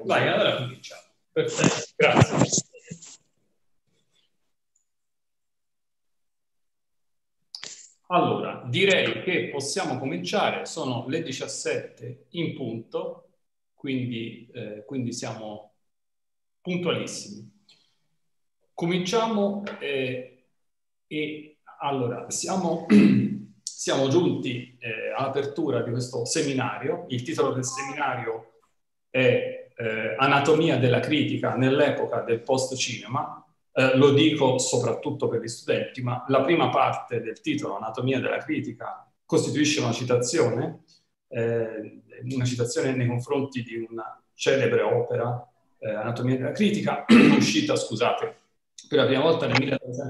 Vai, allora cominciamo. Perfetto, grazie. Allora, direi che possiamo cominciare, sono le 17 in punto, quindi siamo puntualissimi. Cominciamo e allora siamo giunti all'apertura di questo seminario. Il titolo del seminario è Anatomia della critica nell'epoca del post-cinema. Lo dico soprattutto per gli studenti, ma la prima parte del titolo, Anatomia della critica, costituisce una citazione nei confronti di una celebre opera, Anatomia della critica, uscita, scusate, per la prima volta nel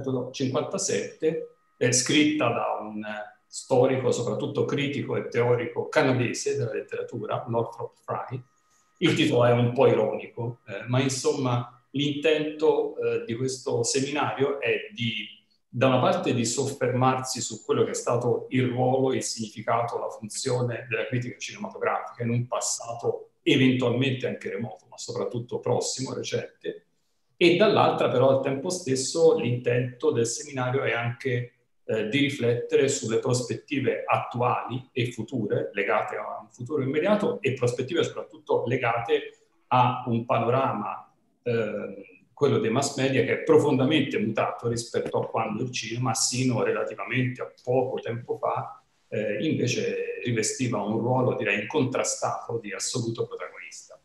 1957, scritta da un storico, soprattutto critico e teorico canadese della letteratura, Northrop Frye. Il titolo è un po' ironico, ma insomma l'intento di questo seminario è da una parte di soffermarsi su quello che è stato il ruolo, il significato, la funzione della critica cinematografica in un passato eventualmente anche remoto, ma soprattutto prossimo, recente, e dall'altra però al tempo stesso l'intento del seminario è anche di riflettere sulle prospettive attuali e future, legate a un futuro immediato, e prospettive soprattutto legate a un panorama, quello dei mass media, che è profondamente mutato rispetto a quando il cinema, sino relativamente a poco tempo fa, invece rivestiva un ruolo, direi, incontrastato di assoluto protagonista.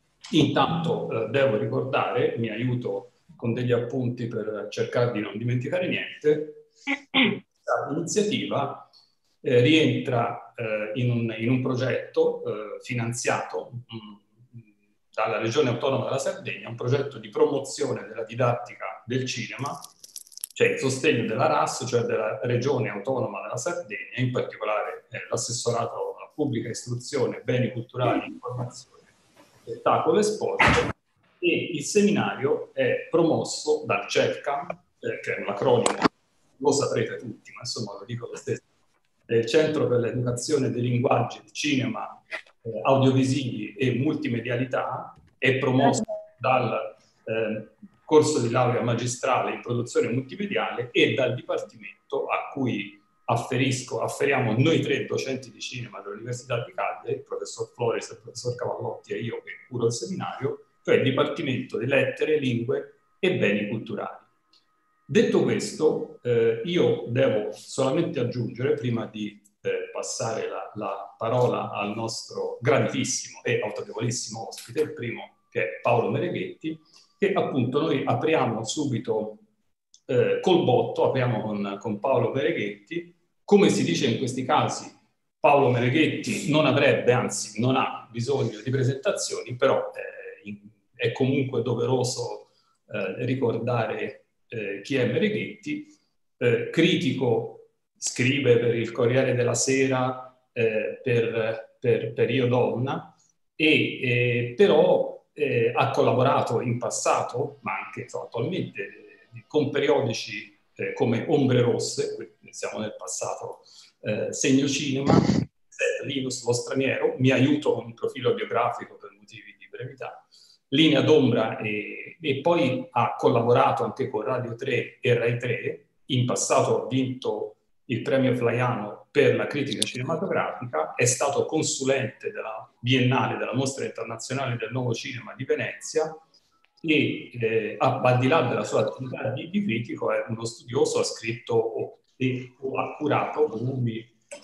Intanto devo ricordare, mi aiuto con degli appunti per cercare di non dimenticare niente, questa iniziativa rientra in un progetto finanziato dalla Regione Autonoma della Sardegna, un progetto di promozione della didattica del cinema, cioè il sostegno della RAS, cioè della Regione Autonoma della Sardegna, in particolare l'assessorato alla pubblica istruzione, beni culturali, informazione, spettacolo e sport. E il seminario è promosso dal CEFCAM, che è un acronimo, lo saprete tutti, ma insomma lo dico lo stesso, del Centro per l'Educazione dei Linguaggi di Cinema, Audiovisivi e Multimedialità, è promosso dal corso di laurea magistrale in produzione multimediale e dal dipartimento a cui afferiamo noi tre docenti di cinema dell'Università di Cagliari, il professor Flores, il professor Cavallotti e io che curo il seminario, cioè il Dipartimento di Lettere, Lingue e Beni Culturali. Detto questo, io devo solamente aggiungere, prima di passare la parola al nostro graditissimo e autorevolissimo ospite, il primo, che è Paolo Mereghetti, che appunto noi apriamo subito col botto, apriamo con Paolo Mereghetti. Come si dice in questi casi, Paolo Mereghetti non avrebbe, anzi non ha bisogno di presentazioni, però è comunque doveroso ricordare chi è Mereghetti. Critico, scrive per il Corriere della Sera, per Io Donna, però ha collaborato in passato, ma anche attualmente, con periodici come Ombre Rosse, siamo nel passato, Segno Cinema, Linus Lo Straniero, mi aiuto con un profilo biografico per motivi di brevità, Linea d'Ombra, e poi ha collaborato anche con Radio 3 e Rai 3, in passato ha vinto il premio Flaiano per la critica cinematografica, è stato consulente della Biennale della Mostra Internazionale del Nuovo Cinema di Venezia e al di là della sua attività di critico è uno studioso, ha scritto o ha curato volumi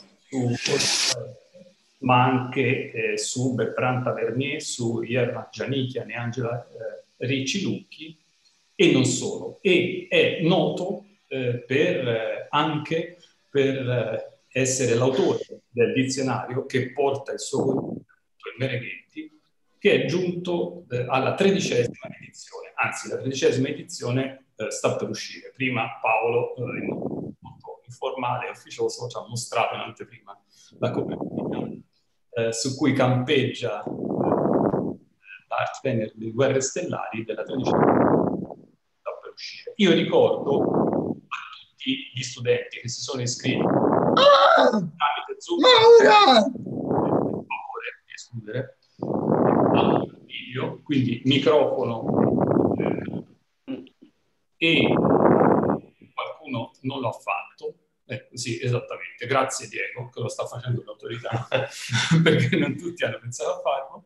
ma anche su Bertrand Tavernier, su Yermak Gianichian e Angela Ricci Lucchi, e non solo. E è noto anche per essere l'autore del dizionario che porta il suo contenuto, il Mereghetti, che è giunto alla 13ª edizione. Anzi, la 13ª edizione sta per uscire. Prima Paolo, in modo molto informale e ufficioso, ci ha mostrato in anteprima la copertina su cui campeggia Darth Vader di Guerre Stellari della 13ª per uscire. Io ricordo a tutti gli studenti che si sono iscritti tramite Zoom di escludere video, quindi microfono e qualcuno non l'ha fatto. Sì, esattamente. Grazie Diego, che lo sta facendo l'autorità, perché non tutti hanno pensato a farlo.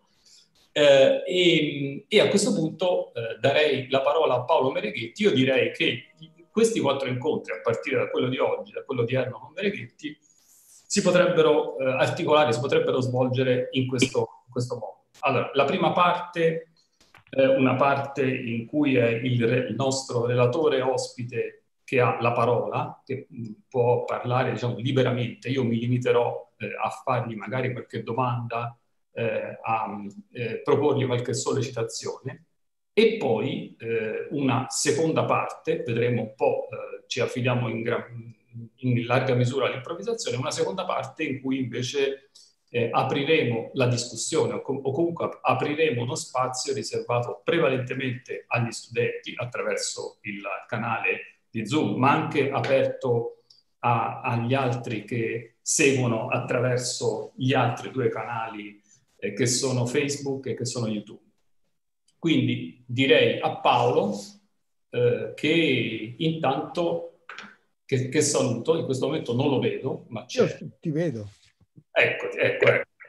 E a questo punto darei la parola a Paolo Mereghetti. Io direi che questi 4 incontri, a partire da quello di oggi, da quello odierno con Mereghetti, si potrebbero articolare, si potrebbero svolgere in questo modo. Allora, la prima parte, una parte in cui è il nostro relatore ospite che ha la parola, che può parlare, diciamo, liberamente. Io mi limiterò a fargli magari qualche domanda, a proporgli qualche sollecitazione, e poi una seconda parte, vedremo un po', ci affidiamo in larga misura all'improvvisazione, una seconda parte in cui invece apriremo la discussione o comunque apriremo uno spazio riservato prevalentemente agli studenti attraverso il canale di Zoom, ma anche aperto agli altri che seguono attraverso gli altri 2 canali che sono Facebook e che sono YouTube. Quindi direi a Paolo che intanto che saluto, in questo momento non lo vedo, ma c'è. Io ti vedo. Eccoti, ecco.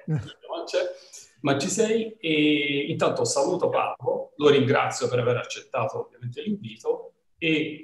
Ma ci sei, e intanto saluto Paolo, lo ringrazio per aver accettato ovviamente l'invito, e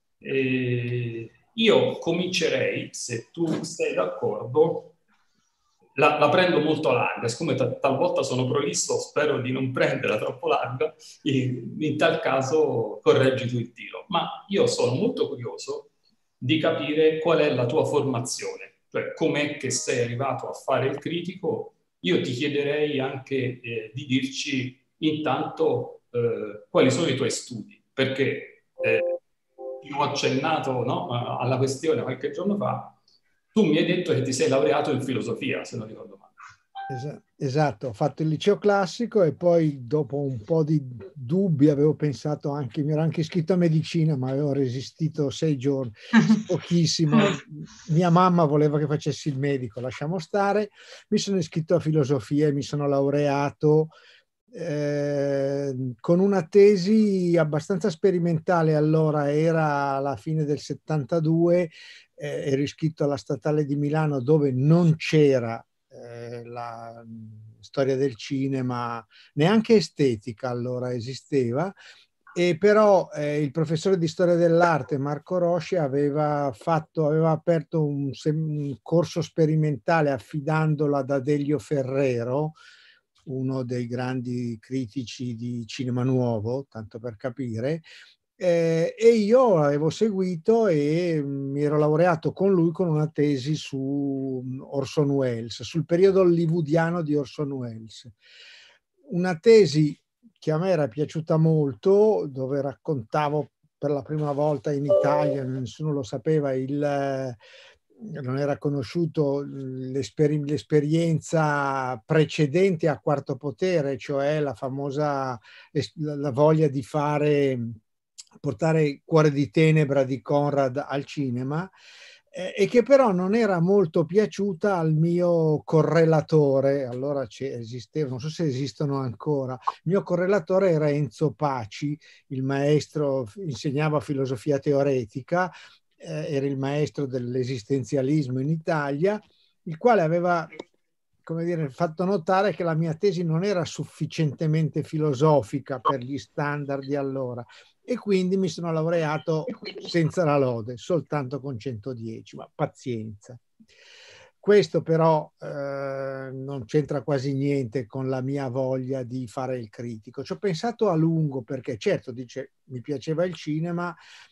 io comincerei, se tu sei d'accordo, la prendo molto larga, siccome talvolta sono prolisso, spero di non prenderla troppo larga, in tal caso correggi tu il tiro. Ma io sono molto curioso di capire qual è la tua formazione, cioè com'è che sei arrivato a fare il critico. Io ti chiederei anche di dirci intanto quali sono i tuoi studi, perché ti ho accennato, no, alla questione qualche giorno fa. Tu mi hai detto che ti sei laureato in filosofia, se non ricordo male. Esatto, ho fatto il liceo classico e poi dopo un po' di dubbi avevo pensato anche, mi ero anche iscritto a medicina, ma avevo resistito 6 giorni, pochissimo. Mia mamma voleva che facessi il medico, lasciamo stare. Mi sono iscritto a filosofia e mi sono laureato con una tesi abbastanza sperimentale. Allora era la fine del 72, ero iscritto alla Statale di Milano dove non c'era la storia del cinema, neanche estetica allora esisteva, e però il professore di storia dell'arte Marco Rosci aveva aperto un corso sperimentale affidandolo ad Adelio Ferrero, uno dei grandi critici di cinema nuovo, tanto per capire, e io avevo seguito e mi ero laureato con lui con una tesi su Orson Welles, sul periodo hollywoodiano di Orson Welles. Una tesi che a me era piaciuta molto, dove raccontavo per la prima volta in Italia, nessuno lo sapeva, non era conosciuto l'esperienza precedente a Quarto Potere, cioè la famosa la voglia di portare Cuore di Tenebra di Conrad al cinema, e che però non era molto piaciuta al mio correlatore. Allora esisteva, non so se esistono ancora. Il mio correlatore era Enzo Paci, il maestro, insegnava filosofia teoretica, era il maestro dell'esistenzialismo in Italia, il quale aveva, come dire, fatto notare che la mia tesi non era sufficientemente filosofica per gli standard di allora, e quindi mi sono laureato senza la lode, soltanto con 110, ma pazienza. Questo però non c'entra quasi niente con la mia voglia di fare il critico. Ci ho pensato a lungo perché, certo, dice, mi piaceva il cinema,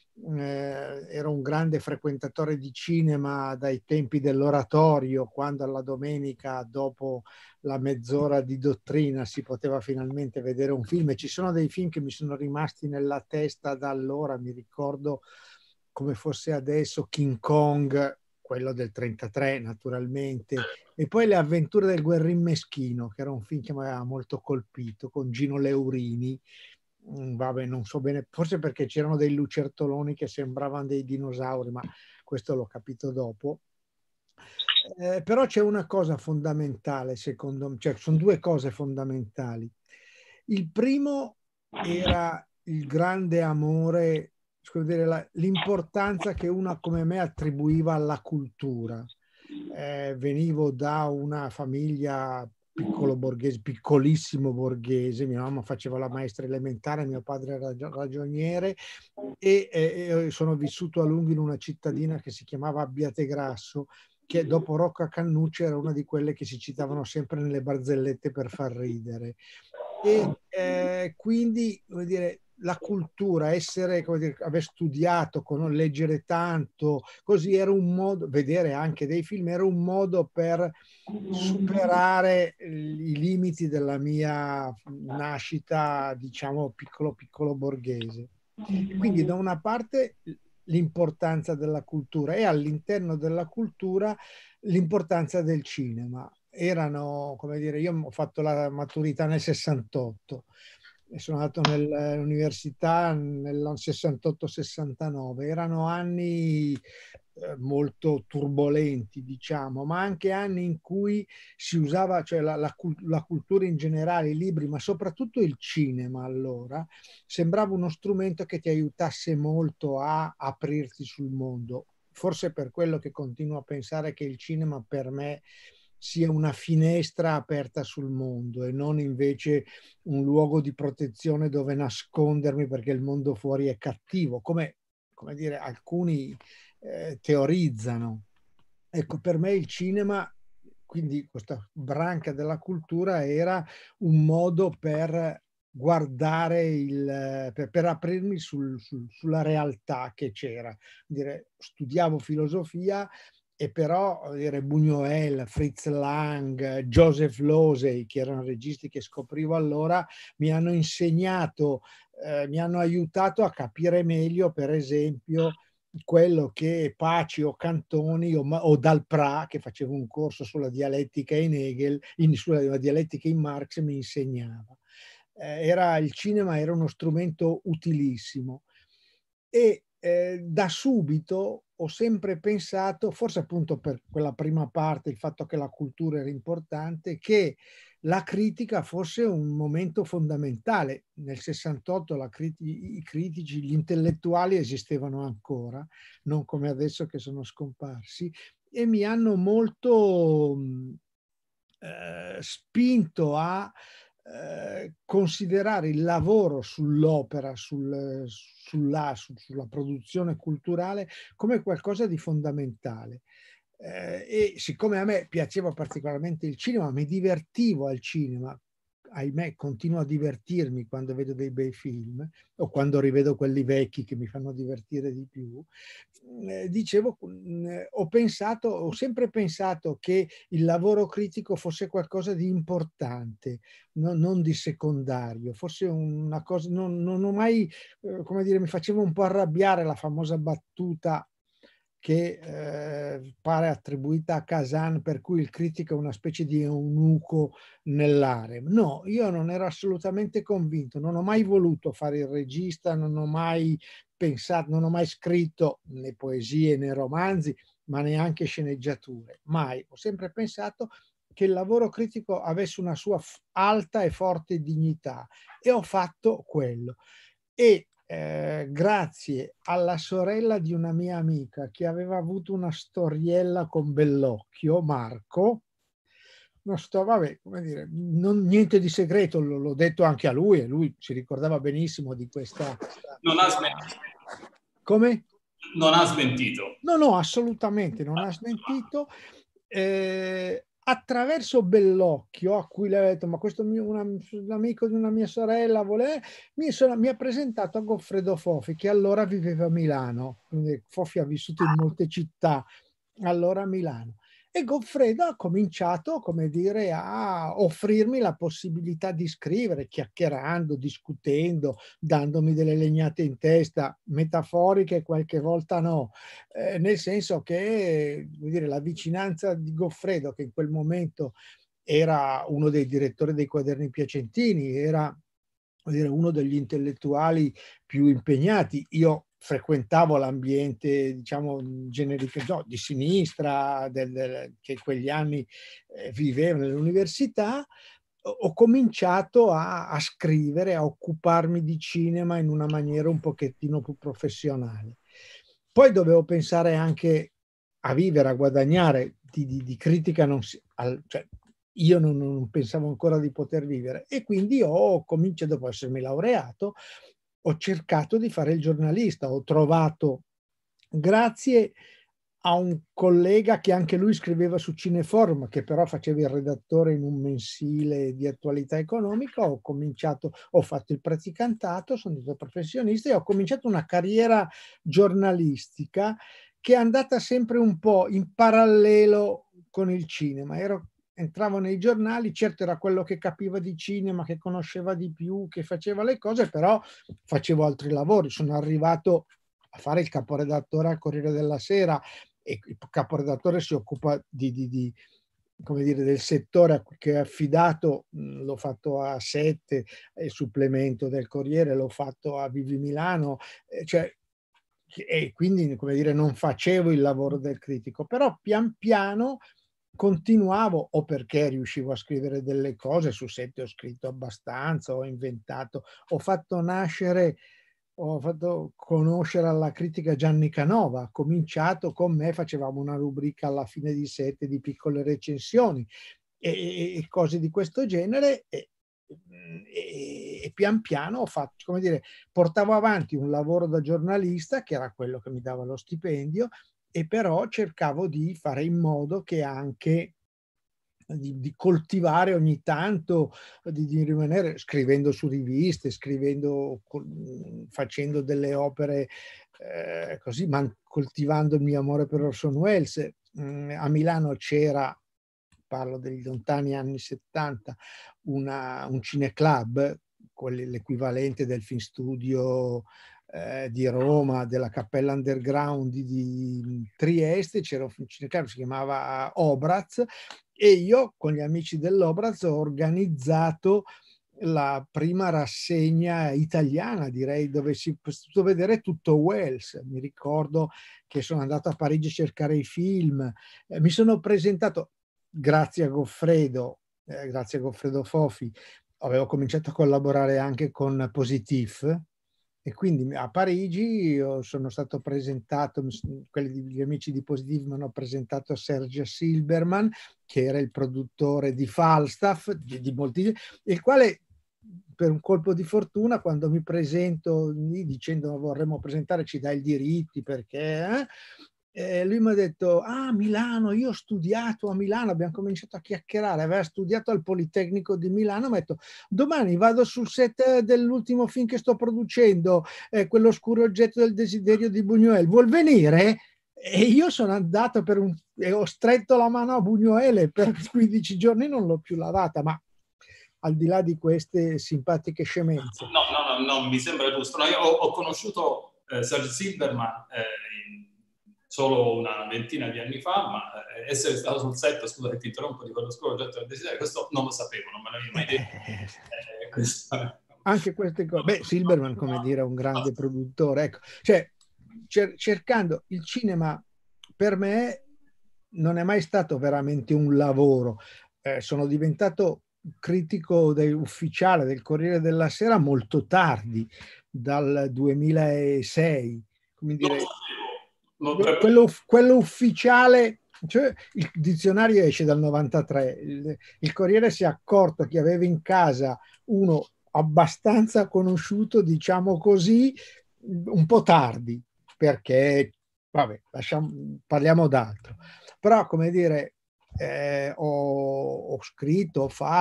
ero un grande frequentatore di cinema dai tempi dell'oratorio, quando alla domenica dopo la mezz'ora di dottrina si poteva finalmente vedere un film, e ci sono dei film che mi sono rimasti nella testa da allora. Mi ricordo come fosse adesso King Kong, quello del 33 naturalmente, e poi Le avventure del guerrin meschino, che era un film che mi aveva molto colpito, con Gino Leurini. Vabbè, non so bene, forse perché c'erano dei lucertoloni che sembravano dei dinosauri, ma questo l'ho capito dopo. Però c'è una cosa fondamentale, secondo me, cioè sono 2 cose fondamentali. Il primo era il grande amore, l'importanza che una come me attribuiva alla cultura. Venivo da una famiglia piccolo borghese, piccolissimo borghese, mia mamma faceva la maestra elementare, mio padre era ragioniere, e sono vissuto a lungo in una cittadina che si chiamava Abbiategrasso, che dopo Rocca Cannucci era una di quelle che si citavano sempre nelle barzellette per far ridere. E quindi, come dire, la cultura, essere, come dire, aver studiato, leggere tanto, così era un modo, vedere anche dei film, era un modo per superare i limiti della mia nascita, diciamo, piccolo borghese. Quindi da una parte l'importanza della cultura e all'interno della cultura l'importanza del cinema. Erano, come dire, io ho fatto la maturità nel 68 e sono andato nell'università nel 68-69. Erano anni molto turbolenti, diciamo, ma anche anni in cui si usava, cioè la cultura in generale, i libri, ma soprattutto il cinema allora, sembrava uno strumento che ti aiutasse molto a aprirti sul mondo. Forse per quello che continuo a pensare che il cinema per me sia una finestra aperta sul mondo e non invece un luogo di protezione dove nascondermi perché il mondo fuori è cattivo, come dire, alcuni teorizzano. Ecco, per me il cinema, quindi questa branca della cultura, era un modo per guardare, per aprirmi sulla realtà che c'era. Studiavo filosofia e però Buñuel, Fritz Lang, Joseph Losey, che erano registi che scoprivo allora, mi hanno insegnato, mi hanno aiutato a capire meglio, per esempio, quello che Paci o Cantoni o Dalprat, che faceva un corso sulla dialettica in Hegel, sulla dialettica in Marx, mi insegnava. Il cinema era uno strumento utilissimo e da subito ho sempre pensato, forse appunto per quella prima parte, il fatto che la cultura era importante, che la critica fosse un momento fondamentale. Nel 68 i critici, gli intellettuali esistevano ancora, non come adesso che sono scomparsi, e mi hanno molto spinto a considerare il lavoro sull'opera, sulla produzione culturale come qualcosa di fondamentale. E siccome a me piaceva particolarmente il cinema, mi divertivo al cinema, ahimè continuo a divertirmi quando vedo dei bei film o quando rivedo quelli vecchi che mi fanno divertire di più, dicevo, ho sempre pensato che il lavoro critico fosse qualcosa di importante, non di secondario, fosse una cosa, non ho mai, come dire, mi faceva un po' arrabbiare la famosa battuta che pare attribuita a Kazan, per cui il critico è una specie di eunuco nell'harem. No, io non ero assolutamente convinto, non ho mai voluto fare il regista, non ho mai pensato, non ho mai scritto né poesie né romanzi, ma neanche sceneggiature, mai. Ho sempre pensato che il lavoro critico avesse una sua alta e forte dignità e ho fatto quello. E grazie alla sorella di una mia amica che aveva avuto una storiella con Bellocchio, Marco, vabbè, come dire, niente di segreto, l'ho detto anche a lui e lui si ricordava benissimo di questa. Non ha smentito. Come? Non ha smentito. No, assolutamente non ha smentito. Attraverso Bellocchio, a cui le ho detto, ma questo un amico di una mia sorella mi ha presentato a Goffredo Fofi, che allora viveva a Milano. Quindi Fofi ha vissuto in molte città, allora a Milano. E Goffredo ha cominciato, come dire, a offrirmi la possibilità di scrivere, chiacchierando, discutendo, dandomi delle legnate in testa, metaforiche qualche volta no, nel senso che, vuol dire, la vicinanza di Goffredo, che in quel momento era uno dei direttori dei Quaderni Piacentini, era, vuol dire, uno degli intellettuali più impegnati. Io frequentavo l'ambiente, diciamo, generico, no, di sinistra, che in quegli anni viveva nell'università. ho cominciato a scrivere, a occuparmi di cinema in una maniera un pochettino più professionale. Poi dovevo pensare anche a vivere, a guadagnare, di critica non si, cioè, io non pensavo ancora di poter vivere, e quindi ho cominciato, dopo essermi laureato, ho cercato di fare il giornalista. Ho trovato, grazie a un collega che anche lui scriveva su Cineforum, che però faceva il redattore in un mensile di attualità economica, ho fatto il praticantato, sono diventato professionista e ho cominciato una carriera giornalistica che è andata sempre un po' in parallelo con il cinema. Entravo nei giornali, certo era quello che capiva di cinema, che conosceva di più, che faceva le cose, però facevo altri lavori. Sono arrivato a fare il caporedattore al Corriere della Sera, e il caporedattore si occupa come dire, del settore che è affidato. L'ho fatto a 7, il supplemento del Corriere, l'ho fatto a Vivi Milano, cioè, e quindi, come dire, non facevo il lavoro del critico, però pian piano continuavo, o perché riuscivo a scrivere delle cose. Su 7 ho scritto abbastanza, ho inventato, ho fatto conoscere alla critica Gianni Canova. Ha cominciato con me, facevamo una rubrica alla fine di 7 di piccole recensioni e cose di questo genere, e pian piano ho fatto, come dire, portavo avanti un lavoro da giornalista, che era quello che mi dava lo stipendio, e però cercavo di fare in modo che anche di coltivare ogni tanto, di rimanere scrivendo su riviste, facendo delle opere così, coltivando il mio amore per Orson Welles. A Milano c'era, parlo degli lontani anni 70, un cineclub, l'equivalente del Film Studio di Roma, della Cappella Underground di Trieste. C'era un cineclub, si chiamava Obraz, e io con gli amici dell'Obraz ho organizzato la prima rassegna italiana, direi, dove si è potuto vedere tutto Welles. Mi ricordo che sono andato a Parigi a cercare i film, mi sono presentato grazie a Goffredo Fofi. Avevo cominciato a collaborare anche con Positif, e quindi a Parigi io sono stato presentato, quelli degli amici di Positif mi hanno presentato a Sergio Silberman, che era il produttore di Falstaff, di molti, il quale, per un colpo di fortuna, quando mi presento dicendo vorremmo presentare, ci dai i diritti perché lui mi ha detto: ah, Milano, io ho studiato a Milano. Abbiamo cominciato a chiacchierare, aveva studiato al Politecnico di Milano. Mi ha detto: domani vado sul set dell'ultimo film che sto producendo, quell'oscuro oggetto del desiderio di Buñuel, vuol venire? E io sono andato e ho stretto la mano a Buñuel, e per 15 giorni non l'ho più lavata. Ma al di là di queste simpatiche scemenze, No, mi sembra giusto. No, io ho conosciuto Serge Silberman solo una ventina di anni fa, ma essere stato sul set, scusa che ti interrompo, di quello scuro oggetto del desiderio, questo non lo sapevo, non me l'avevi mai detto. anche queste cose. Beh, Silberman, come dire, è un grande produttore. Ecco, cioè, cercando il cinema, per me non è mai stato veramente un lavoro. Sono diventato critico ufficiale del Corriere della Sera molto tardi, dal 2006. Come dire, quello ufficiale, cioè, il dizionario esce dal 93. Il Corriere si è accorto che aveva in casa uno abbastanza conosciuto, diciamo così, un po' tardi, perché, vabbè, parliamo d'altro. Però, come dire, ho scritto,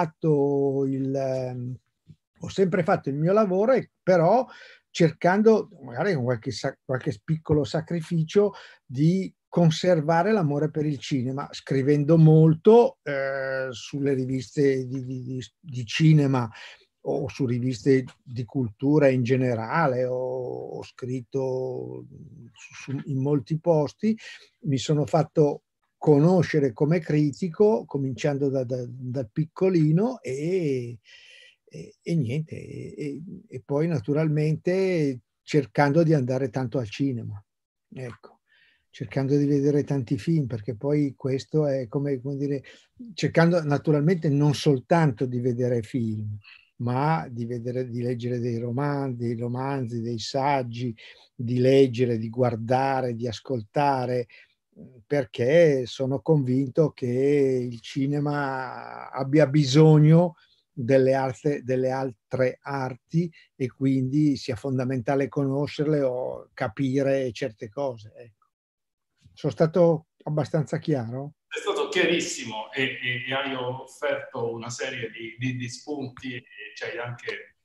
ho sempre fatto il mio lavoro, però cercando, magari con qualche piccolo sacrificio, di conservare l'amore per il cinema, scrivendo molto sulle riviste di cinema, o su riviste di cultura in generale. Ho scritto in molti posti, mi sono fatto conoscere come critico, cominciando da piccolino, e niente, e poi naturalmente cercando di andare tanto al cinema. Ecco. cercando di vedere tanti film, perché poi questo è come dire, cercando naturalmente non soltanto di vedere film, ma di leggere dei romanzi, dei saggi, di leggere, di guardare, di ascoltare, perché sono convinto che il cinema abbia bisogno delle altre arti e quindi sia fondamentale conoscerle o capire certe cose. Ecco. Sono stato abbastanza chiaro? È stato chiarissimo e hai offerto una serie di spunti e ci hai anche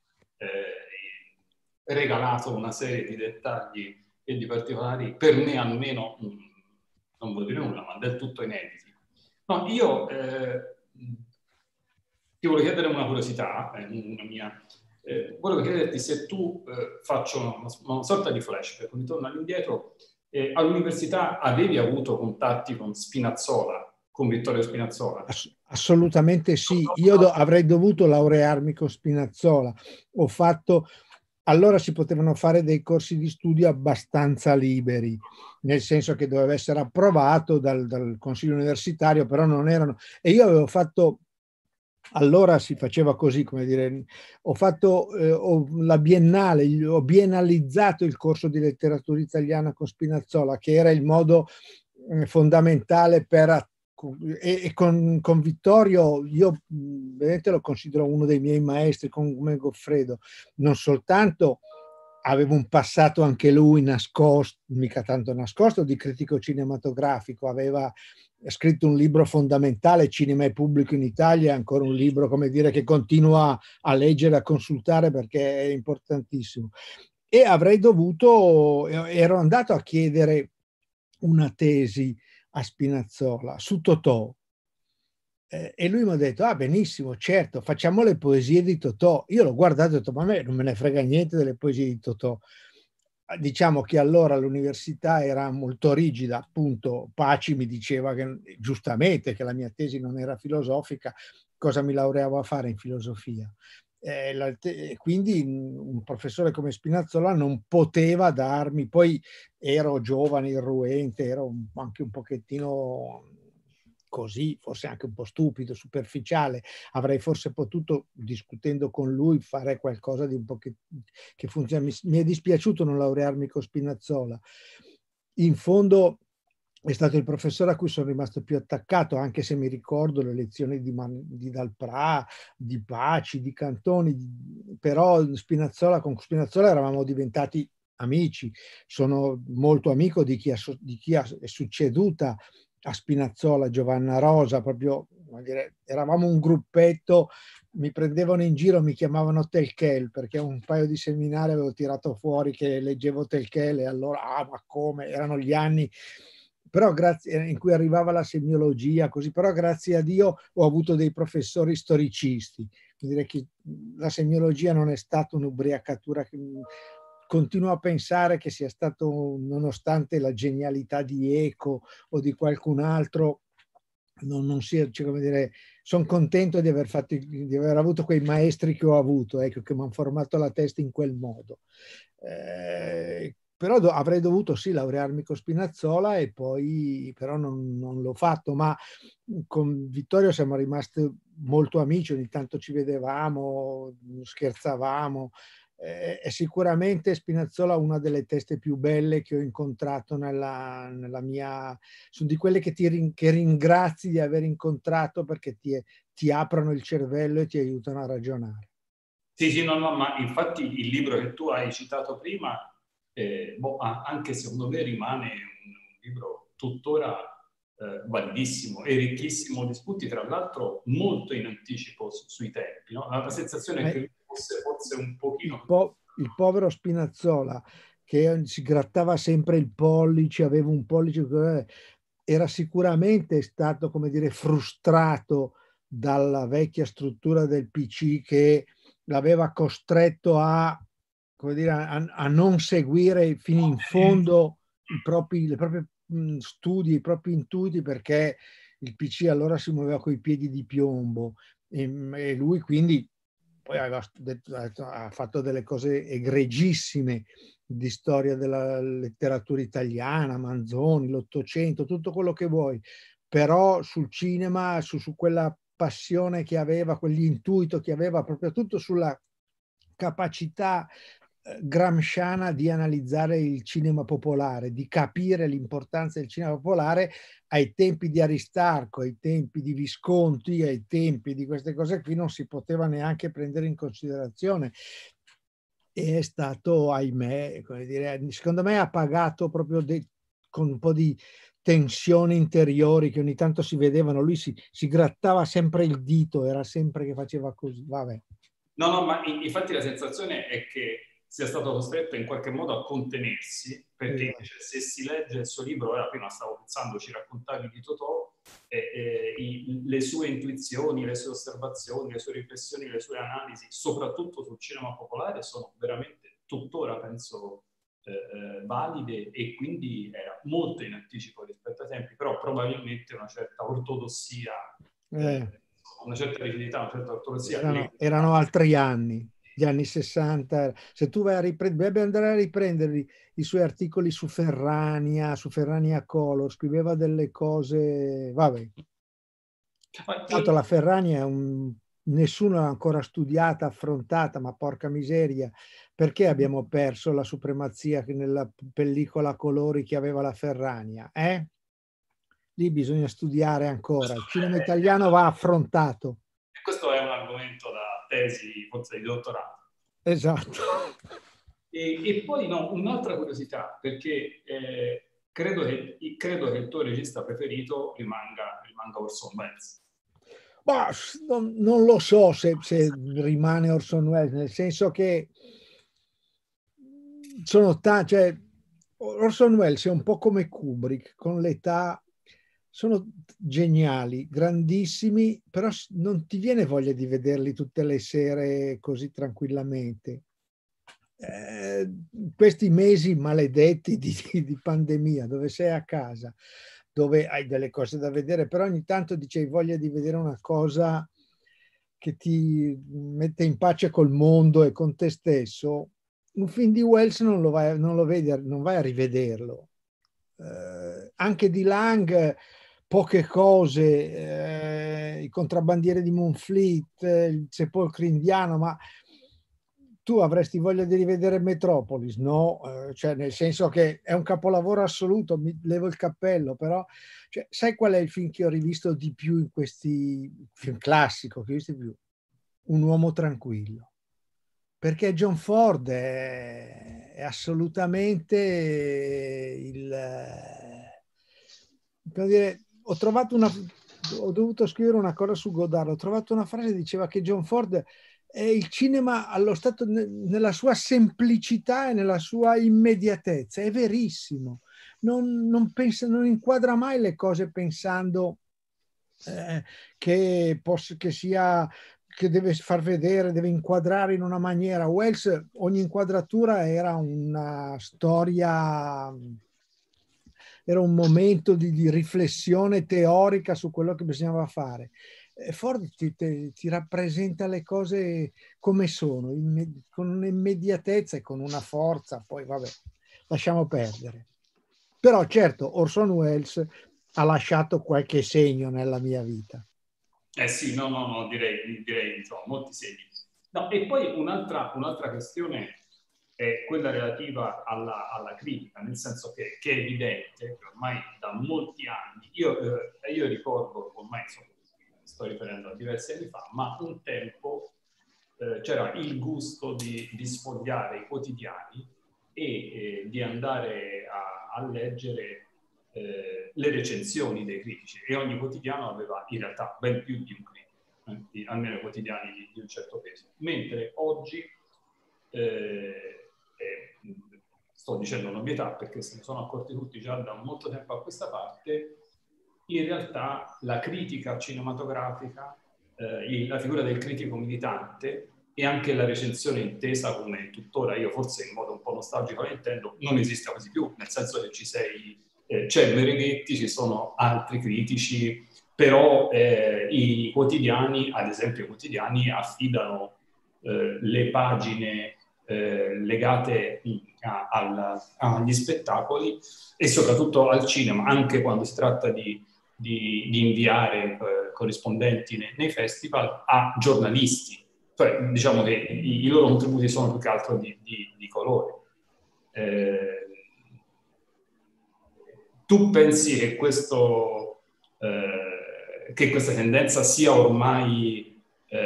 regalato una serie di dettagli e di particolari, per me almeno, non vuol dire nulla, ma del tutto inediti. No, io ti volevo chiedere una curiosità, una mia. Volevo chiederti se tu faccio una sorta di flashback, ritorno all'indietro. All'università avevi avuto contatti con Spinazzola, con Vittorio Spinazzola? Assolutamente sì. Io avrei dovuto laurearmi con Spinazzola. Ho fatto, allora si potevano fare dei corsi di studio abbastanza liberi, nel senso che doveva essere approvato dal consiglio universitario, però non erano. E io avevo fatto, allora si faceva così, come dire, ho fatto la biennale, ho biennalizzato il corso di letteratura italiana con Spinazzola, che era il modo fondamentale per e con Vittorio io vedete lo considero uno dei miei maestri come Goffredo, non soltanto aveva un passato anche lui nascosto, mica tanto nascosto, di critico cinematografico, aveva scritto un libro fondamentale, Cinema e Pubblico in Italia, è ancora un libro, come dire, che continua a leggere, a consultare perché è importantissimo. E ero andato a chiedere una tesi a Spinazzola su Totò. E lui mi ha detto, ah benissimo, certo, facciamo le poesie di Totò. Io l'ho guardato e ho detto, ma a me non me ne frega niente delle poesie di Totò. Diciamo che allora l'università era molto rigida, appunto Paci mi diceva che, giustamente, che la mia tesi non era filosofica, cosa mi laureavo a fare in filosofia. Quindi un professore come Spinazzola non poteva darmi, poi ero giovane, irruente, ero anche un pochettino così, forse anche un po' stupido, superficiale, avrei forse potuto, discutendo con lui, fare qualcosa di un po' che funziona. Mi è dispiaciuto non laurearmi con Spinazzola. In fondo è stato il professore a cui sono rimasto più attaccato, anche se mi ricordo le lezioni di Dalprà, di Paci, di Cantoni, però con Spinazzola eravamo diventati amici. Sono molto amico di chi è succeduta a Spinazzola, Giovanna Rosa, proprio, dire, eravamo un gruppetto, mi prendevano in giro, mi chiamavano Telchel, perché un paio di seminari avevo tirato fuori che leggevo Telchel e allora, ma come, erano gli anni però in cui arrivava la semiologia, così, però grazie a Dio ho avuto dei professori storicisti. Direi che la semiologia non è stata un'ubriacatura che continuo a pensare che sia stato, nonostante la genialità di Eco o di qualcun altro, non sia, cioè, come dire, sono contento di aver avuto quei maestri che ho avuto, ecco, che mi hanno formato la testa in quel modo. Però avrei dovuto sì laurearmi con Spinazzola e poi però non l'ho fatto, ma con Vittorio siamo rimasti molto amici, ogni tanto ci vedevamo, scherzavamo. È sicuramente Spinazzola una delle teste più belle che ho incontrato nella mia, sono di quelle che ringrazi di aver incontrato perché ti aprono il cervello e ti aiutano a ragionare. Sì, sì, no, no, ma infatti il libro che tu hai citato prima, anche secondo me rimane un libro tuttora validissimo e ricchissimo di spunti, tra l'altro molto in anticipo sui tempi. No? La sensazione è che fosse forse un pochino... Il povero Spinazzola, che si grattava sempre il pollice, aveva un pollice, era sicuramente stato, come dire, frustrato dalla vecchia struttura del PC che l'aveva costretto come dire, a non seguire fino in fondo le proprie studi, i propri intuiti, perché il PC allora si muoveva coi piedi di piombo e lui quindi poi ha fatto delle cose egregissime di storia della letteratura italiana, Manzoni, l'Ottocento, tutto quello che vuoi, però sul cinema, su quella passione che aveva, quell'intuito che aveva, proprio tutto sulla capacità gramsciana di analizzare il cinema popolare, di capire l'importanza del cinema popolare ai tempi di Aristarco, ai tempi di Visconti, ai tempi di queste cose qui non si poteva neanche prendere in considerazione. E è stato, ahimè, come dire, secondo me ha pagato proprio con un po' di tensioni interiori che ogni tanto si vedevano. Lui si grattava sempre il dito, era sempre che faceva così, vabbè. No, ma infatti la sensazione è che sia stato costretto in qualche modo a contenersi, perché invece se si legge il suo libro, prima stavo pensando, ci raccontavi di Totò, le sue intuizioni, le sue osservazioni, le sue riflessioni, le sue analisi, soprattutto sul cinema popolare, sono veramente tuttora, penso, valide, e quindi era molto in anticipo rispetto ai tempi, però probabilmente una certa ortodossia, una certa rigidità, una certa ortodossia. Erano altri anni, gli anni 60. Se tu vai a devi andare a riprendere i suoi articoli su Ferrania Color, scriveva delle cose, vabbè. Tanto la Ferrania nessuno l'ha ancora studiata, affrontata, ma porca miseria, perché abbiamo perso la supremazia nella pellicola a colori che aveva la Ferrania? Lì bisogna studiare ancora. Il cinema italiano va affrontato. Questo è un argomento da tesi, forse di dottorato. Esatto. E poi un'altra curiosità, perché credo che il tuo regista preferito rimanga Orson Welles. Ma non lo so se rimane Orson Welles, nel senso che cioè, Orson Welles è un po' come Kubrick, con l'età sono geniali, grandissimi, però non ti viene voglia di vederli tutte le sere così tranquillamente. Questi mesi maledetti di pandemia, dove sei a casa, dove hai delle cose da vedere, però ogni tanto hai voglia di vedere una cosa che ti mette in pace col mondo e con te stesso. Un film di Wells non lo vedi, non vai a rivederlo. Anche di Lang, poche cose, i contrabbandieri di Moonfleet, il sepolcro indiano, ma tu avresti voglia di rivedere Metropolis? No, cioè nel senso che è un capolavoro assoluto, mi levo il cappello, però cioè, sai qual è il film che ho rivisto di più in questi film classico che ho visto di più? Un uomo tranquillo, perché John Ford è assolutamente come dire, ho dovuto scrivere una cosa su Godard, ho trovato una frase che diceva che John Ford è il cinema allo stato nella sua semplicità e nella sua immediatezza. È verissimo. Non inquadra mai le cose pensando che deve far vedere, deve inquadrare in una maniera. Wells, ogni inquadratura era una storia, era un momento di riflessione teorica su quello che bisognava fare. Ford ti rappresenta le cose come sono, con un'immediatezza e con una forza, poi vabbè, lasciamo perdere. Però certo, Orson Welles ha lasciato qualche segno nella mia vita. Sì, no, direi insomma, molti segni. No, e poi un'altra questione è quella relativa alla critica, nel senso che è evidente che ormai da molti anni, io ricordo, ormai insomma, sto riferendo a diversi anni fa, ma un tempo c'era il gusto di sfogliare i quotidiani e di andare a leggere le recensioni dei critici, e ogni quotidiano aveva in realtà ben più di un critico, almeno quotidiani di un certo peso, mentre oggi sto dicendo un'ovvietà perché se ne sono accorti tutti già da molto tempo a questa parte, in realtà la critica cinematografica, la figura del critico militante e anche la recensione intesa come tuttora, io forse in modo un po' nostalgico la intendo, non esiste quasi più, nel senso che c'è Mereghetti, ci sono altri critici, però i quotidiani, ad esempio i quotidiani, affidano le pagine legate agli spettacoli e soprattutto al cinema, anche quando si tratta di inviare corrispondenti nei festival, a giornalisti. Cioè, diciamo che i loro contributi sono più che altro di colore. Tu pensi che che questa tendenza sia ormai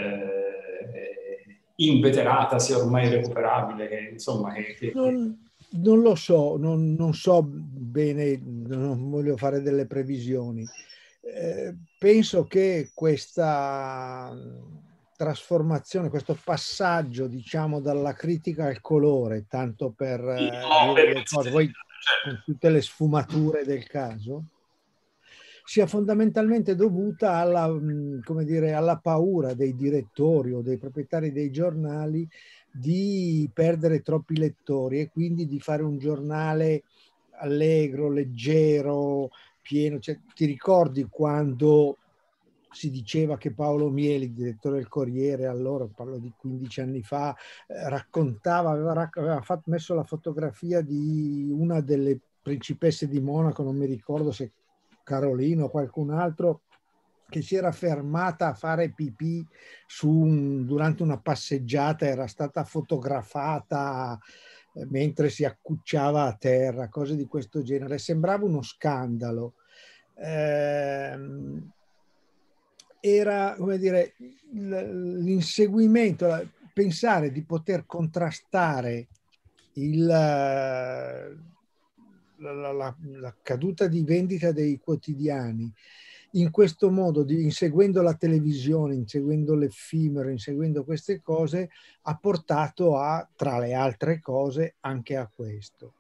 inveterata, sia ormai recuperabile, che, insomma, non lo so, non so bene, non voglio fare delle previsioni. Penso che questa trasformazione, questo passaggio, diciamo, dalla critica al colore, tanto per dire le cose, poi con tutte le sfumature del caso, sia fondamentalmente dovuta alla, come dire, alla paura dei direttori o dei proprietari dei giornali di perdere troppi lettori e quindi di fare un giornale allegro, leggero, pieno. Cioè, ti ricordi quando si diceva che Paolo Mieli, direttore del Corriere, allora parlo di 15 anni fa, raccontava, aveva messo la fotografia di una delle principesse di Monaco, non mi ricordo se Carolino o qualcun altro, che si era fermata a fare pipì durante una passeggiata, era stata fotografata mentre si accucciava a terra, cose di questo genere. Sembrava uno scandalo. Era, come dire, l'inseguimento, pensare di poter contrastare la caduta di vendita dei quotidiani in questo modo, inseguendo la televisione, inseguendo l'effimero, inseguendo queste cose, ha portato tra le altre cose, anche a questo.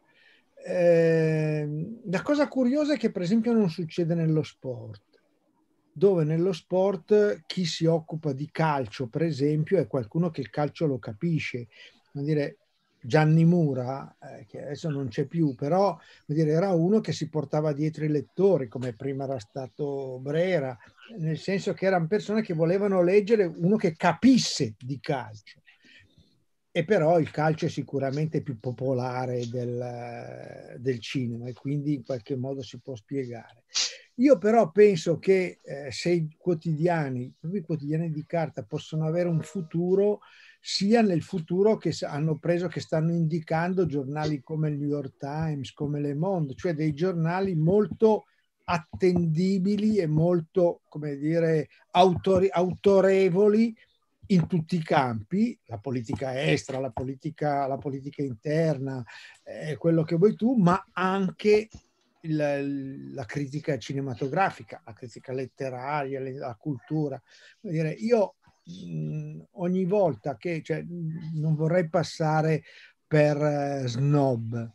La cosa curiosa è che, per esempio, non succede nello sport, dove nello sport chi si occupa di calcio, per esempio, è qualcuno che il calcio lo capisce. Vuol dire, Gianni Mura, che adesso non c'è più, però vuol dire, era uno che si portava dietro i lettori, come prima era stato Brera, nel senso che erano persone che volevano leggere uno che capisse di calcio. E però il calcio è sicuramente più popolare del cinema e quindi in qualche modo si può spiegare. Io però penso che se i quotidiani di carta possono avere un futuro, sia nel futuro che hanno preso, che stanno indicando giornali come il New York Times, come Le Monde, cioè dei giornali molto attendibili e molto, come dire, autorevoli in tutti i campi, la politica estera, la politica interna, quello che vuoi tu, ma anche la critica cinematografica, la critica letteraria, la cultura. Vuol dire, io ogni volta che, cioè, non vorrei passare per snob,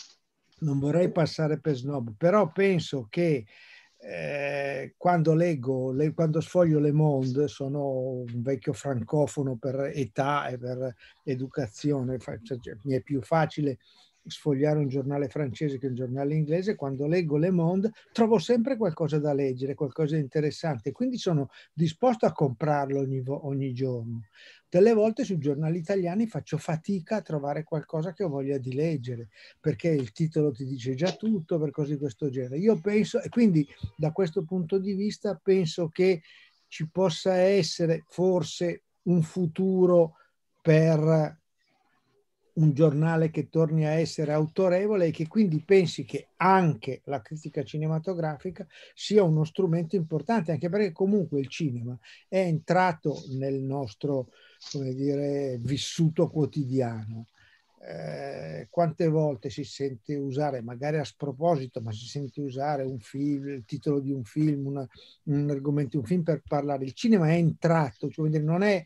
però penso che quando quando sfoglio Le Monde, sono un vecchio francofono per età e per educazione, cioè, mi è più facile sfogliare un giornale francese che un giornale inglese. Quando leggo Le Monde trovo sempre qualcosa da leggere, qualcosa di interessante, quindi sono disposto a comprarlo ogni giorno. Delle volte sui giornali italiani faccio fatica a trovare qualcosa che ho voglia di leggere, perché il titolo ti dice già tutto, per cose di questo genere. Io penso, e quindi da questo punto di vista penso che ci possa essere forse un futuro per un giornale che torni a essere autorevole e che quindi pensi che anche la critica cinematografica sia uno strumento importante, anche perché comunque il cinema è entrato nel nostro, come dire, vissuto quotidiano. Quante volte si sente usare, magari a sproposito, ma si sente usare un film, il titolo di un film, un argomento di un film per parlare. Il cinema è entrato, cioè non è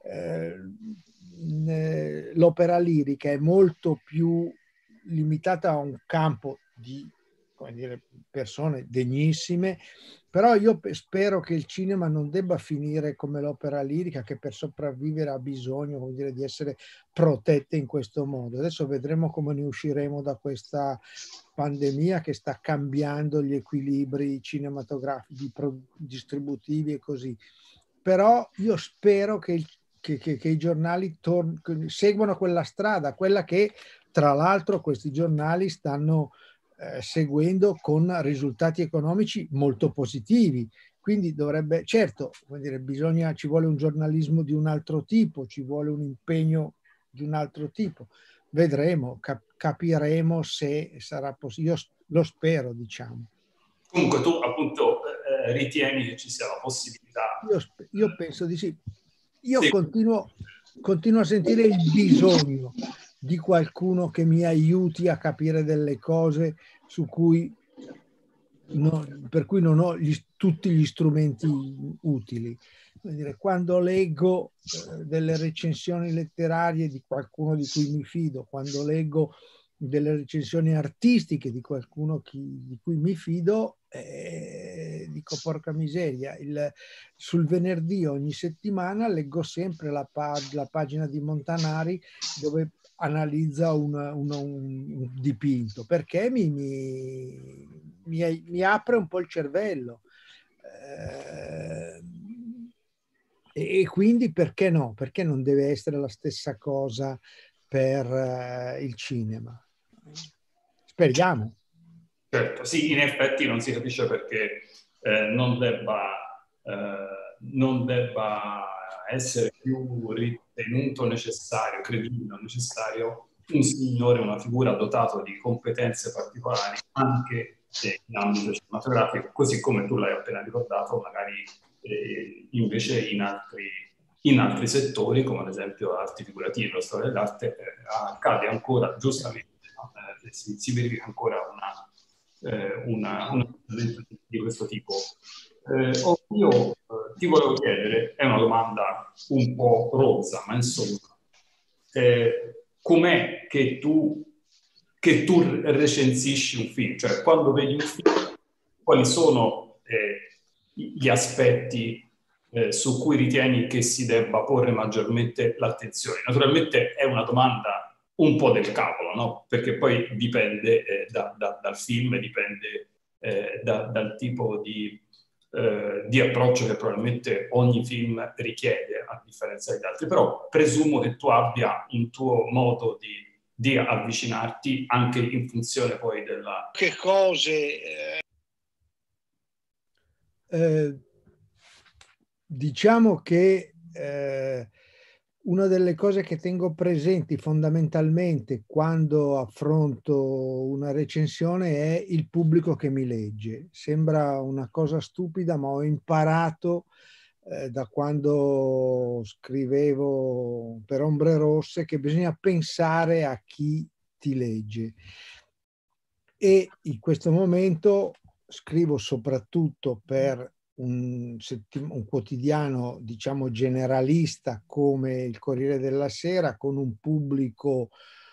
l'opera lirica, è molto più limitata a un campo di, come dire, persone degnissime, però io spero che il cinema non debba finire come l'opera lirica, che per sopravvivere ha bisogno, come dire, di essere protette in questo modo. Adesso vedremo come ne usciremo da questa pandemia che sta cambiando gli equilibri cinematografici, distributivi e così. Però io spero che che i giornali seguono quella strada, quella che tra l'altro questi giornali stanno seguendo con risultati economici molto positivi. Quindi dovrebbe, certo, vuol dire, ci vuole un giornalismo di un altro tipo, ci vuole un impegno di un altro tipo. Vedremo, capiremo se sarà possibile. Io lo spero, diciamo. Comunque tu appunto ritieni che ci sia la possibilità. Io penso di sì. Io Sì. continuo a sentire il bisogno di qualcuno che mi aiuti a capire delle cose su cui per cui non ho tutti gli strumenti utili. Dire, quando leggo delle recensioni letterarie di qualcuno di cui mi fido, quando leggo delle recensioni artistiche di qualcuno di cui mi fido, dico porca miseria, sul venerdì ogni settimana leggo sempre la pagina di Montanari dove analizza un dipinto, perché mi apre un po' il cervello. E quindi perché no? Perché non deve essere la stessa cosa per il cinema? Speriamo. Certo, sì, in effetti non si capisce perché non debba essere più ritenuto necessario, credibile, necessario un signore, una figura dotato di competenze particolari anche in ambito cinematografico, così come tu l'hai appena ricordato, magari invece in altri settori, come ad esempio arti figurative, la storia dell'arte, accade ancora, giustamente, no? Si verifica ancora un di questo tipo. Io ti volevo chiedere, è una domanda un po' rozza, ma insomma, com'è che tu recensisci un film? Cioè, quando vedi un film, quali sono gli aspetti su cui ritieni che si debba porre maggiormente l'attenzione? Naturalmente è una domanda un po' del cavolo, no? Perché poi dipende dal film, dipende dal tipo di approccio che probabilmente ogni film richiede, a differenza degli altri. Però presumo che tu abbia un tuo modo di avvicinarti anche in funzione poi della... Che cose... diciamo che una delle cose che tengo presenti fondamentalmente quando affronto una recensione è il pubblico che mi legge. Sembra una cosa stupida, ma ho imparato da quando scrivevo per Ombre Rosse che bisogna pensare a chi ti legge. E in questo momento scrivo soprattutto per un quotidiano, diciamo, generalista come il Corriere della Sera, con un pubblico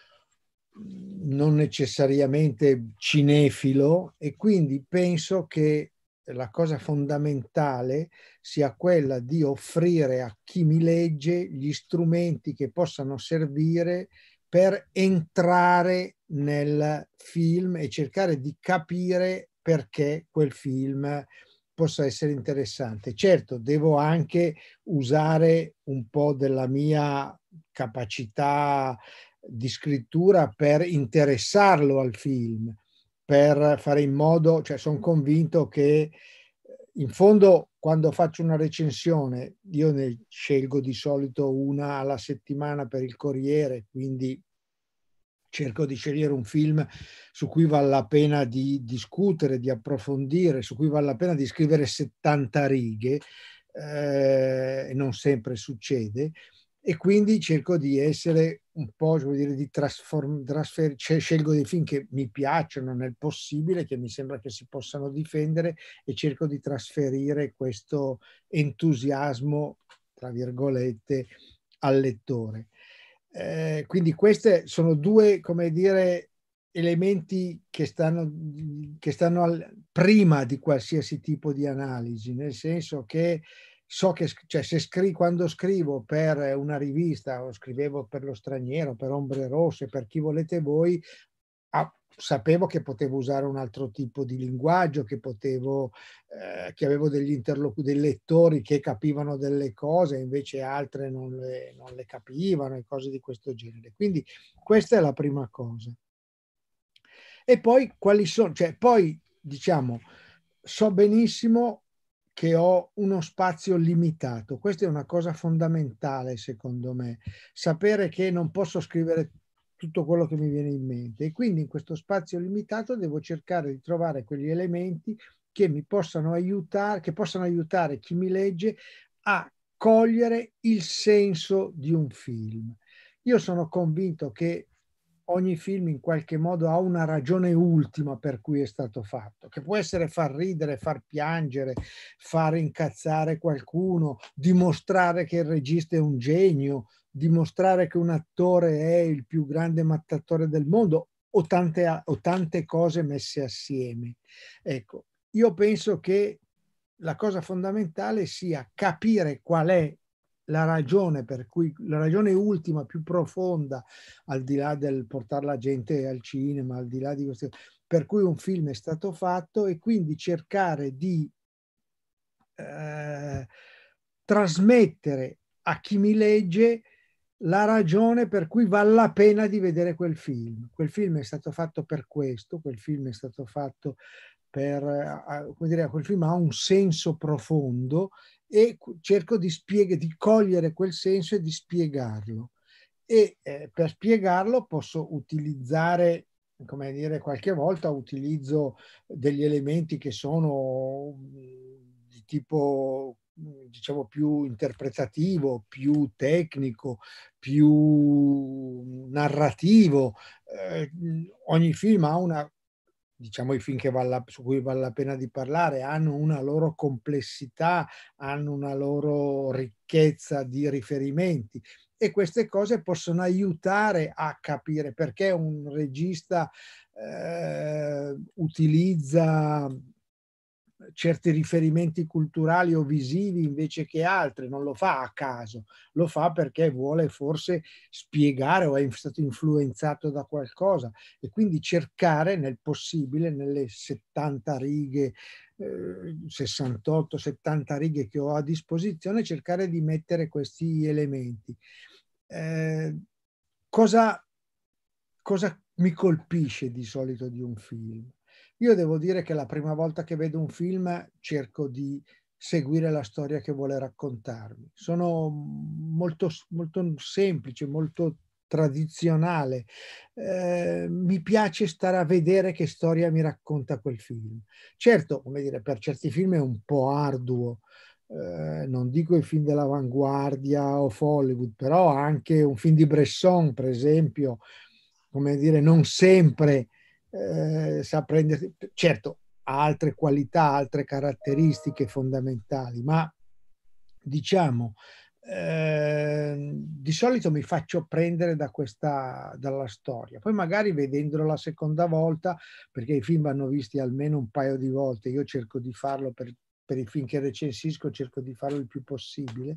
non necessariamente cinefilo, e quindi penso che la cosa fondamentale sia quella di offrire a chi mi legge gli strumenti che possano servire per entrare nel film e cercare di capire perché quel film possa essere interessante. Certo, devo anche usare un po' della mia capacità di scrittura per interessarlo al film, per fare in modo, cioè sono convinto che in fondo quando faccio una recensione io ne scelgo di solito una alla settimana per il Corriere, quindi cerco di scegliere un film su cui vale la pena di discutere, di approfondire, su cui vale la pena di scrivere 70 righe, e non sempre succede, e quindi cerco di essere un po', vuol dire, scelgo dei film che mi piacciono nel possibile, che mi sembra che si possano difendere, e cerco di trasferire questo entusiasmo, tra virgolette, al lettore. Quindi questi sono due, come dire, elementi che stanno prima di qualsiasi tipo di analisi, nel senso che so che, cioè, quando scrivo per una rivista o scrivevo per Lo Straniero, per Ombre Rosse, per chi volete voi, sapevo che potevo usare un altro tipo di linguaggio, che avevo dei lettori che capivano delle cose, invece altre non le capivano, e cose di questo genere. Quindi questa è la prima cosa. E poi quali sono, cioè poi diciamo, so benissimo che ho uno spazio limitato. Questa è una cosa fondamentale, secondo me, sapere che non posso scrivere tutto quello che mi viene in mente, e quindi in questo spazio limitato devo cercare di trovare quegli elementi che mi possano aiutare, che possano aiutare chi mi legge a cogliere il senso di un film. Io sono convinto che ogni film in qualche modo ha una ragione ultima per cui è stato fatto, che può essere far ridere, far piangere, far incazzare qualcuno, dimostrare che il regista è un genio, dimostrare che un attore è il più grande mattatore del mondo, o tante cose messe assieme. Ecco, io penso che la cosa fondamentale sia capire qual è la ragione ultima, più profonda, al di là del portare la gente al cinema, al di là di questo, per cui un film è stato fatto, e quindi cercare di trasmettere a chi mi legge la ragione per cui vale la pena di vedere quel film. Quel film è stato fatto per questo, quel film è stato fatto come dire, quel film ha un senso profondo, e cerco di cogliere quel senso e di spiegarlo. E per spiegarlo posso utilizzare, come dire, qualche volta utilizzo degli elementi che sono di tipo, diciamo, più interpretativo, più tecnico, più narrativo. Ogni film ha una, diciamo, i film su cui vale la pena di parlare hanno una loro complessità, hanno una loro ricchezza di riferimenti, e queste cose possono aiutare a capire perché un regista utilizza certi riferimenti culturali o visivi invece che altri. Non lo fa a caso, lo fa perché vuole forse spiegare o è stato influenzato da qualcosa, e quindi cercare nel possibile, nelle 70 righe, 68-70 righe che ho a disposizione, cercare di mettere questi elementi. Cosa mi colpisce di solito di un film? Io devo dire che la prima volta che vedo un film cerco di seguire la storia che vuole raccontarmi. Sono molto, molto semplice, molto tradizionale. Mi piace stare a vedere che storia mi racconta quel film. Certo, come dire, per certi film è un po' arduo. Non dico i film dell'avanguardia o Hollywood, però anche un film di Bresson, per esempio, come dire, non sempre sa prendersi, certo ha altre qualità, altre caratteristiche fondamentali, ma diciamo di solito mi faccio prendere dalla storia. Poi magari vedendolo la seconda volta, perché i film vanno visti almeno un paio di volte, io cerco di farlo per i film che recensisco, cerco di farlo il più possibile.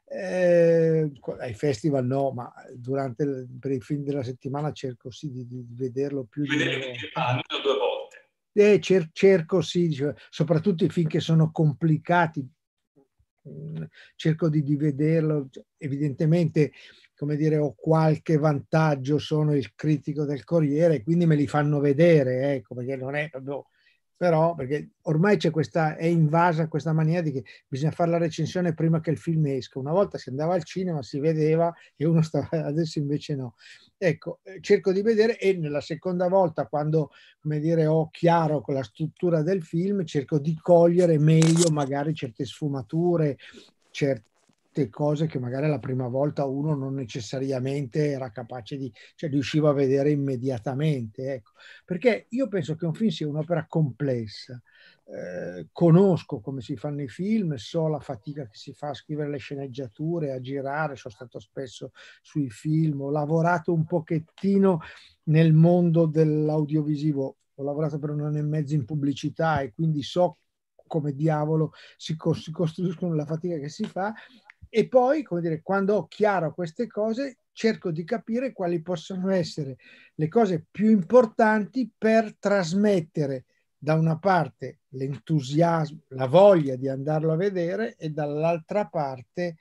Ai festival no, ma per i film della settimana cerco sì di vederlo più di una volta. Almeno 2 volte. Cerco sì, soprattutto i film che sono complicati, cerco di vederlo. Evidentemente, come dire, ho qualche vantaggio, sono il critico del Corriere, quindi me li fanno vedere, ecco, perché non è proprio, però perché ormai è invasa questa mania di che bisogna fare la recensione prima che il film esca. Una volta si andava al cinema, si vedeva, e uno stava, adesso invece no. Ecco, cerco di vedere, e nella seconda volta, quando, come dire, ho chiaro con la struttura del film, cerco di cogliere meglio magari certe sfumature, certe cose che magari la prima volta uno non necessariamente era capace cioè riusciva a vedere immediatamente, ecco. Perché io penso che un film sia un'opera complessa. Conosco come si fanno i film, so la fatica che si fa a scrivere le sceneggiature, a girare, sono stato spesso sui film, ho lavorato un pochettino nel mondo dell'audiovisivo, ho lavorato per 1 anno e mezzo in pubblicità, e quindi so come diavolo si costruiscono, la fatica che si fa. E poi, come dire, quando ho chiaro queste cose, cerco di capire quali possono essere le cose più importanti per trasmettere da una parte l'entusiasmo, la voglia di andarlo a vedere, e dall'altra parte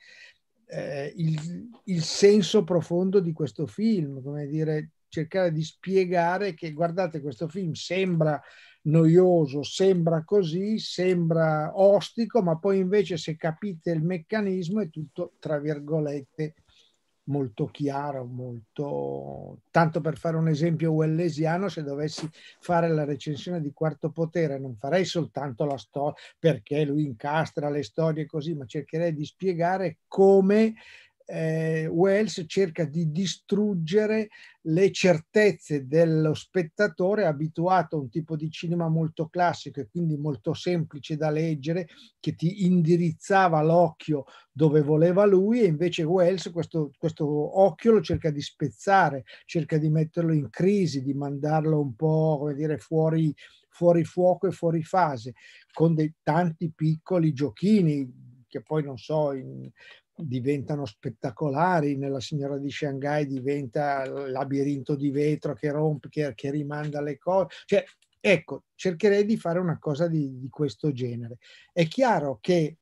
il senso profondo di questo film, come dire, cercare di spiegare che, guardate, questo film sembra noioso, sembra così, sembra ostico, ma poi invece se capite il meccanismo è tutto, tra virgolette, molto chiaro, molto... Tanto per fare un esempio wellesiano, se dovessi fare la recensione di Quarto Potere, non farei soltanto la storia, perché lui incastra le storie così, ma cercherei di spiegare come Wells cerca di distruggere le certezze dello spettatore abituato a un tipo di cinema molto classico e quindi molto semplice da leggere, che ti indirizzava l'occhio dove voleva lui, e invece Wells questo occhio lo cerca di spezzare, cerca di metterlo in crisi, di mandarlo un po', come dire, fuori fuoco e fuori fase, con dei tanti piccoli giochini che poi, non so, diventano spettacolari. Nella Signora di Shanghai diventa il labirinto di vetro che rompe, che rimanda le cose. Cioè, ecco, cercherei di fare una cosa di questo genere. È chiaro che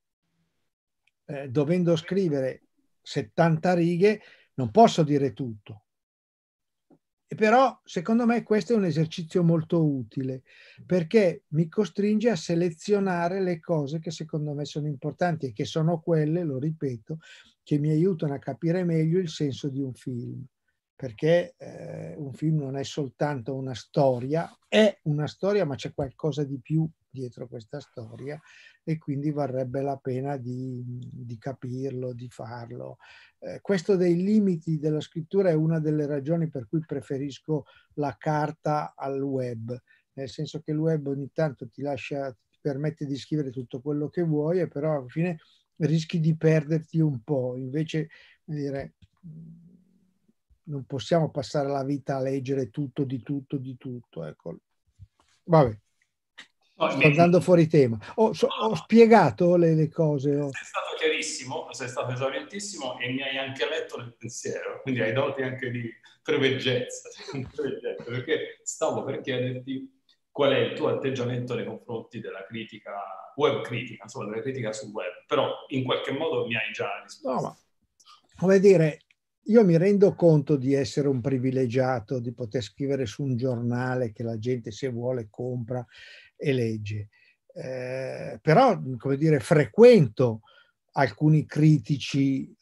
dovendo scrivere 70 righe non posso dire tutto. E però, secondo me, questo è un esercizio molto utile, perché mi costringe a selezionare le cose che secondo me sono importanti, e che sono quelle, lo ripeto, che mi aiutano a capire meglio il senso di un film. Perché un film non è soltanto una storia, è una storia, ma c'è qualcosa di più dietro questa storia, e quindi varrebbe la pena di capirlo, di farlo. Questo dei limiti della scrittura è una delle ragioni per cui preferisco la carta al web, nel senso che il web ogni tanto ti permette di scrivere tutto quello che vuoi, e però alla fine rischi di perderti un po'. Invece, dire, non possiamo passare la vita a leggere tutto, di tutto, di tutto. Ecco. Vabbè. Sto andando fuori tema. Ho spiegato le cose. Sei stato chiarissimo, sei stato esaurientissimo, e mi hai anche letto nel pensiero, quindi hai doti anche di preveggezza, perché stavo per chiederti qual è il tuo atteggiamento nei confronti della critica, web critica, insomma, della critica sul web, però in qualche modo mi hai già risposto. No, ma, come dire, io mi rendo conto di essere un privilegiato, di poter scrivere su un giornale che la gente, se vuole, compra e legge. Però, come dire, frequento alcuni critici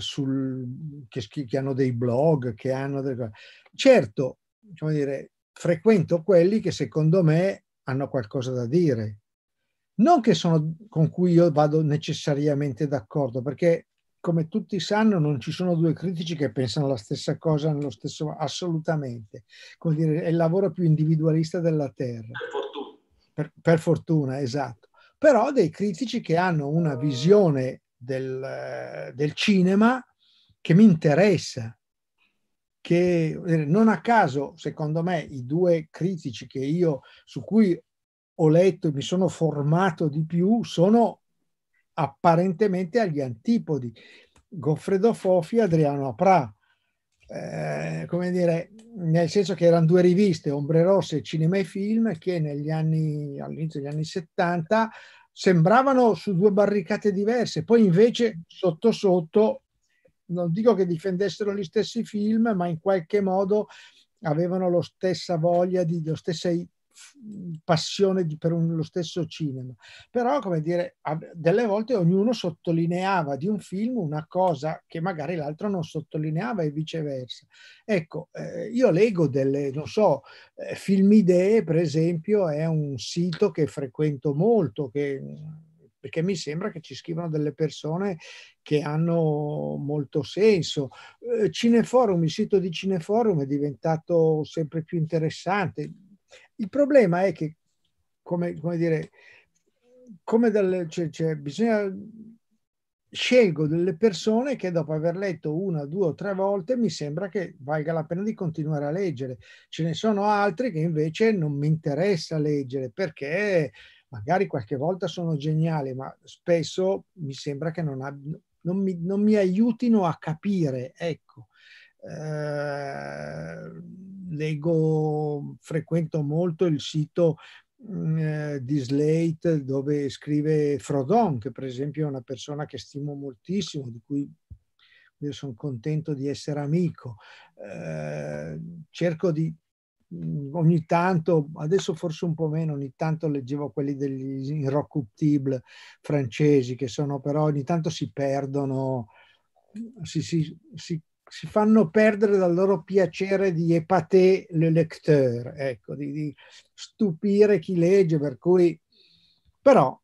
che hanno dei blog, che hanno delle cose. Certo, come dire, frequento quelli che secondo me hanno qualcosa da dire. Non che sono con cui io vado necessariamente d'accordo, perché come tutti sanno non ci sono due critici che pensano la stessa cosa nello stesso, assolutamente. Come dire, è il lavoro più individualista della Terra. Per fortuna. Per fortuna, esatto. Però dei critici che hanno una visione del cinema che mi interessa, che non a caso, secondo me, i due critici su cui ho letto e mi sono formato di più sono apparentemente agli antipodi: Goffredo Fofi e Adriano Apra. Come dire, nel senso che erano due riviste, Ombre Rosse e Cinema e Film, che all'inizio degli anni 70 sembravano su due barricate diverse, poi invece sotto sotto, non dico che difendessero gli stessi film, ma in qualche modo avevano la stessa voglia, la stessa passione per lo stesso cinema. Però, come dire, delle volte ognuno sottolineava di un film una cosa che magari l'altro non sottolineava, e viceversa. Ecco, io leggo non so, Film Idee, per esempio, è un sito che frequento molto, perché mi sembra che ci scrivano delle persone che hanno molto senso. Cineforum, il sito di Cineforum è diventato sempre più interessante. Il problema è che, come dire, bisogna scelgo delle persone che dopo aver letto una, due o tre volte mi sembra che valga la pena di continuare a leggere. Ce ne sono altri che invece non mi interessa leggere, perché magari qualche volta sono geniali, ma spesso mi sembra che non mi aiutino a capire. Ecco. frequento molto il sito di Slate, dove scrive Frodon, che per esempio è una persona che stimo moltissimo, di cui io sono contento di essere amico. Cerco di ogni tanto, adesso forse un po' meno, ogni tanto leggevo quelli degli Inrecuptibles francesi, che sono però ogni tanto si perdono, si fanno perdere dal loro piacere di épater le lecteur, ecco, di stupire chi legge, per cui però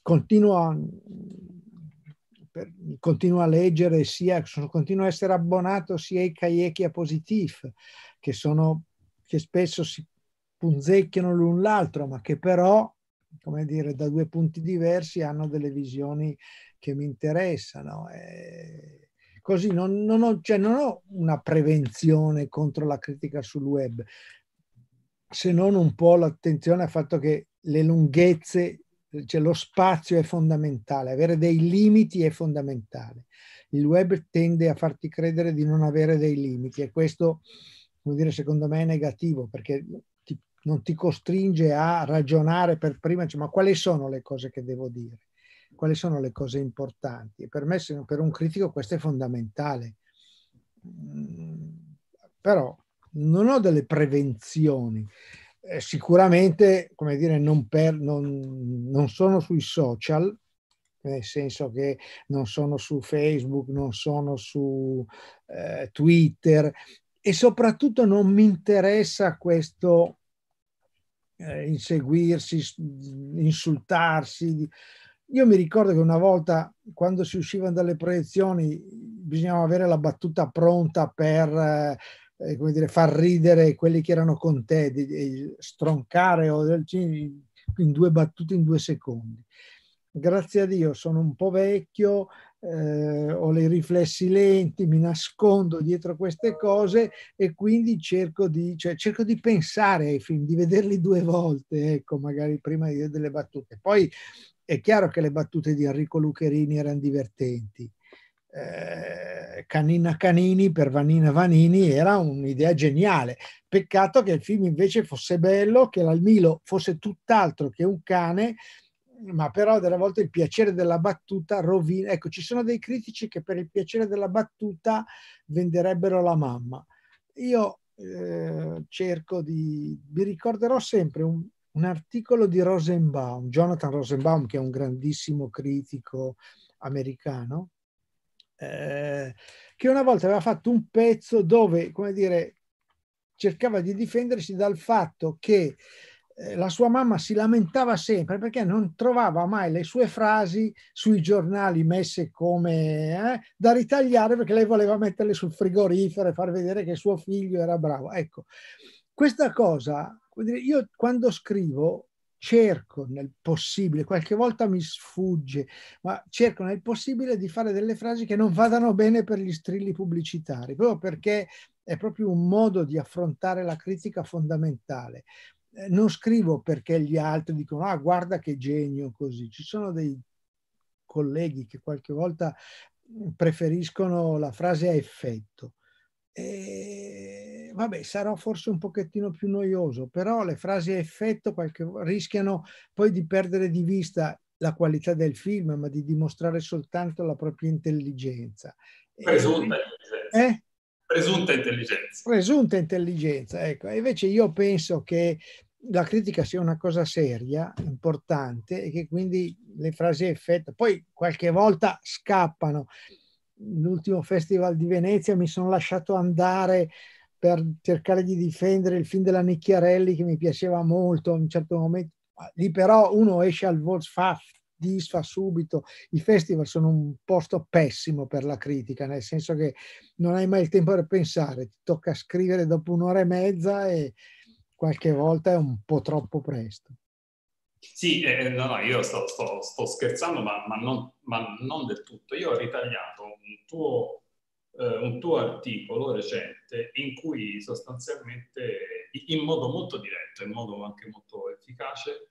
continuo a leggere, continuo a essere abbonato sia ai cahiers che a Positif, che spesso si punzecchiano l'un l'altro, ma che però, come dire, da due punti diversi hanno delle visioni che mi interessano. Così non ho una prevenzione contro la critica sul web, se non un po' l'attenzione al fatto che le lunghezze, cioè lo spazio è fondamentale, avere dei limiti è fondamentale. Il web tende a farti credere di non avere dei limiti, e questo, come dire, secondo me è negativo, perché non ti costringe a ragionare per prima, cioè, ma quali sono le cose che devo dire? Quali sono le cose importanti? E per me, per un critico, questo è fondamentale. Però non ho delle prevenzioni. Sicuramente, come dire, non sono sui social, nel senso che non sono su Facebook, non sono su Twitter, e soprattutto non mi interessa questo inseguirsi, insultarsi. Io mi ricordo che una volta, quando si uscivano dalle proiezioni, bisognava avere la battuta pronta per come dire, far ridere quelli che erano con te, di stroncare in 2 battute in 2 secondi. Grazie a Dio sono un po' vecchio, ho i riflessi lenti, mi nascondo dietro queste cose, e quindi cerco di pensare ai film, di vederli 2 volte, ecco, magari prima di dire delle battute. Poi è chiaro che le battute di Enrico Lucherini erano divertenti. Canina Canini per Vanina Vanini era un'idea geniale. Peccato che il film invece fosse bello, che l'Almilo fosse tutt'altro che un cane, ma però delle volte il piacere della battuta rovina. Ecco, ci sono dei critici che per il piacere della battuta venderebbero la mamma. Io mi ricorderò sempre un articolo di Rosenbaum, Jonathan Rosenbaum, che è un grandissimo critico americano, che una volta aveva fatto un pezzo dove, come dire, cercava di difendersi dal fatto che la sua mamma si lamentava sempre perché non trovava mai le sue frasi sui giornali messe come da ritagliare, perché lei voleva metterle sul frigorifero e far vedere che suo figlio era bravo. Ecco, questa cosa, io quando scrivo cerco nel possibile, qualche volta mi sfugge, ma cerco nel possibile di fare delle frasi che non vadano bene per gli strilli pubblicitari, proprio perché è proprio un modo di affrontare la critica fondamentale. Non scrivo perché gli altri dicono ah, guarda che genio, così. Ci sono dei colleghi che qualche volta preferiscono la frase a effetto. Vabbè, sarò forse un pochettino più noioso, però le frasi a effetto rischiano poi di perdere di vista la qualità del film, ma di dimostrare soltanto la propria intelligenza. Presunta intelligenza. Presunta intelligenza. Presunta intelligenza, ecco. E invece io penso che la critica sia una cosa seria, importante, e che quindi le frasi a effetto poi qualche volta scappano. L'ultimo Festival di Venezia mi sono lasciato andare per cercare di difendere il film della Nicchiarelli, che mi piaceva molto a un certo momento. Lì però uno esce al disfa subito. I festival sono un posto pessimo per la critica, nel senso che non hai mai il tempo per pensare, ti tocca scrivere dopo 1 ora e mezza, e qualche volta è un po' troppo presto. Sì, no, io sto scherzando, ma non del tutto. Io ho ritagliato un tuo articolo recente in cui sostanzialmente, in modo molto diretto, in modo anche molto efficace,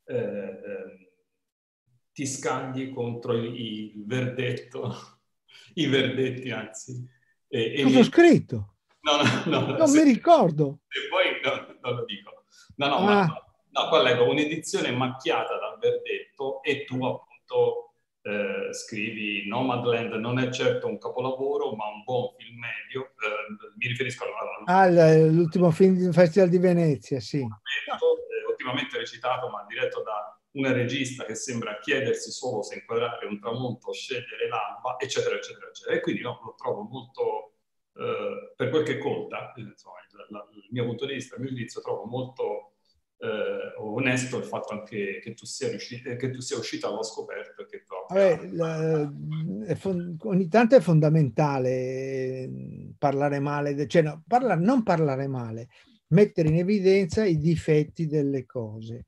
ti scagli contro il verdetto, i verdetti, anzi. Cosa ho scritto? no, Non mi ricordo. se poi non lo dico. Ma Ah, no, qua leggo un'edizione macchiata dal verdetto e tu appunto scrivi Nomadland non è certo un capolavoro, ma un buon film medio. Mi riferisco l'ultimo film del Festival di Venezia, sì. No, ottimamente recitato, ma diretto da una regista che sembra chiedersi solo se inquadrare un tramonto o scegliere l'alba, eccetera, eccetera, eccetera. E quindi no, lo trovo molto, per quel che conta, insomma, il mio punto di vista, il mio giudizio, trovo molto onesto il fatto anche che tu sia uscito allo scoperto e che tu abbia... vabbè, ogni tanto è fondamentale parlare male, cioè no, non parlare male, mettere in evidenza i difetti delle cose.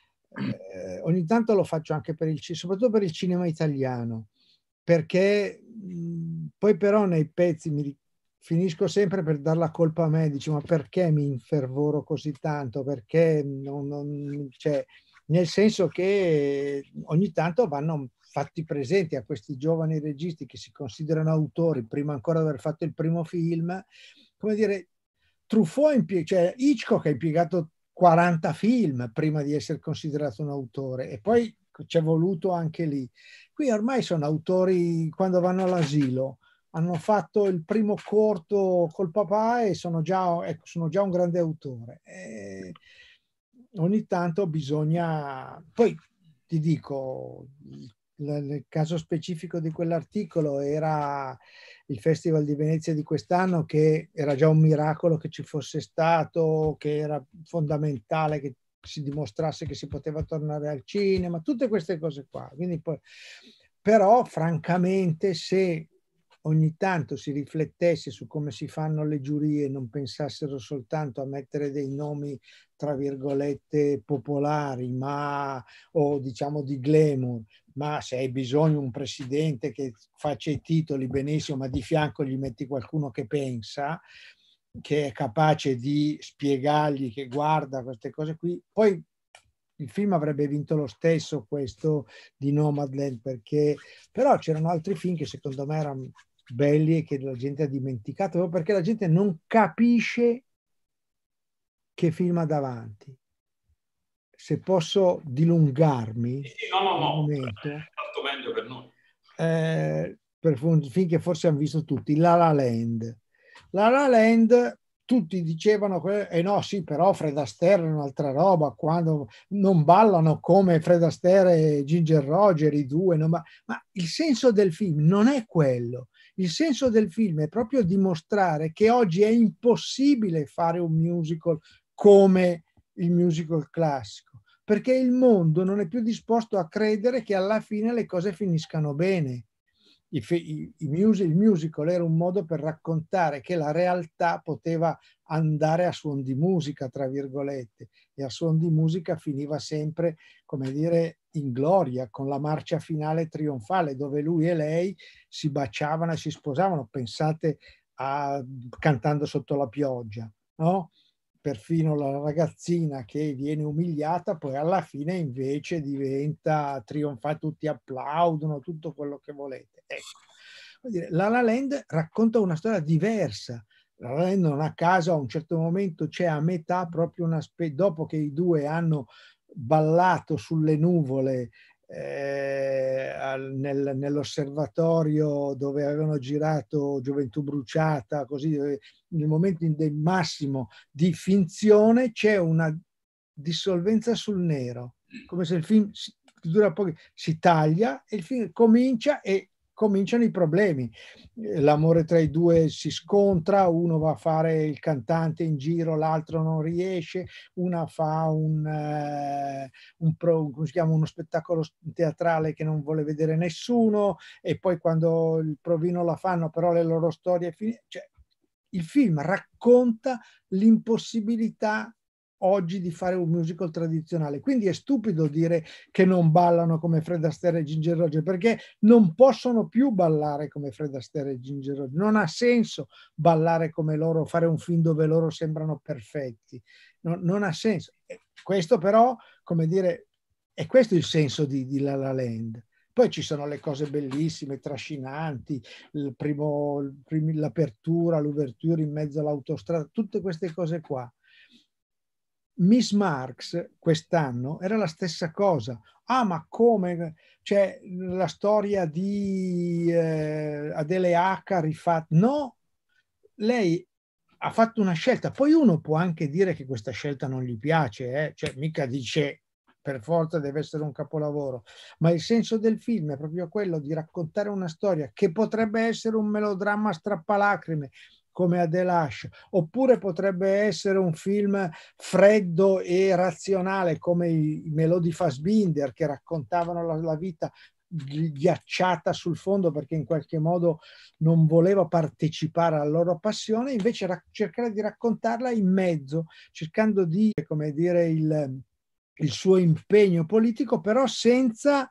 Ogni tanto lo faccio anche soprattutto per il cinema italiano, perché poi però nei pezzi finisco sempre per dar la colpa a me, dico ma perché mi infervoro così tanto? Perché cioè, nel senso che ogni tanto vanno fatti presenti a questi giovani registi che si considerano autori prima ancora di aver fatto il primo film, come dire, Truffaut, cioè Hitchcock ha impiegato 40 film prima di essere considerato un autore e poi ci è voluto anche lì. Qui ormai sono autori quando vanno all'asilo, hanno fatto il primo corto col papà e ecco, sono già un grande autore. Ogni tanto bisogna... Poi ti dico, nel caso specifico di quell'articolo era il Festival di Venezia di quest'anno, che era già un miracolo che ci fosse stato, che era fondamentale che si dimostrasse che si poteva tornare al cinema, tutte queste cose qua. Quindi poi, però, francamente, se ogni tanto si riflettesse su come si fanno le giurie e non pensassero soltanto a mettere dei nomi, tra virgolette, popolari, ma o diciamo di glamour, ma se hai bisogno di un presidente che faccia i titoli benissimo, ma di fianco gli metti qualcuno che pensa, che è capace di spiegargli che guarda queste cose qui, poi il film avrebbe vinto lo stesso, questo di Nomadland, perché però c'erano altri film che secondo me erano belli e che la gente ha dimenticato, proprio perché la gente non capisce che film ha davanti. Se posso dilungarmi Sì, sì, un no, momento, tanto meglio per noi. per un film che forse hanno visto tutti, La La Land. La La Land, tutti dicevano, no sì, però Fred Astaire è un'altra roba, quando non ballano come Fred Astaire e Ginger Roger, i due, ma il senso del film non è quello. Il senso del film è proprio dimostrare che oggi è impossibile fare un musical come il musical classico, perché il mondo non è più disposto a credere che alla fine le cose finiscano bene. Il musical era un modo per raccontare che la realtà poteva andare a suon di musica, tra virgolette, e a suon di musica finiva sempre, come dire, in gloria, con la marcia finale trionfale, dove lui e lei si baciavano e si sposavano. Pensate a Cantando sotto la pioggia, no? Perfino la ragazzina che viene umiliata, poi alla fine invece diventa trionfale, tutti applaudono, tutto quello che volete. Ecco, vuol dire, La La Land racconta una storia diversa. La La Land non a caso a un certo momento c'è a metà proprio dopo che i due hanno ballato sulle nuvole nell'osservatorio dove avevano girato Gioventù Bruciata, così nel momento del massimo di finzione c'è una dissolvenza sul nero, come se il film dura poco, si taglia e il film comincia e cominciano i problemi. L'amore tra i due si scontra, uno va a fare il cantante in giro, l'altro non riesce, una fa come si chiama, uno spettacolo teatrale che non vuole vedere nessuno e poi quando il provino la fanno però le loro storie cioè, il film racconta l'impossibilità oggi di fare un musical tradizionale, quindi è stupido dire che non ballano come Fred Astaire e Ginger Rogers, perché non possono più ballare come Fred Astaire e Ginger Rogers, non ha senso ballare come loro, fare un film dove loro sembrano perfetti, non ha senso. Questo però, come dire, è questo il senso di La La Land, Poi ci sono le cose bellissime, trascinanti, l'apertura, l'ouverture in mezzo all'autostrada, tutte queste cose qua. Miss Marx quest'anno era la stessa cosa. Ah, ma come? C'è la storia di Adele H rifatta. No, lei ha fatto una scelta. Poi uno può anche dire che questa scelta non gli piace, cioè mica dice per forza deve essere un capolavoro, ma il senso del film è proprio quello di raccontare una storia che potrebbe essere un melodramma strappalacrime come Adele H, oppure potrebbe essere un film freddo e razionale come i Melodie Fassbinder, che raccontavano la vita ghiacciata sul fondo perché in qualche modo non voleva partecipare alla loro passione, invece cercare di raccontarla in mezzo, cercando di, come dire, il suo impegno politico, però senza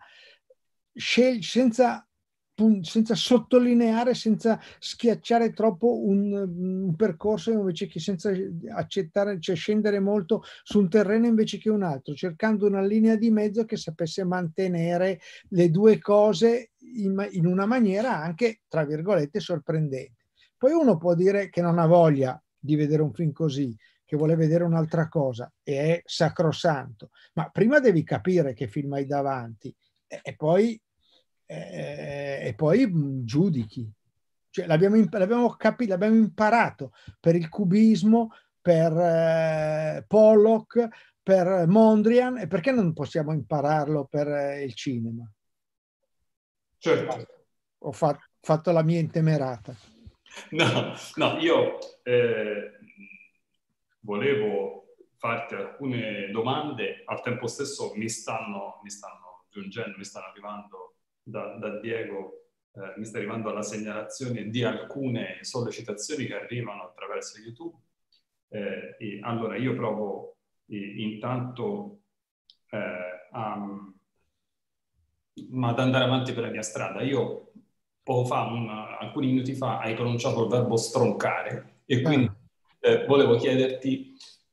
sottolineare, senza schiacciare troppo un percorso, invece che senza accettare, cioè scendere molto su un terreno invece che un altro, cercando una linea di mezzo che sapesse mantenere le due cose in una maniera anche, tra virgolette, sorprendente. Poi uno può dire che non ha voglia di vedere un film così, che vuole vedere un'altra cosa, e è sacrosanto, ma prima devi capire che film hai davanti e poi giudichi. Cioè, l'abbiamo capito, l'abbiamo imparato per il cubismo, per Pollock, per Mondrian, e perché non possiamo impararlo per il cinema? Certo. Ho fatto la mia intemerata. No, io volevo farti alcune domande, al tempo stesso mi stanno giungendo, mi stanno arrivando da Diego, mi sta arrivando la segnalazione di alcune sollecitazioni che arrivano attraverso YouTube. E allora io provo intanto ad andare avanti per la mia strada. Io alcuni minuti fa hai pronunciato il verbo stroncare e quindi volevo chiederti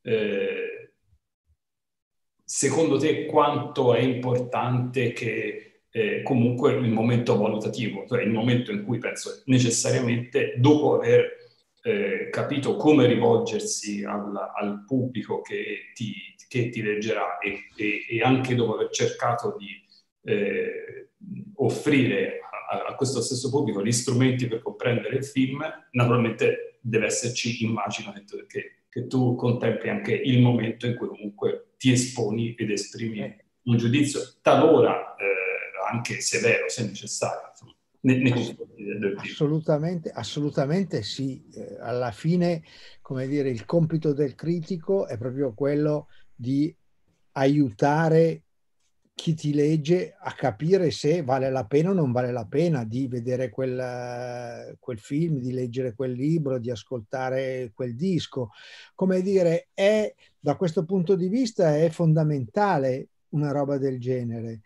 secondo te quanto è importante che comunque il momento valutativo, cioè il momento in cui penso necessariamente dopo aver capito come rivolgersi al pubblico che ti leggerà e anche dopo aver cercato di offrire a questo stesso pubblico gli strumenti per comprendere il film, naturalmente deve esserci, immagino, che tu contempli anche il momento in cui comunque ti esponi ed esprimi un giudizio talora anche severo, se necessario, insomma, nei confronti del film. Assolutamente sì. Alla fine, come dire, il compito del critico è proprio quello di aiutare chi ti legge a capire se vale la pena o non vale la pena di vedere quel film, di leggere quel libro, di ascoltare quel disco. Come dire, da questo punto di vista è fondamentale una roba del genere.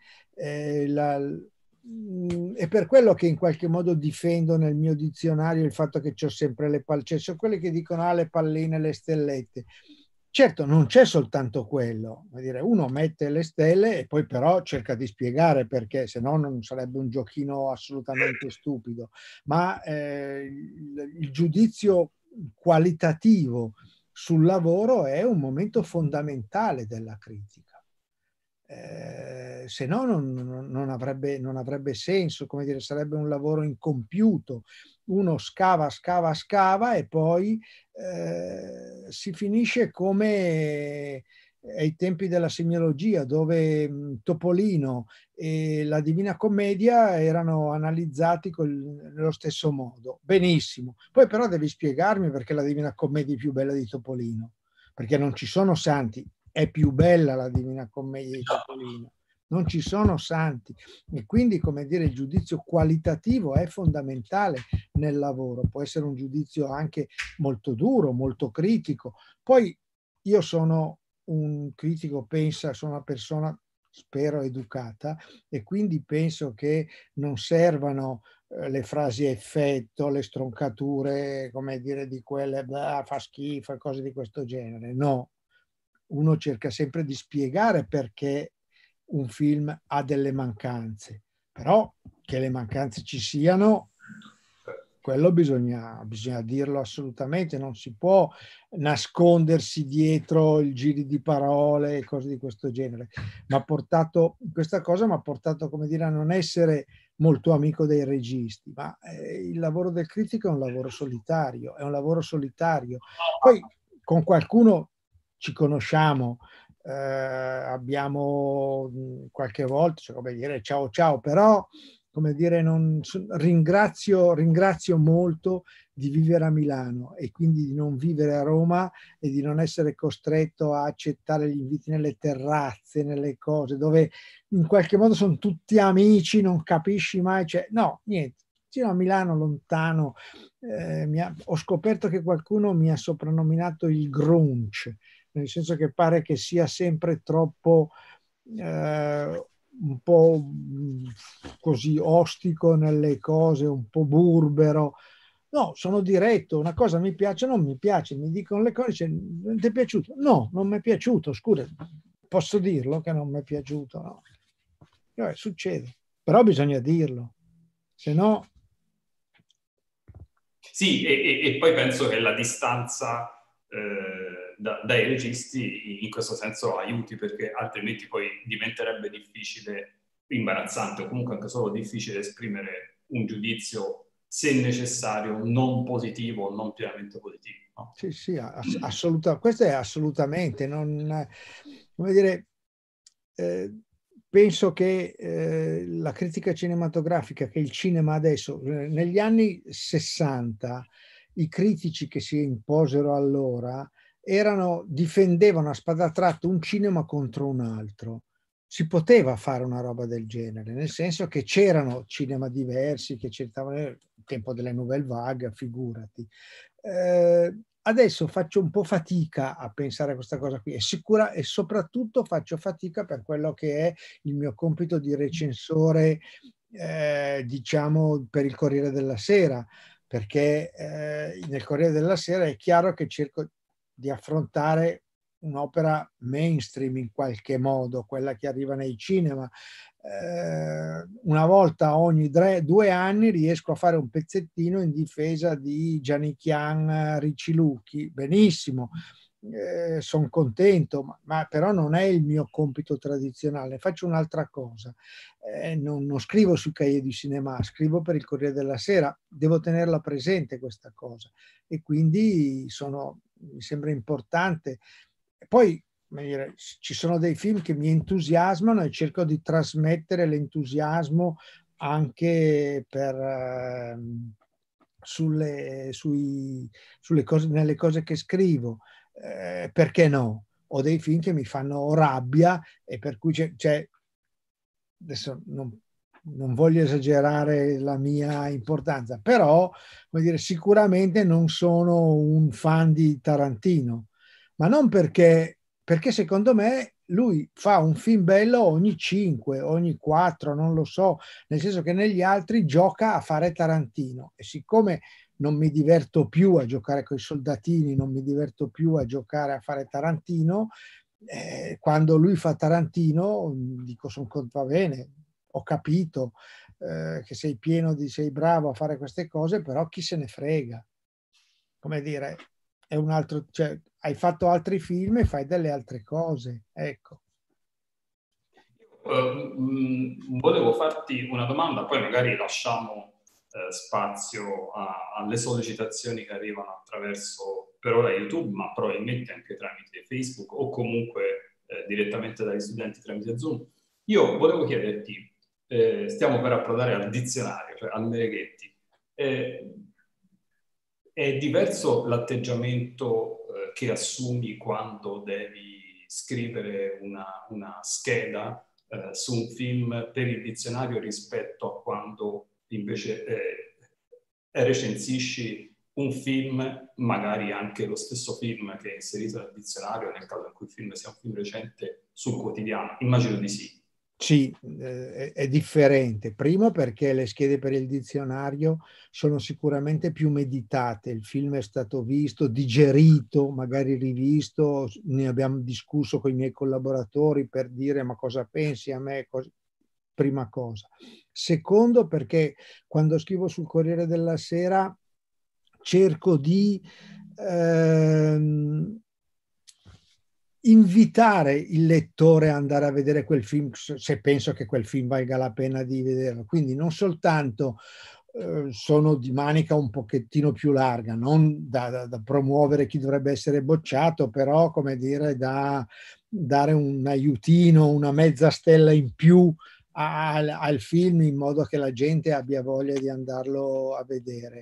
È per quello che in qualche modo difendo nel mio dizionario il fatto che c'ho sempre le palline, cioè sono quelli che dicono le palline, le stellette. Certo, non c'è soltanto quello, vuol dire, uno mette le stelle e poi però cerca di spiegare perché, se no non sarebbe un giochino assolutamente stupido, ma il giudizio qualitativo sul lavoro è un momento fondamentale della critica. Se no non avrebbe senso, come dire, sarebbe un lavoro incompiuto. Uno scava e poi si finisce come ai tempi della semiologia, dove Topolino e la Divina Commedia erano analizzati nello stesso modo. Benissimo. Poi però devi spiegarmi perché la Divina Commedia è più bella di Topolino, perché non ci sono santi. È più bella la Divina Commedia di Topolino, non ci sono santi, e quindi, come dire, il giudizio qualitativo è fondamentale nel lavoro. Può essere un giudizio anche molto duro, molto critico. Poi io sono un critico, sono una persona, spero, educata, e quindi penso che non servano le frasi a effetto, le stroncature, come dire, di quelle fa schifo, cose di questo genere. No, uno cerca sempre di spiegare perché un film ha delle mancanze, Però che le mancanze ci siano, quello bisogna dirlo assolutamente, non si può nascondersi dietro il giri di parole e cose di questo genere. Questa cosa mi ha portato, come dire, a non essere molto amico dei registi, ma il lavoro del critico è un lavoro solitario, Poi con qualcuno ci conosciamo, abbiamo qualche volta, cioè, come dire, ciao ciao, però come dire, ringrazio molto di vivere a Milano e quindi di non vivere a Roma e di non essere costretto a accettare gli inviti nelle terrazze, nelle cose, dove in qualche modo sono tutti amici, non capisci mai, cioè, no, niente. Giro a Milano, lontano, ho scoperto che qualcuno mi ha soprannominato il grunge, nel senso che pare che sia sempre troppo un po' così ostico nelle cose, un po' burbero. No, sono diretto, una cosa mi piace, non mi piace, mi dicono le cose, non ti è piaciuto? No, non mi è piaciuto, scusa, posso dirlo che non mi è piaciuto? No. Succede, però bisogna dirlo, se no... Sì, e poi penso che la distanza dai registi in questo senso aiuti, perché altrimenti poi diventerebbe difficile, imbarazzante o comunque anche solo difficile esprimere un giudizio, se necessario, non positivo o non pienamente positivo. No? Sì, sì, assolutamente. Questo è assolutamente, come dire, penso che la critica cinematografica, che il cinema adesso, negli anni 60, i critici che si imposero allora difendevano a spada tratta un cinema contro un altro. Si poteva fare una roba del genere, nel senso che c'erano cinema diversi che cercavano il tempo delle nouvelle vague, figurati. Adesso faccio un po' fatica a pensare a questa cosa qui, e soprattutto faccio fatica per quello che è il mio compito di recensore, diciamo, per il Corriere della Sera, perché nel Corriere della Sera è chiaro che cerco di affrontare un'opera mainstream in qualche modo, quella che arriva nei cinema. Una volta ogni 2 anni riesco a fare un pezzettino in difesa di Giannichian Riccilucchi, benissimo, sono contento, ma però non è il mio compito tradizionale. Faccio un'altra cosa, non scrivo sui cahiers du cinéma, scrivo per il Corriere della Sera, devo tenerla presente questa cosa e quindi mi sembra importante. Poi ci sono dei film che mi entusiasmano e cerco di trasmettere l'entusiasmo anche sulle cose, nelle cose che scrivo. Perché no? Ho dei film che mi fanno rabbia e per cui adesso non voglio esagerare la mia importanza, però vuol dire, sicuramente non sono un fan di Tarantino, ma non perché secondo me lui fa un film bello ogni 5, ogni 4, non lo so, nel senso che negli altri gioca a fare Tarantino e siccome non mi diverto più a giocare con i soldatini, non mi diverto più a giocare a fare Tarantino, quando lui fa Tarantino dico va bene, ho capito che sei bravo a fare queste cose, però chi se ne frega, come dire, è un altro, cioè, hai fatto altri film e fai delle altre cose, ecco. Volevo farti una domanda, poi magari lasciamo spazio alle sollecitazioni che arrivano attraverso per ora YouTube, ma probabilmente anche tramite Facebook o comunque direttamente dagli studenti tramite Zoom. Io volevo chiederti, stiamo per approdare al dizionario, cioè al Mereghetti. È diverso l'atteggiamento che assumi quando devi scrivere una scheda su un film per il dizionario rispetto a quando invece recensisci un film, magari anche lo stesso film che è inserito nel dizionario, nel caso in cui il film sia un film recente, sul quotidiano? Immagino di sì. Sì, è differente. Primo perché le schede per il dizionario sono sicuramente più meditate. Il film è stato visto, digerito, magari rivisto, ne abbiamo discusso con i miei collaboratori per dire ma cosa pensi a me, prima cosa. Secondo, perché quando scrivo sul Corriere della Sera cerco di invitare il lettore ad andare a vedere quel film se penso che quel film valga la pena di vederlo. Quindi non soltanto sono di manica un pochettino più larga, non da promuovere chi dovrebbe essere bocciato, però come dire da dare un aiutino, una mezza stella in più al film, in modo che la gente abbia voglia di andarlo a vedere.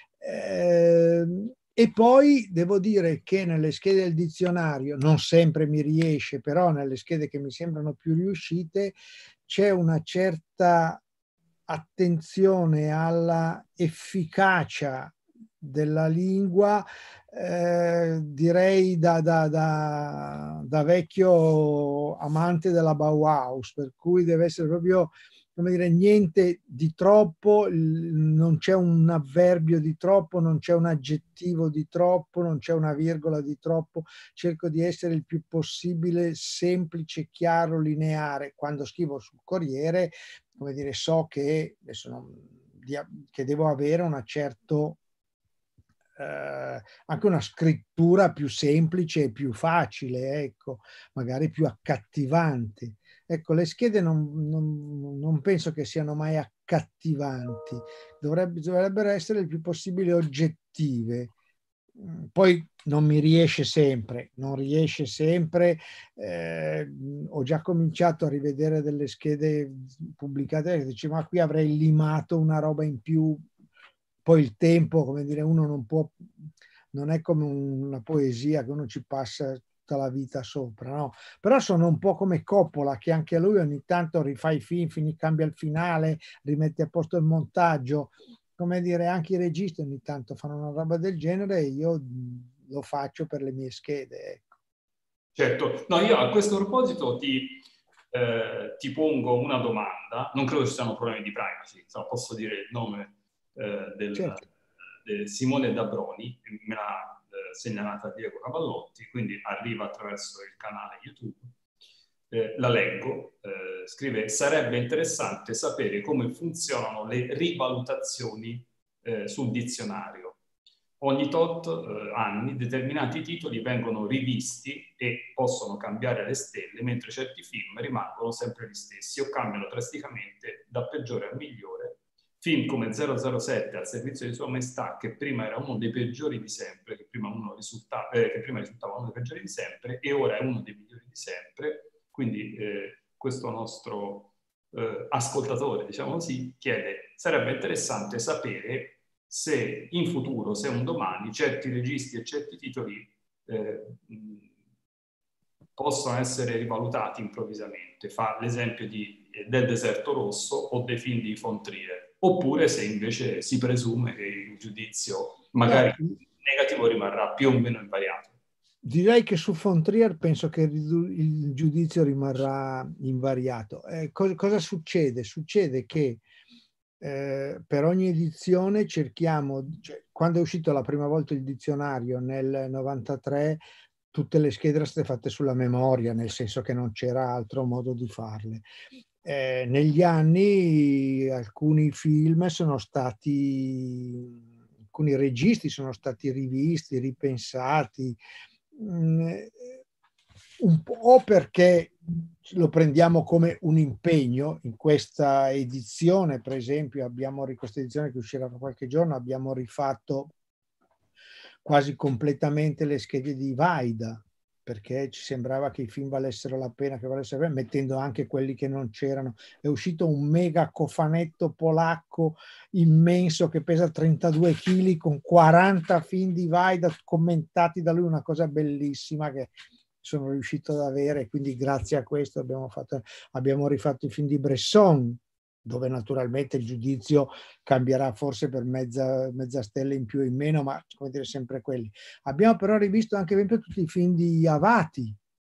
E poi devo dire che nelle schede del dizionario, non sempre mi riesce, però nelle schede che mi sembrano più riuscite, c'è una certa attenzione alla efficacia della lingua, direi da vecchio amante della Bauhaus, per cui deve essere proprio, come dire, niente di troppo, non c'è un avverbio di troppo, non c'è un aggettivo di troppo, non c'è una virgola di troppo. Cerco di essere il più possibile semplice, chiaro, lineare. Quando scrivo sul Corriere, come dire, so che che devo avere una certo anche una scrittura più semplice e più facile, ecco, magari più accattivante. Ecco, le schede non penso che siano mai accattivanti, dovrebbero essere il più possibile oggettive. Poi non mi riesce sempre, ho già cominciato a rivedere delle schede pubblicate e dicevo, ma qui avrei limato una roba in più. Poi il tempo, come dire, uno non può, non è come una poesia che uno ci passa tutta la vita sopra, no? Però sono un po' come Coppola, che anche lui ogni tanto rifà i film, cambia il finale, rimette a posto il montaggio. Come dire, anche i registi ogni tanto fanno una roba del genere e io lo faccio per le mie schede, ecco. Certo, no, io a questo proposito ti pongo una domanda, non credo ci siano problemi di privacy, posso dire il nome Certo. Simone Dabroni, me l'ha segnalata Diego Cavallotti, quindi arriva attraverso il canale YouTube. La leggo, scrive: sarebbe interessante sapere come funzionano le rivalutazioni sul dizionario. Ogni tot anni determinati titoli vengono rivisti e possono cambiare le stelle, mentre certi film rimangono sempre gli stessi o cambiano drasticamente da peggiore a migliore. Film come 007 al servizio di Sua Maestà, che prima era uno dei peggiori di sempre, che prima risultava uno dei peggiori di sempre e ora è uno dei migliori di sempre. Quindi questo nostro ascoltatore, diciamo così, chiede: sarebbe interessante sapere se in futuro, se un domani, certi registi e certi titoli possono essere rivalutati improvvisamente. Fa l'esempio del Deserto Rosso o dei film di von Trier, oppure se invece si presume che il giudizio magari negativo rimarrà più o meno invariato. Direi che su von Trier penso che il giudizio rimarrà invariato. Cosa succede? Succede che per ogni edizione cerchiamo, cioè, quando è uscito la prima volta il dizionario nel 93, tutte le schede erano state fatte sulla memoria, nel senso che non c'era altro modo di farle. Negli anni alcuni registi sono stati rivisti, ripensati, un po' perché lo prendiamo come un impegno. In questa edizione, per esempio, questa edizione che uscirà fra qualche giorno, abbiamo rifatto quasi completamente le schede di Vaida, perché ci sembrava che i film valessero la pena, mettendo anche quelli che non c'erano. È uscito un mega cofanetto polacco immenso che pesa 32 kg con 40 film di Vaida commentati da lui, una cosa bellissima che sono riuscito ad avere, quindi grazie a questo abbiamo rifatto i film di Bresson, dove naturalmente il giudizio cambierà forse per mezza stella in più o in meno, ma come dire sempre quelli. Abbiamo però rivisto anche per esempio tutti i film di Avati,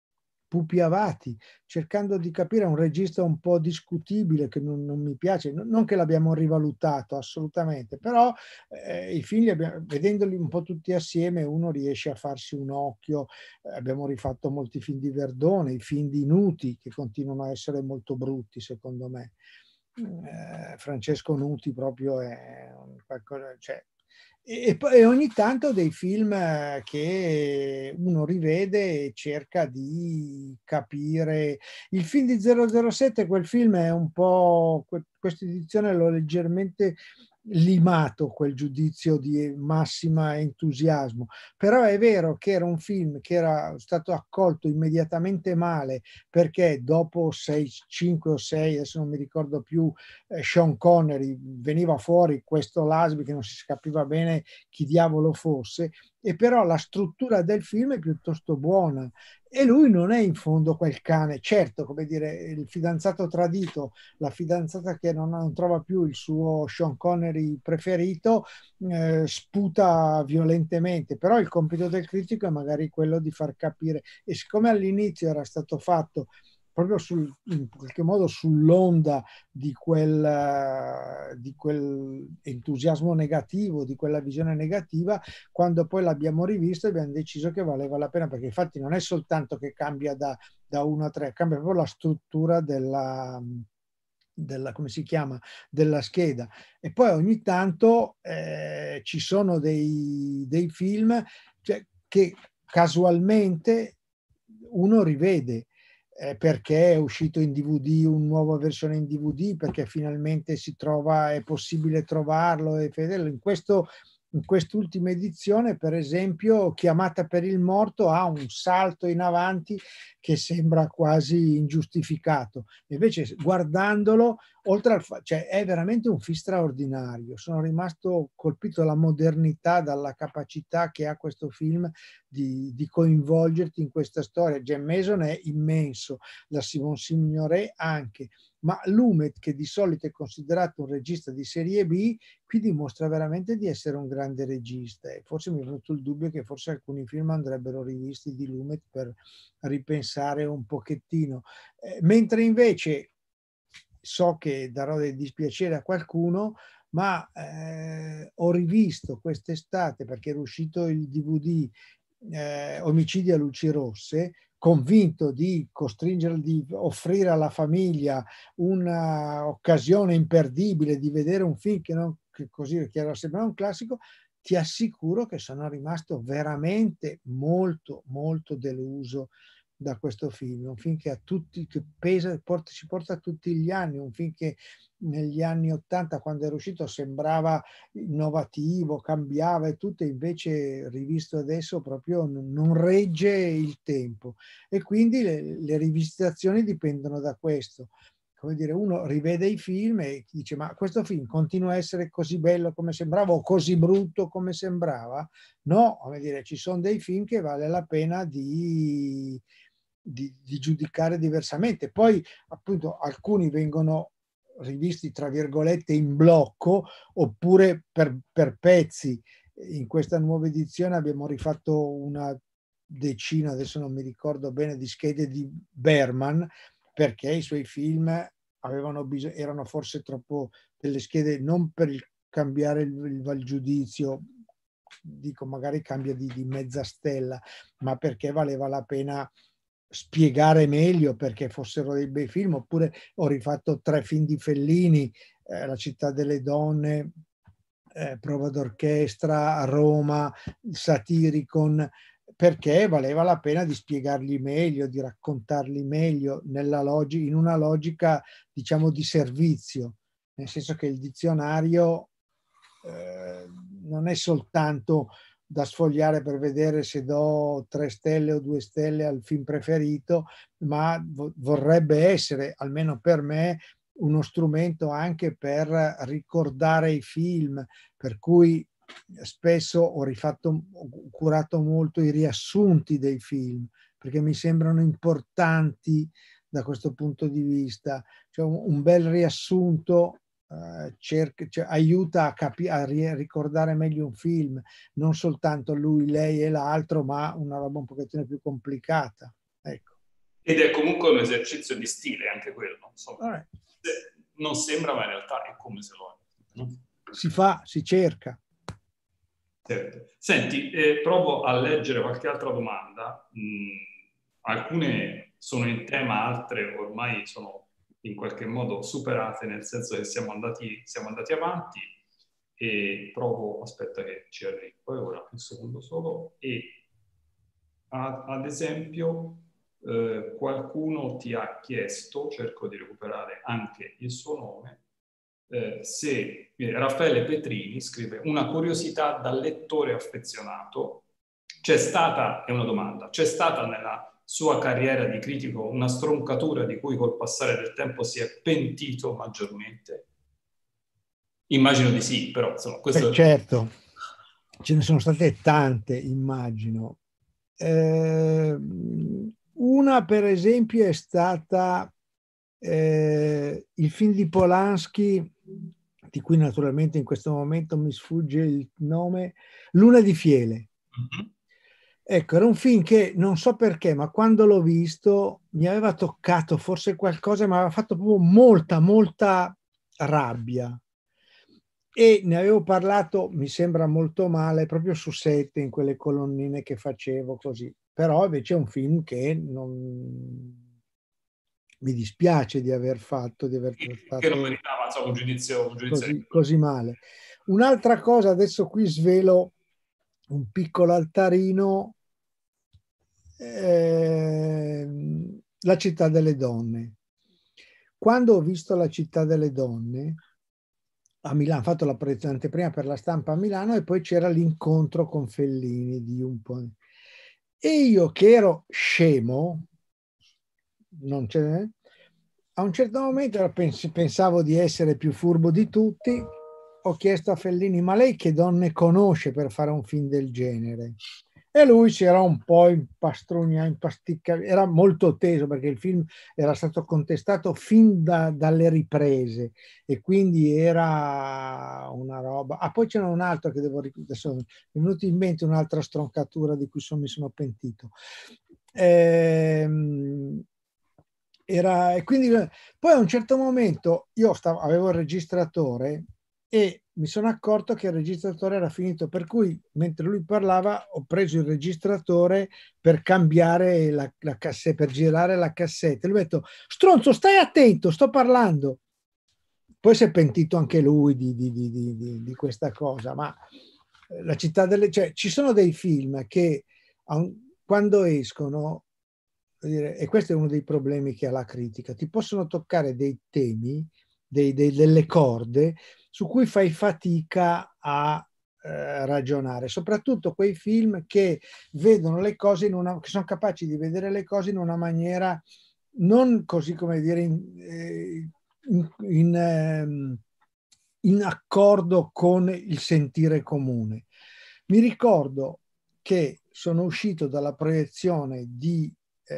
Pupi Avati, cercando di capire, un regista un po' discutibile che non mi piace, non che l'abbiamo rivalutato assolutamente, però i film, vedendoli un po' tutti assieme, uno riesce a farsi un occhio. Abbiamo rifatto molti film di Verdone, i film di Nuti, che continuano a essere molto brutti secondo me. Francesco Nuti proprio è qualcosa, cioè, e ogni tanto dei film che uno rivede e cerca di capire. Il film di 007, quel film è un po', questa edizione l'ho leggermente limato, quel giudizio di massima entusiasmo, però è vero che era un film che era stato accolto immediatamente male, perché dopo 5 o 6, adesso non mi ricordo più, Sean Connery, veniva fuori questo Lasby che non si capiva bene chi diavolo fosse, e però la struttura del film è piuttosto buona e lui non è in fondo quel cane. Certo, come dire, il fidanzato tradito, la fidanzata che non trova più il suo Sean Connery preferito, sputa violentemente, però il compito del critico è magari quello di far capire, e siccome all'inizio era stato fatto proprio in qualche modo sull'onda di quel entusiasmo negativo, di quella visione negativa, quando poi l'abbiamo rivisto abbiamo deciso che valeva la pena, perché infatti non è soltanto che cambia da 1 a 3, cambia proprio la struttura come si chiama, della scheda. E poi ogni tanto ci sono dei film, cioè, che casualmente uno rivede, perché è uscito in DVD, una nuova versione in DVD, perché finalmente è possibile trovarlo e vederlo. In quest'ultima edizione, per esempio, Chiamata per il morto ha un salto in avanti che sembra quasi ingiustificato. Invece, guardandolo, cioè, è veramente un film straordinario. Sono rimasto colpito dalla modernità, dalla capacità che ha questo film di coinvolgerti in questa storia. Jim Mason è immenso, la Simone Signoret anche, ma Lumet, che di solito è considerato un regista di serie B, qui dimostra veramente di essere un grande regista, e forse mi è venuto il dubbio che forse alcuni film andrebbero rivisti di Lumet per ripensare un pochettino, mentre invece so che darò del dispiacere a qualcuno, ma ho rivisto quest'estate, perché era uscito il DVD Omicidi a luci rosse, convinto di di offrire alla famiglia un'occasione imperdibile di vedere un film che così che era sembrato un classico. Ti assicuro che sono rimasto veramente molto molto deluso da questo film. Un film che a tutti, che pesa, ci porta tutti gli anni, un film che negli anni '80, quando era uscito, sembrava innovativo, cambiava e tutto, invece rivisto adesso proprio non regge il tempo, e quindi le rivisitazioni dipendono da questo. Come dire, uno rivede i film e dice: ma questo film continua a essere così bello come sembrava o così brutto come sembrava? No, come dire, ci sono dei film che vale la pena di giudicare diversamente. Poi appunto alcuni vengono rivisti tra virgolette in blocco, oppure per pezzi. In questa nuova edizione abbiamo rifatto una decina, adesso non mi ricordo bene, di schede di Berman, perché i suoi film erano forse troppo delle schede, non per cambiare il giudizio, dico magari cambia di mezza stella, ma perché valeva la pena spiegare meglio perché fossero dei bei film. Oppure ho rifatto 3 film di Fellini, La città delle donne, Prova d'orchestra, Roma, Satiricon, perché valeva la pena di spiegarli meglio, di raccontarli meglio in una logica, diciamo, di servizio, nel senso che il dizionario non è soltanto da sfogliare per vedere se do 3 stelle o 2 stelle al film preferito, ma vorrebbe essere, almeno per me, uno strumento anche per ricordare i film, per cui spesso ho curato molto i riassunti dei film, perché mi sembrano importanti da questo punto di vista. Cioè un bel riassunto aiuta a ricordare meglio un film, non soltanto lui, lei e l'altro, ma una roba un pochettino più complicata. Ecco. Ed è comunque un esercizio di stile anche quello, insomma. Right. Non sembra, ma in realtà è come se lo è. No? Si fa, si cerca. Certo. Senti, provo a leggere qualche altra domanda. Alcune sono in tema, altre ormai sono in qualche modo superate, nel senso che siamo andati avanti, e provo, aspetta che ci arrivo, poi ora un secondo solo, e ad esempio qualcuno ti ha chiesto, cerco di recuperare anche il suo nome, se Raffaele Petrini scrive: una curiosità da lettore affezionato, c'è stata, è una domanda, c'è stata nella sua carriera di critico una stroncatura di cui col passare del tempo si è pentito maggiormente? Immagino di sì, però insomma questo Beh, certo, ce ne sono state tante, immagino. Una, per esempio, è stata il film di Polanski, di cui naturalmente in questo momento mi sfugge il nome, Luna di Fiele. Mm-hmm. Ecco, era un film che non so perché, ma quando l'ho visto mi aveva toccato forse qualcosa, mi aveva fatto proprio molta rabbia. E ne avevo parlato, mi sembra molto male, proprio su Sette, in quelle colonnine che facevo così. Però invece è un film che non mi dispiace di aver fatto, di aver Che non trattato meritava, insomma, un giudizio così male. Un'altra cosa, adesso qui svelo un piccolo altarino, La città delle donne. Quando ho visto La città delle donne a Milano, ho fatto la proiezione anteprima per la stampa a Milano e poi c'era l'incontro con Fellini di un po'. E io che ero scemo, non ce n'è, a un certo momento pensavo di essere più furbo di tutti, ho chiesto a Fellini: ma lei che donne conosce per fare un film del genere? E lui si era un po' impasticcato, era molto teso perché il film era stato contestato fin dalle riprese e quindi era una roba. Ah, poi c'era un altro che adesso mi è venuto in mente un'altra stroncatura di cui mi sono pentito. E quindi poi a un certo momento io avevo il registratore e mi sono accorto che il registratore era finito, per cui mentre lui parlava ho preso il registratore per cambiare la cassetta, per girare la cassetta. E lui ha detto: stronzo, stai attento, sto parlando. Poi si è pentito anche lui di questa cosa, ma la città delle... Cioè, ci sono dei film che quando escono, e questo è uno dei problemi che ha la critica, ti possono toccare dei temi, delle corde su cui fai fatica a ragionare, soprattutto quei film che vedono le cose che sono capaci di vedere le cose in una maniera non così, come dire, in accordo con il sentire comune. Mi ricordo che sono uscito dalla proiezione di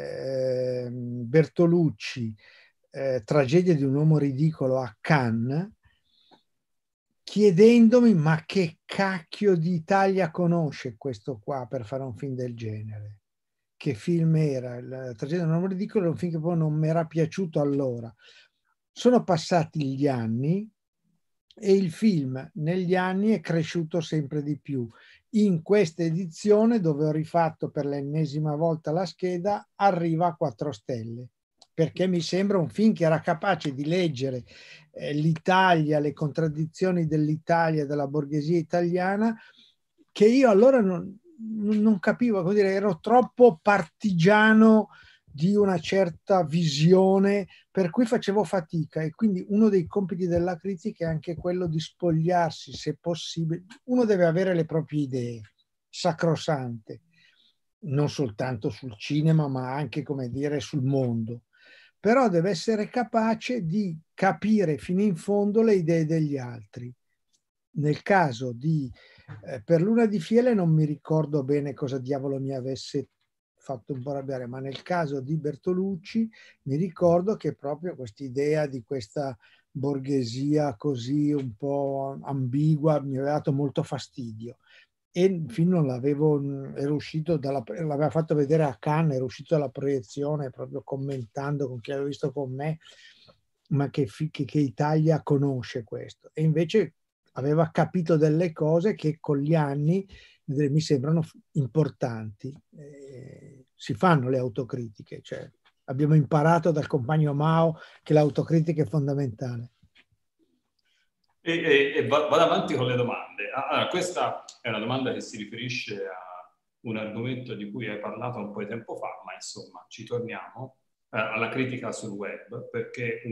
Bertolucci, Tragedia di un uomo ridicolo, a Cannes, chiedendomi: ma che cacchio di Italia conosce questo qua per fare un film del genere? Che film era? La Tragedia di un uomo ridicolo era un film che poi non mi era piaciuto allora. Sono passati gli anni e il film negli anni è cresciuto sempre di più. In questa edizione, dove ho rifatto per l'ennesima volta la scheda, arriva a 4 stelle, perché mi sembra un film che era capace di leggere l'Italia, le contraddizioni dell'Italia, della borghesia italiana, che io allora non capivo, come dire, ero troppo partigiano di una certa visione, per cui facevo fatica. E quindi uno dei compiti della critica è anche quello di spogliarsi, se possibile. Uno deve avere le proprie idee sacrosante, non soltanto sul cinema, ma anche, come dire, sul mondo. Però deve essere capace di capire fino in fondo le idee degli altri. Nel caso di Per Luna di Fiele non mi ricordo bene cosa diavolo mi avesse fatto un po' arrabbiare, ma nel caso di Bertolucci mi ricordo che proprio quest'idea di questa borghesia così un po' ambigua mi aveva dato molto fastidio. e il film non l'avevo, era uscito l'aveva fatto vedere a Cannes, era uscito dalla proiezione proprio commentando con chi aveva visto con me, ma che Italia conosce questo. E invece aveva capito delle cose che con gli anni mi sembrano importanti. Si fanno le autocritiche, cioè abbiamo imparato dal compagno Mao che l'autocritica è fondamentale. E vado avanti con le domande. Allora, questa è una domanda che si riferisce a un argomento di cui hai parlato un po' di tempo fa, ma insomma ci torniamo alla critica sul web, perché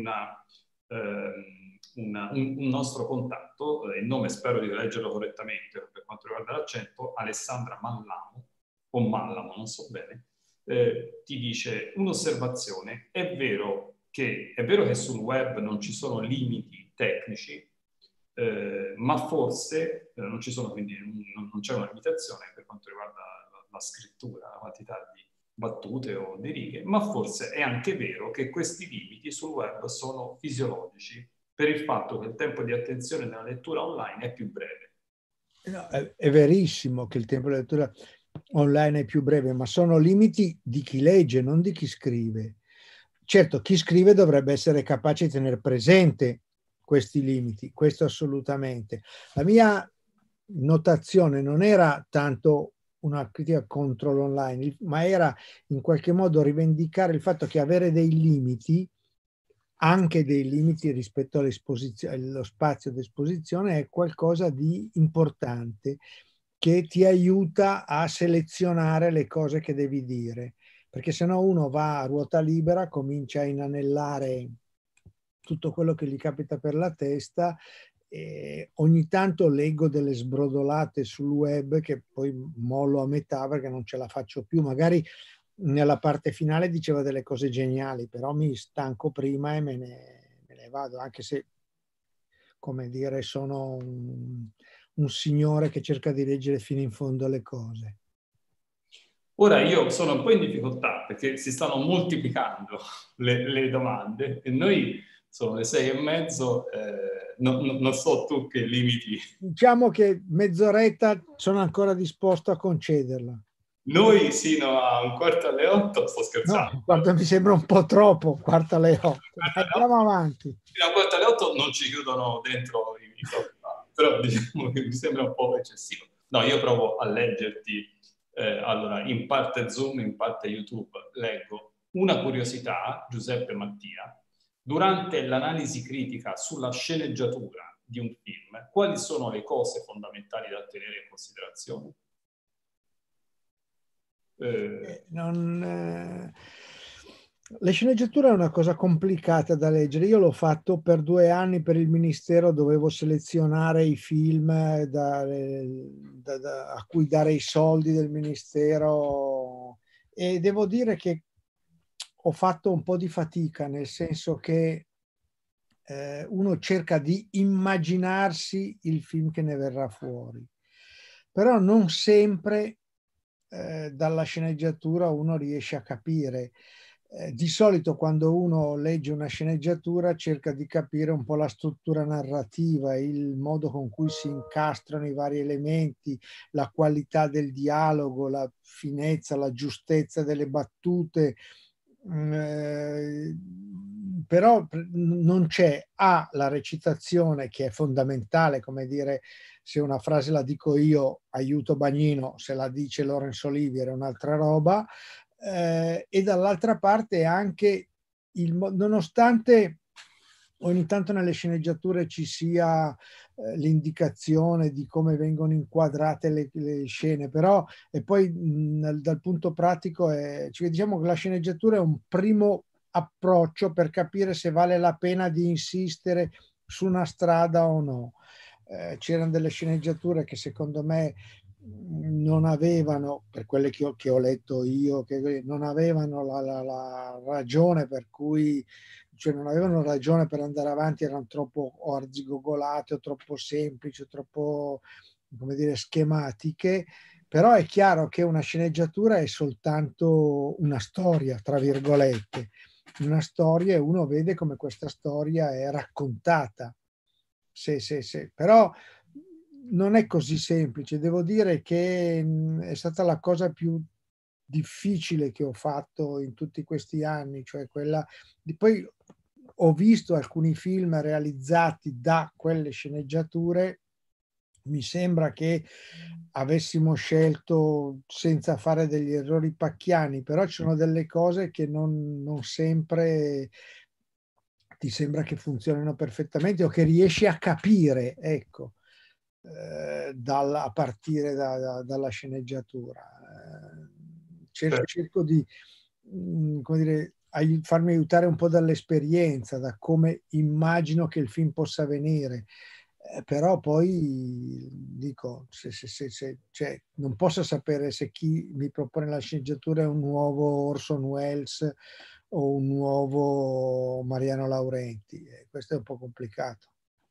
un nostro contatto, il nome spero di leggerlo correttamente per quanto riguarda l'accento, Alessandra Mallamo, o Mallamo, non so bene, ti dice un'osservazione: è vero che sul web non ci sono limiti tecnici, ma forse non ci sono, quindi non c'è una limitazione per quanto riguarda la scrittura, la quantità di battute o di righe, ma forse è anche vero che questi limiti sul web sono fisiologici per il fatto che il tempo di attenzione nella lettura online è più breve. No, è verissimo che il tempo di lettura online è più breve, ma sono limiti di chi legge, non di chi scrive. Certo, chi scrive dovrebbe essere capace di tenere presente questi limiti, questo assolutamente. La mia notazione non era tanto una critica contro l'online, ma era in qualche modo rivendicare il fatto che avere dei limiti, anche dei limiti rispetto allo spazio di esposizione, è qualcosa di importante che ti aiuta a selezionare le cose che devi dire, perché se no uno va a ruota libera, comincia a inanellare tutto quello che gli capita per la testa. Ogni tanto leggo delle sbrodolate sul web che poi mollo a metà perché non ce la faccio più. Magari nella parte finale diceva delle cose geniali, però mi stanco prima e me ne vado, anche se, come dire, sono un signore che cerca di leggere fino in fondo le cose. Ora io sono un po' in difficoltà perché si stanno moltiplicando le domande e noi sono le 6:30, non so tu che limiti. Diciamo che mezz'oretta sono ancora disposto a concederla. Noi sino a 7:45, sto No, scherzando. guarda, mi sembra un po' troppo, 7:45. Dai, andiamo avanti. Fino a 7:45 non ci chiudono dentro i software, però diciamo che mi sembra un po' eccessivo. No, io provo a leggerti, allora, in parte Zoom, in parte YouTube, leggo una curiosità, Giuseppe Mattia. Durante l'analisi critica sulla sceneggiatura di un film, quali sono le cose fondamentali da tenere in considerazione? Le sceneggiature è una cosa complicata da leggere. Io l'ho fatto per 2 anni per il Ministero, dovevo selezionare i film a cui dare i soldi del Ministero e devo dire che ho fatto un po' di fatica, nel senso che uno cerca di immaginarsi il film che ne verrà fuori, però non sempre dalla sceneggiatura uno riesce a capire. Di solito quando uno legge una sceneggiatura cerca di capire un po' la struttura narrativa, il modo con cui si incastrano i vari elementi, la qualità del dialogo, la finezza, la giustezza delle battute. Però non c'è la recitazione, che è fondamentale, come dire, se una frase la dico io aiuto Bagnino, se la dice Laurence Olivier è un'altra roba, e dall'altra parte anche nonostante ogni tanto nelle sceneggiature ci sia l'indicazione di come vengono inquadrate le scene, però e poi dal punto pratico cioè, diciamo che la sceneggiatura è un primo approccio per capire se vale la pena di insistere su una strada o no. C'erano delle sceneggiature che secondo me non avevano, per quelle che ho letto io, che non avevano la ragione per cui, cioè non avevano ragione per andare avanti, erano troppo arzigogolate o troppo semplici o troppo, come dire, schematiche. Però è chiaro che una sceneggiatura è soltanto una storia, tra virgolette, una storia, e uno vede come questa storia è raccontata. Però non è così semplice. Devo dire che è stata la cosa più difficile che ho fatto in tutti questi anni, cioè quella di poi ho visto alcuni film realizzati da quelle sceneggiature, mi sembra che avessimo scelto senza fare degli errori pacchiani, però ci sono delle cose che non sempre ti sembra che funzionino perfettamente o che riesci a capire, ecco, a partire dalla sceneggiatura. Cerco di come dire, farmi aiutare un po' dall'esperienza, da come immagino che il film possa venire. Però poi dico, cioè, non posso sapere se chi mi propone la sceneggiatura è un nuovo Orson Welles o un nuovo Mariano Laurenti. Questo è un po' complicato.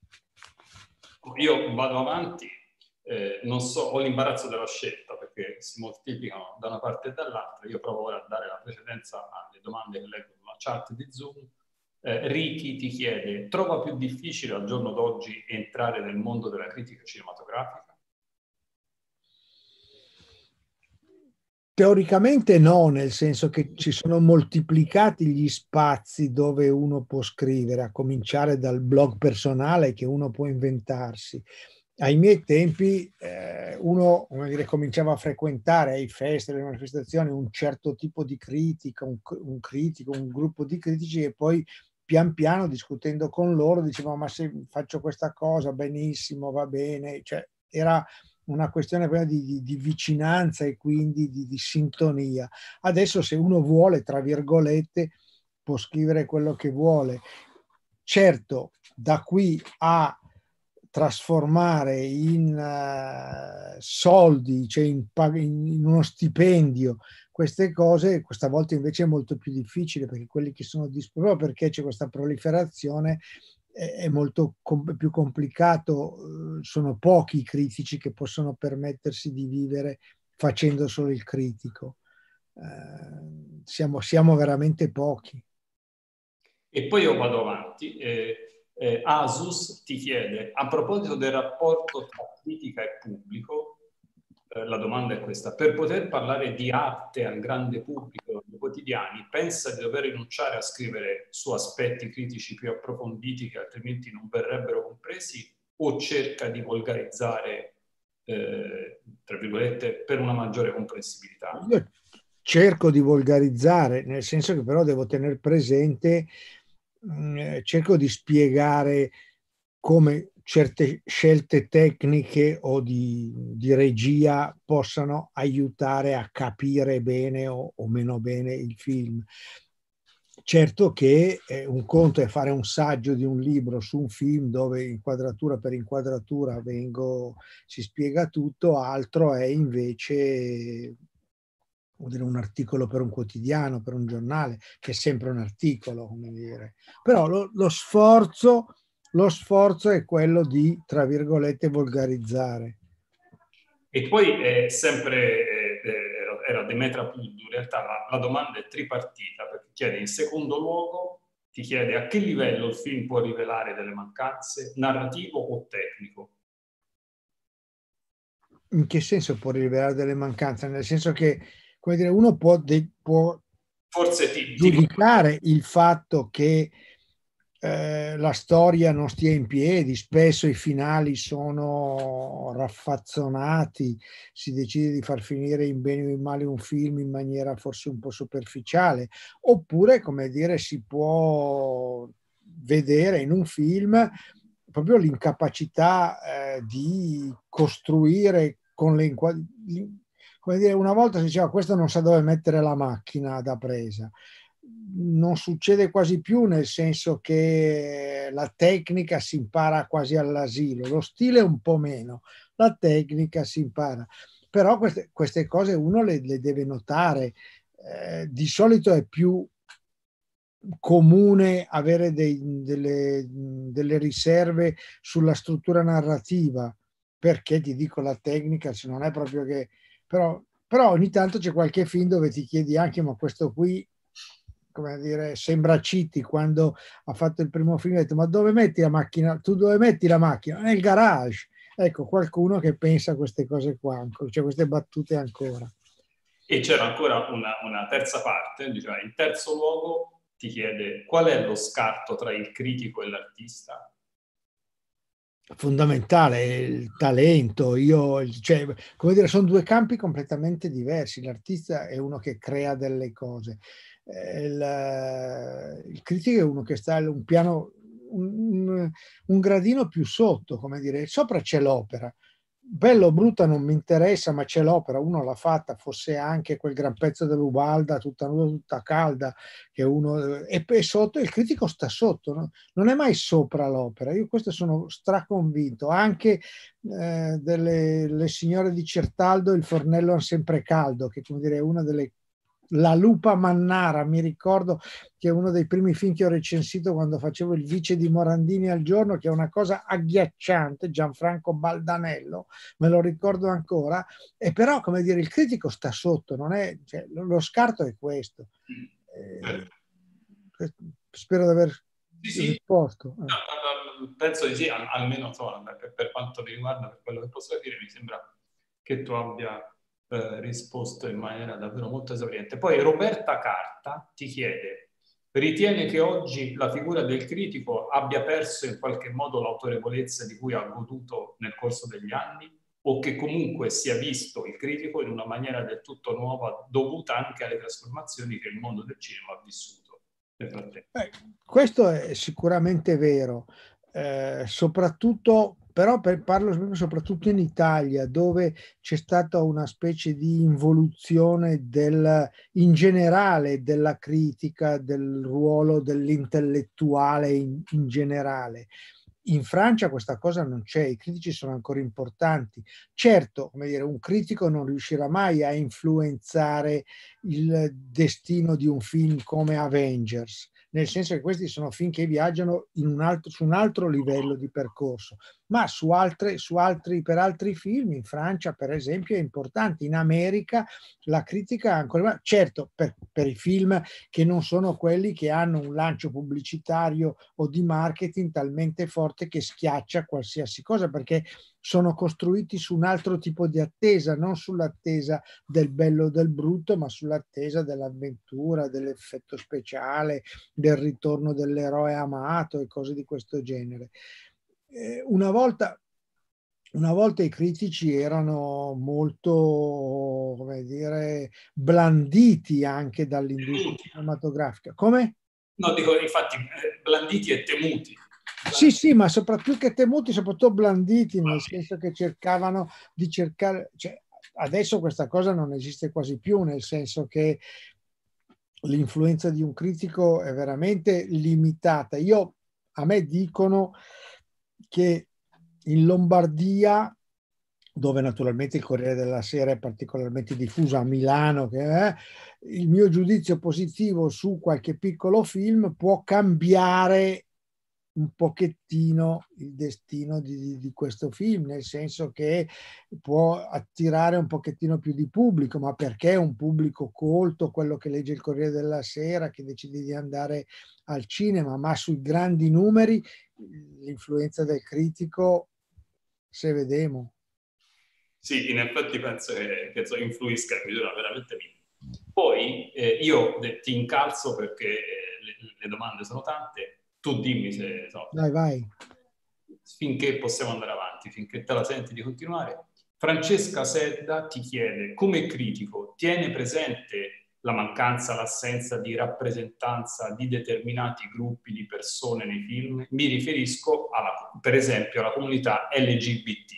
Io vado avanti, non so, ho l'imbarazzo della scelta perché si moltiplicano da una parte e dall'altra. Io provo ora a dare la precedenza alle domande che leggo sulla chat di Zoom. Ricky ti chiede: trova più difficile al giorno d'oggi entrare nel mondo della critica cinematografica? Teoricamente no, nel senso che ci sono moltiplicati gli spazi dove uno può scrivere, a cominciare dal blog personale che uno può inventarsi. Ai miei tempi uno, come dire, cominciava a frequentare ai festival, alle manifestazioni, un certo tipo di critica, un critico, un gruppo di critici, e poi pian piano, discutendo con loro, diceva: ma se faccio questa cosa, benissimo, va bene. Cioè, era una questione di vicinanza e quindi di sintonia. Adesso, se uno vuole, tra virgolette, può scrivere quello che vuole. Certo, da qui a trasformare in soldi, cioè in uno stipendio, queste cose, questa volta invece è molto più difficile, perché quelli che sono disponibili, perché c'è questa proliferazione, è molto più complicato. Sono pochi i critici che possono permettersi di vivere facendo solo il critico. Siamo veramente pochi. E poi io vado avanti. Asus ti chiede, a proposito del rapporto tra critica e pubblico, la domanda è questa: per poter parlare di arte al grande pubblico nei quotidiani, pensa di dover rinunciare a scrivere su aspetti critici più approfonditi che altrimenti non verrebbero compresi, o cerca di volgarizzare, tra virgolette, per una maggiore comprensibilità? Io cerco di volgarizzare, nel senso che però devo tenere presente, cerco di spiegare come certe scelte tecniche o di regia possano aiutare a capire bene o meno bene il film. Certo che un conto è fare un saggio di un libro su un film dove inquadratura per inquadratura si spiega tutto, altro è invece un articolo per un quotidiano, per un giornale, che è sempre un articolo, come dire. Però lo sforzo è quello di, tra virgolette, volgarizzare. E poi sempre era Demetra Puddu, in realtà la domanda è tripartita, perché chiede, in secondo luogo, ti chiede a che livello il film può rivelare delle mancanze, narrativo o tecnico? In che senso può rivelare delle mancanze? Nel senso che, come dire, uno può Forse giudicare il fatto che la storia non stia in piedi, spesso i finali sono raffazzonati, si decide di far finire in bene o in male un film in maniera forse un po' superficiale, oppure, come dire, si può vedere in un film proprio l'incapacità di costruire con le come dire, una volta si diceva: questo non sa dove mettere la macchina da presa. Non succede quasi più, nel senso che la tecnica si impara quasi all'asilo, lo stile un po' meno, la tecnica si impara. Però queste cose uno le deve notare. Di solito è più comune avere delle riserve sulla struttura narrativa, perché ti dico, la tecnica, se non è proprio che... Però ogni tanto c'è qualche film dove ti chiedi anche: ma questo qui, come dire, sembra Citti quando ha fatto il primo film, ha detto: ma dove metti la macchina? Tu dove metti la macchina? Nel garage. Ecco, qualcuno che pensa a queste cose qua, cioè queste battute ancora. E c'era ancora una terza parte, diceva, in terzo luogo ti chiede qual è lo scarto tra il critico e l'artista? Fondamentale il talento. Cioè, come dire, sono due campi completamente diversi. L'artista è uno che crea delle cose, il critico è uno che sta un piano, un gradino più sotto, come dire, sopra c'è l'opera. Bello o brutta non mi interessa, ma c'è l'opera, uno l'ha fatta, fosse anche quel gran pezzo dell'Ubalda tutta nuda, tutta calda, che uno, e sotto il critico sta sotto, no? Non è mai sopra l'opera. Io questo sono straconvinto. Anche le signore di Certaldo, il fornello è sempre caldo, che come dire è una delle... La lupa mannara, mi ricordo che è uno dei primi film che ho recensito quando facevo il vice di Morandini al giorno, che è una cosa agghiacciante, Gianfranco Baldanello, me lo ricordo ancora, e però come dire il critico sta sotto, non è, cioè, lo scarto è questo. Spero di aver risposto. Penso di sì, almeno insomma, per quanto mi riguarda, per quello che posso dire, mi sembra che tu abbia risposto in maniera davvero molto esauriente. Poi Roberta Carta ti chiede, ritiene che oggi la figura del critico abbia perso in qualche modo l'autorevolezza di cui ha goduto nel corso degli anni, o che comunque sia visto il critico in una maniera del tutto nuova, dovuta anche alle trasformazioni che il mondo del cinema ha vissuto nel frattempo? Questo è sicuramente vero, soprattutto, però parlo soprattutto in Italia, dove c'è stata una specie di involuzione in generale della critica, del ruolo dell'intellettuale in generale. In Francia questa cosa non c'è, i critici sono ancora importanti. Certo, come dire, un critico non riuscirà mai a influenzare il destino di un film come Avengers, nel senso che questi sono film che viaggiano su un altro livello di percorso, ma per altri film, in Francia per esempio, è importante. In America la critica ancora, certo, per i film che non sono quelli che hanno un lancio pubblicitario o di marketing talmente forte che schiaccia qualsiasi cosa, perché sono costruiti su un altro tipo di attesa, non sull'attesa del bello o del brutto, ma sull'attesa dell'avventura, dell'effetto speciale, del ritorno dell'eroe amato e cose di questo genere. Una volta i critici erano molto, come dire, blanditi anche dall'industria cinematografica. Come? No, dico, infatti, blanditi e temuti. Sì, sì, ma soprattutto che temuti, soprattutto blanditi, nel senso che cercavano di cercare, cioè, adesso questa cosa non esiste quasi più, nel senso che l'influenza di un critico è veramente limitata. A me dicono che in Lombardia, dove naturalmente il Corriere della Sera è particolarmente diffuso, a Milano, che è, il mio giudizio positivo su qualche piccolo film può cambiare un pochettino il destino di questo film, nel senso che può attirare un pochettino più di pubblico, ma perché è un pubblico colto, quello che legge il Corriere della Sera, che decide di andare al cinema, ma sui grandi numeri l'influenza del critico, se vedemo. Sì, in effetti penso che influisca in misura veramente minima. Poi io ti incalzo perché le domande sono tante, tu dimmi se Dai, vai. finché possiamo andare avanti, finché te la senti di continuare. Francesca Sedda ti chiede, come critico, tiene presente la mancanza, l'assenza di rappresentanza di determinati gruppi di persone nei film? Mi riferisco, per esempio, alla comunità LGBT.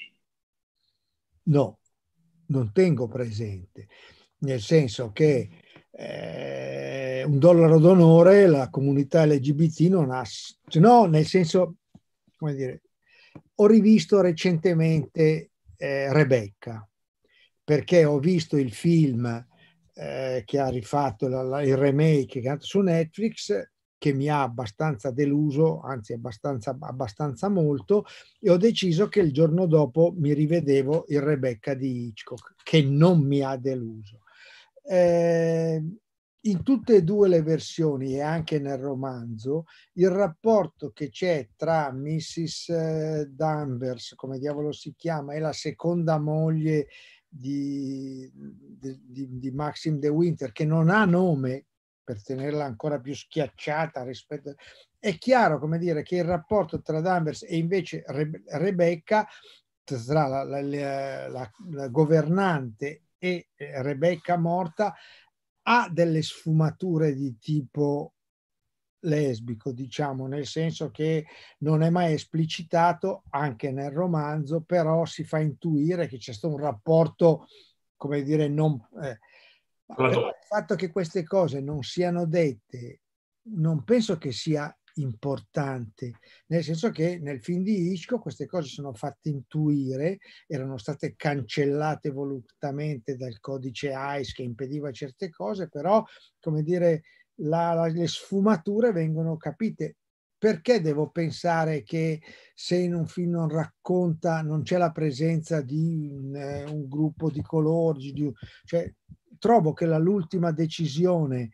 No, non tengo presente, nel senso che un dollaro d'onore la comunità LGBT non ha, no, nel senso, come dire, ho rivisto recentemente Rebecca, perché ho visto il film che ha rifatto il remake che è andato su Netflix, che mi ha abbastanza deluso, anzi abbastanza molto, e ho deciso che il giorno dopo mi rivedevo il Rebecca di Hitchcock, che non mi ha deluso. in tutte e due le versioni e anche nel romanzo, il rapporto che c'è tra Mrs. Danvers, come diavolo si chiama, e la seconda moglie di Maxim de Winter, che non ha nome per tenerla ancora più schiacciata rispetto. È chiaro, come dire, che il rapporto tra Danvers e invece Rebecca, tra la governante e Rebecca morta, ha delle sfumature di tipo lesbico, diciamo, nel senso che non è mai esplicitato anche nel romanzo, però si fa intuire che c'è stato un rapporto, come dire, non... però il fatto che queste cose non siano dette, non penso che sia importante, nel senso che nel film di Hitchcock queste cose sono fatte intuire, erano state cancellate volutamente dal codice Hays che impediva certe cose, però, come dire, le sfumature vengono capite. Perché devo pensare che se in un film non racconta, non c'è la presenza di un gruppo di colori, cioè, trovo che l'ultima decisione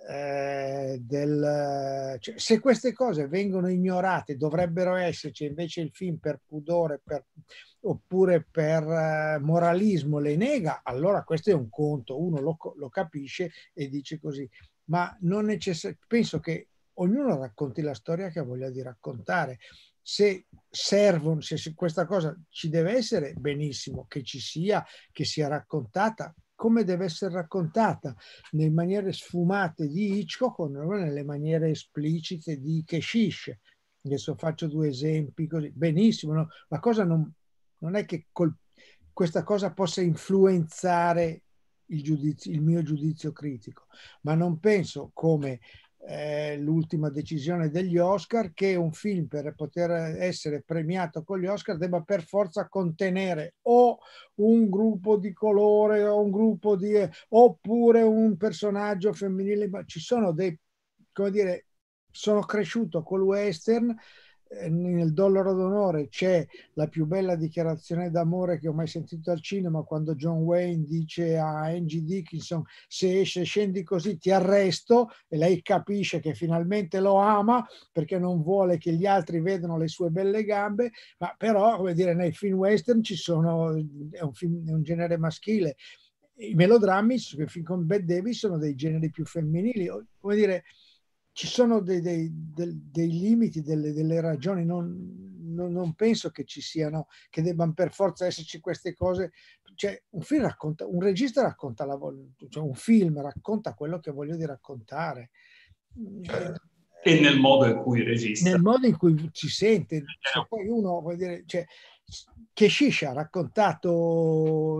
cioè, se queste cose vengono ignorate, dovrebbero esserci, invece il film per pudore oppure per moralismo le nega, allora questo è un conto, uno lo capisce e dice così, ma non penso che ognuno racconti la storia che ha voglia di raccontare. Se servono, se questa cosa ci deve essere, benissimo, che ci sia, che sia raccontata come deve essere raccontata, nelle maniere sfumate di Hitchcock o nelle maniere esplicite di Keshish. Adesso faccio due esempi così. Benissimo, no? La cosa non è che questa cosa possa influenzare il mio giudizio critico, ma non penso come l'ultima decisione degli Oscar che un film per poter essere premiato con gli Oscar debba per forza contenere o un gruppo di colore o un gruppo di oppure un personaggio femminile. Ma ci sono dei, come dire, sono cresciuto col western, nel Dollaro d'Onore c'è la più bella dichiarazione d'amore che ho mai sentito al cinema, quando John Wayne dice a Angie Dickinson: se scendi così ti arresto, e lei capisce che finalmente lo ama perché non vuole che gli altri vedano le sue belle gambe. Ma però, come dire, nei film western ci sono, è un genere maschile. I melodrammi con Bette Davis sono dei generi più femminili, come dire, ci sono dei limiti, delle ragioni, non penso che ci siano, che debbano per forza esserci queste cose. Cioè, un regista racconta cioè un film racconta quello che voglio di raccontare. Certo. E nel modo in cui registra. Nel modo in cui ci sente. Se poi uno, vuol dire, cioè, Keshish ha raccontato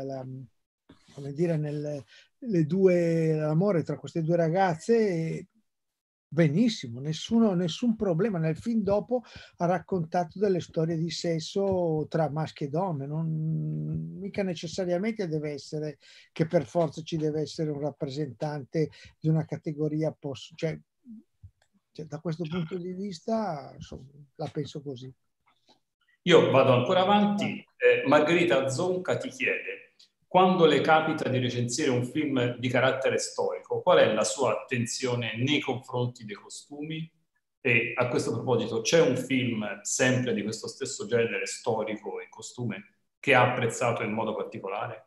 come dire, l'amore tra queste due ragazze benissimo, nessun problema. Nel film dopo ha raccontato delle storie di sesso tra maschi e donne, non mica necessariamente deve essere che per forza ci deve essere un rappresentante di una categoria cioè, da questo punto di vista insomma, la penso così. Io vado ancora avanti. Margherita Zonca ti chiede: quando le capita di recensire un film di carattere storico, qual è la sua attenzione nei confronti dei costumi? E a questo proposito, c'è un film sempre di questo stesso genere storico e costume che ha apprezzato in modo particolare?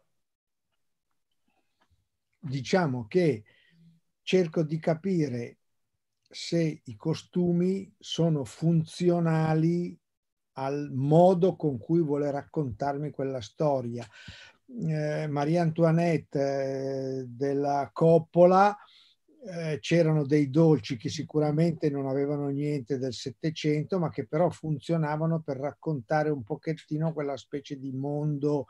Diciamo che cerco di capire se i costumi sono funzionali al modo con cui vuole raccontarmi quella storia. Marie Antoinette della Coppola, c'erano dei dolci che sicuramente non avevano niente del Settecento, ma che però funzionavano per raccontare un pochettino quella specie di mondo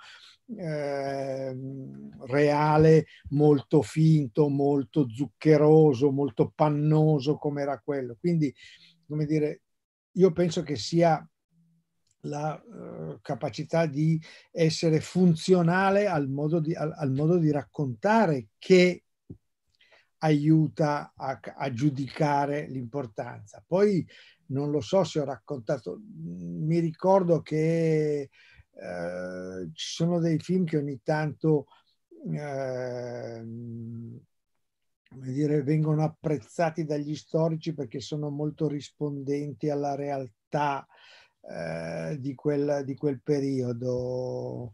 reale, molto finto, molto zuccheroso, molto pannoso come era quello. Quindi, come dire, io penso che sia la capacità di essere funzionale al modo di raccontare che aiuta a giudicare l'importanza. Poi non lo so se ho raccontato, mi ricordo che ci sono dei film che ogni tanto come dire, vengono apprezzati dagli storici perché sono molto rispondenti alla realtà di quel periodo.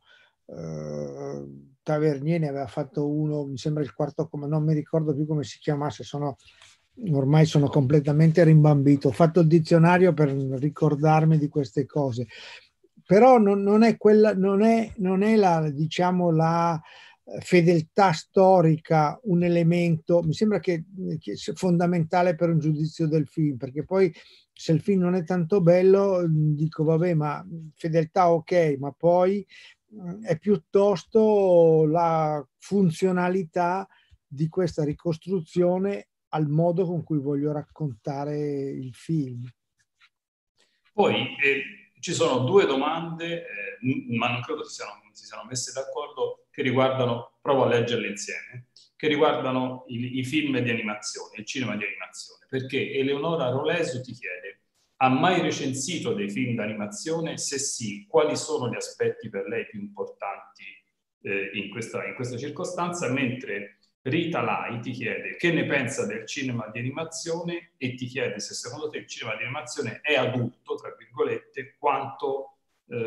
Tavernier ne aveva fatto uno, mi sembra il quarto, non mi ricordo più come si chiamasse, ormai sono completamente rimbambito. Ho fatto il dizionario per ricordarmi di queste cose, però non è quella, non è la, diciamo, la fedeltà storica un elemento, mi sembra che sia fondamentale per un giudizio del film, perché poi se il film non è tanto bello, dico vabbè, ma fedeltà ok, ma poi è piuttosto la funzionalità di questa ricostruzione al modo con cui voglio raccontare il film. Poi ci sono due domande, ma non credo si siano messe d'accordo, che riguardano, provo a leggerle insieme, che riguardano i film di animazione, il cinema di animazione, perché Eleonora Rolesu ti chiede: ha mai recensito dei film d'animazione? Se sì, quali sono gli aspetti per lei più importanti in questa circostanza? Mentre Rita Lai ti chiede che ne pensa del cinema di animazione e ti chiede se secondo te il cinema di animazione è adulto, tra virgolette, quanto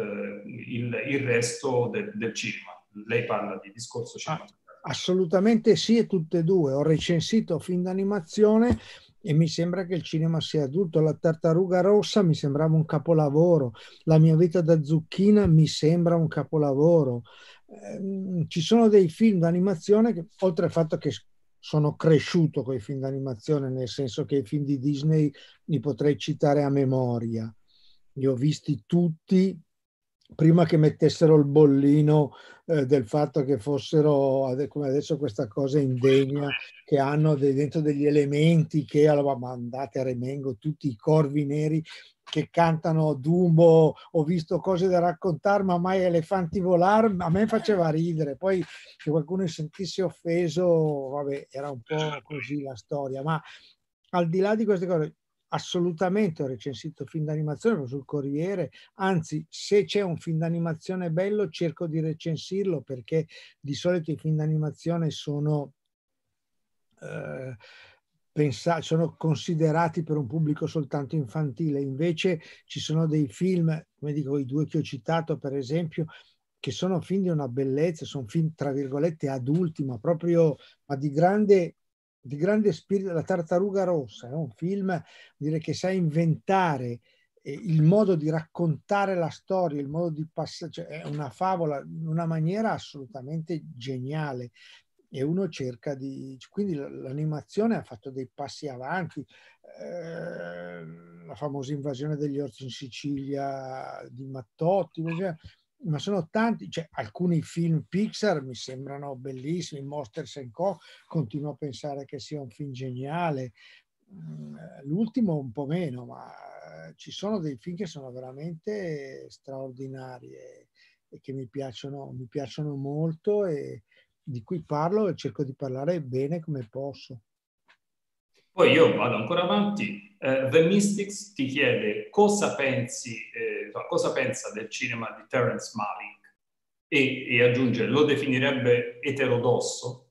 il resto del cinema. Lei parla di discorso cinematografico. Assolutamente sì, e tutte e due. Ho recensito film d'animazione e mi sembra che il cinema sia adulto. La Tartaruga Rossa mi sembrava un capolavoro. La mia vita da zucchina mi sembra un capolavoro. Ci sono dei film d'animazione che, oltre al fatto che sono cresciuto con i film d'animazione, nel senso che i film di Disney li potrei citare a memoria. Li ho visti tutti prima che mettessero il bollino del fatto che fossero, come adesso, questa cosa indegna, che hanno dentro degli elementi che allora mandate a remengo, tutti i corvi neri che cantano Dumbo. Ho visto cose da raccontare, ma mai elefanti volare, a me faceva ridere. Poi che qualcuno si sentisse offeso, vabbè, era un po' così la storia. Ma al di là di queste cose, assolutamente ho recensito film d'animazione sul Corriere. Anzi, se c'è un film d'animazione bello cerco di recensirlo, perché di solito i film d'animazione sono sono considerati per un pubblico soltanto infantile. Invece ci sono dei film, come dico, i due che ho citato per esempio, che sono film di una bellezza, sono film tra virgolette adulti, ma proprio di grande spirito. La Tartaruga Rossa è un film, dire, che sa inventare il modo di raccontare la storia, il modo di passare, cioè è una favola in una maniera assolutamente geniale. E uno cerca di... Quindi l'animazione ha fatto dei passi avanti. La famosa Invasione degli orsi in Sicilia di Mattotti, ma sono tanti, cioè, alcuni film Pixar mi sembrano bellissimi. Monsters Co. continuo a pensare che sia un film geniale. L'ultimo un po' meno, ma ci sono dei film che sono veramente straordinari e che mi piacciono molto, e di cui parlo e cerco di parlare bene come posso. Poi io vado ancora avanti. The Mystics ti chiede cosa pensa del cinema di Terrence Malick e aggiunge: lo definirebbe eterodosso?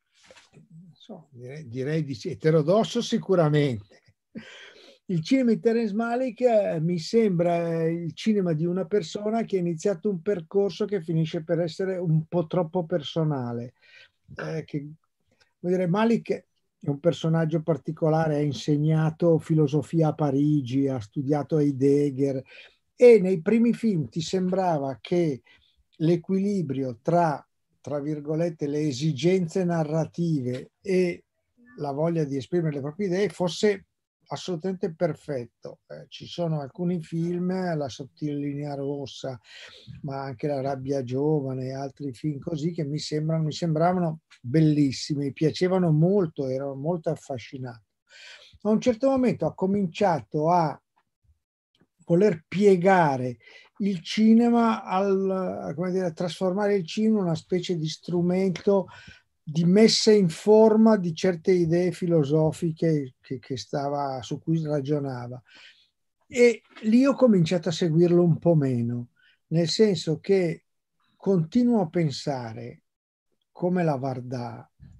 Direi di sì, eterodosso sicuramente. Il cinema di Terrence Malick mi sembra il cinema di una persona che ha iniziato un percorso che finisce per essere un po' troppo personale. Vuol dire, Malick è un personaggio particolare, ha insegnato filosofia a Parigi, ha studiato Heidegger, e nei primi film ti sembrava che l'equilibrio tra virgolette, le esigenze narrative e la voglia di esprimere le proprie idee fosse assolutamente perfetto. Ci sono alcuni film, La sottile linea rossa, ma anche La rabbia giovane e altri film così, che mi sembravano bellissimi, mi piacevano molto, ero molto affascinato. A un certo momento ha cominciato a voler piegare il cinema come dire, a trasformare il cinema in una specie di strumento di messa in forma di certe idee filosofiche su cui ragionava. E lì ho cominciato a seguirlo un po' meno, nel senso che continuo a pensare, come la Vardà,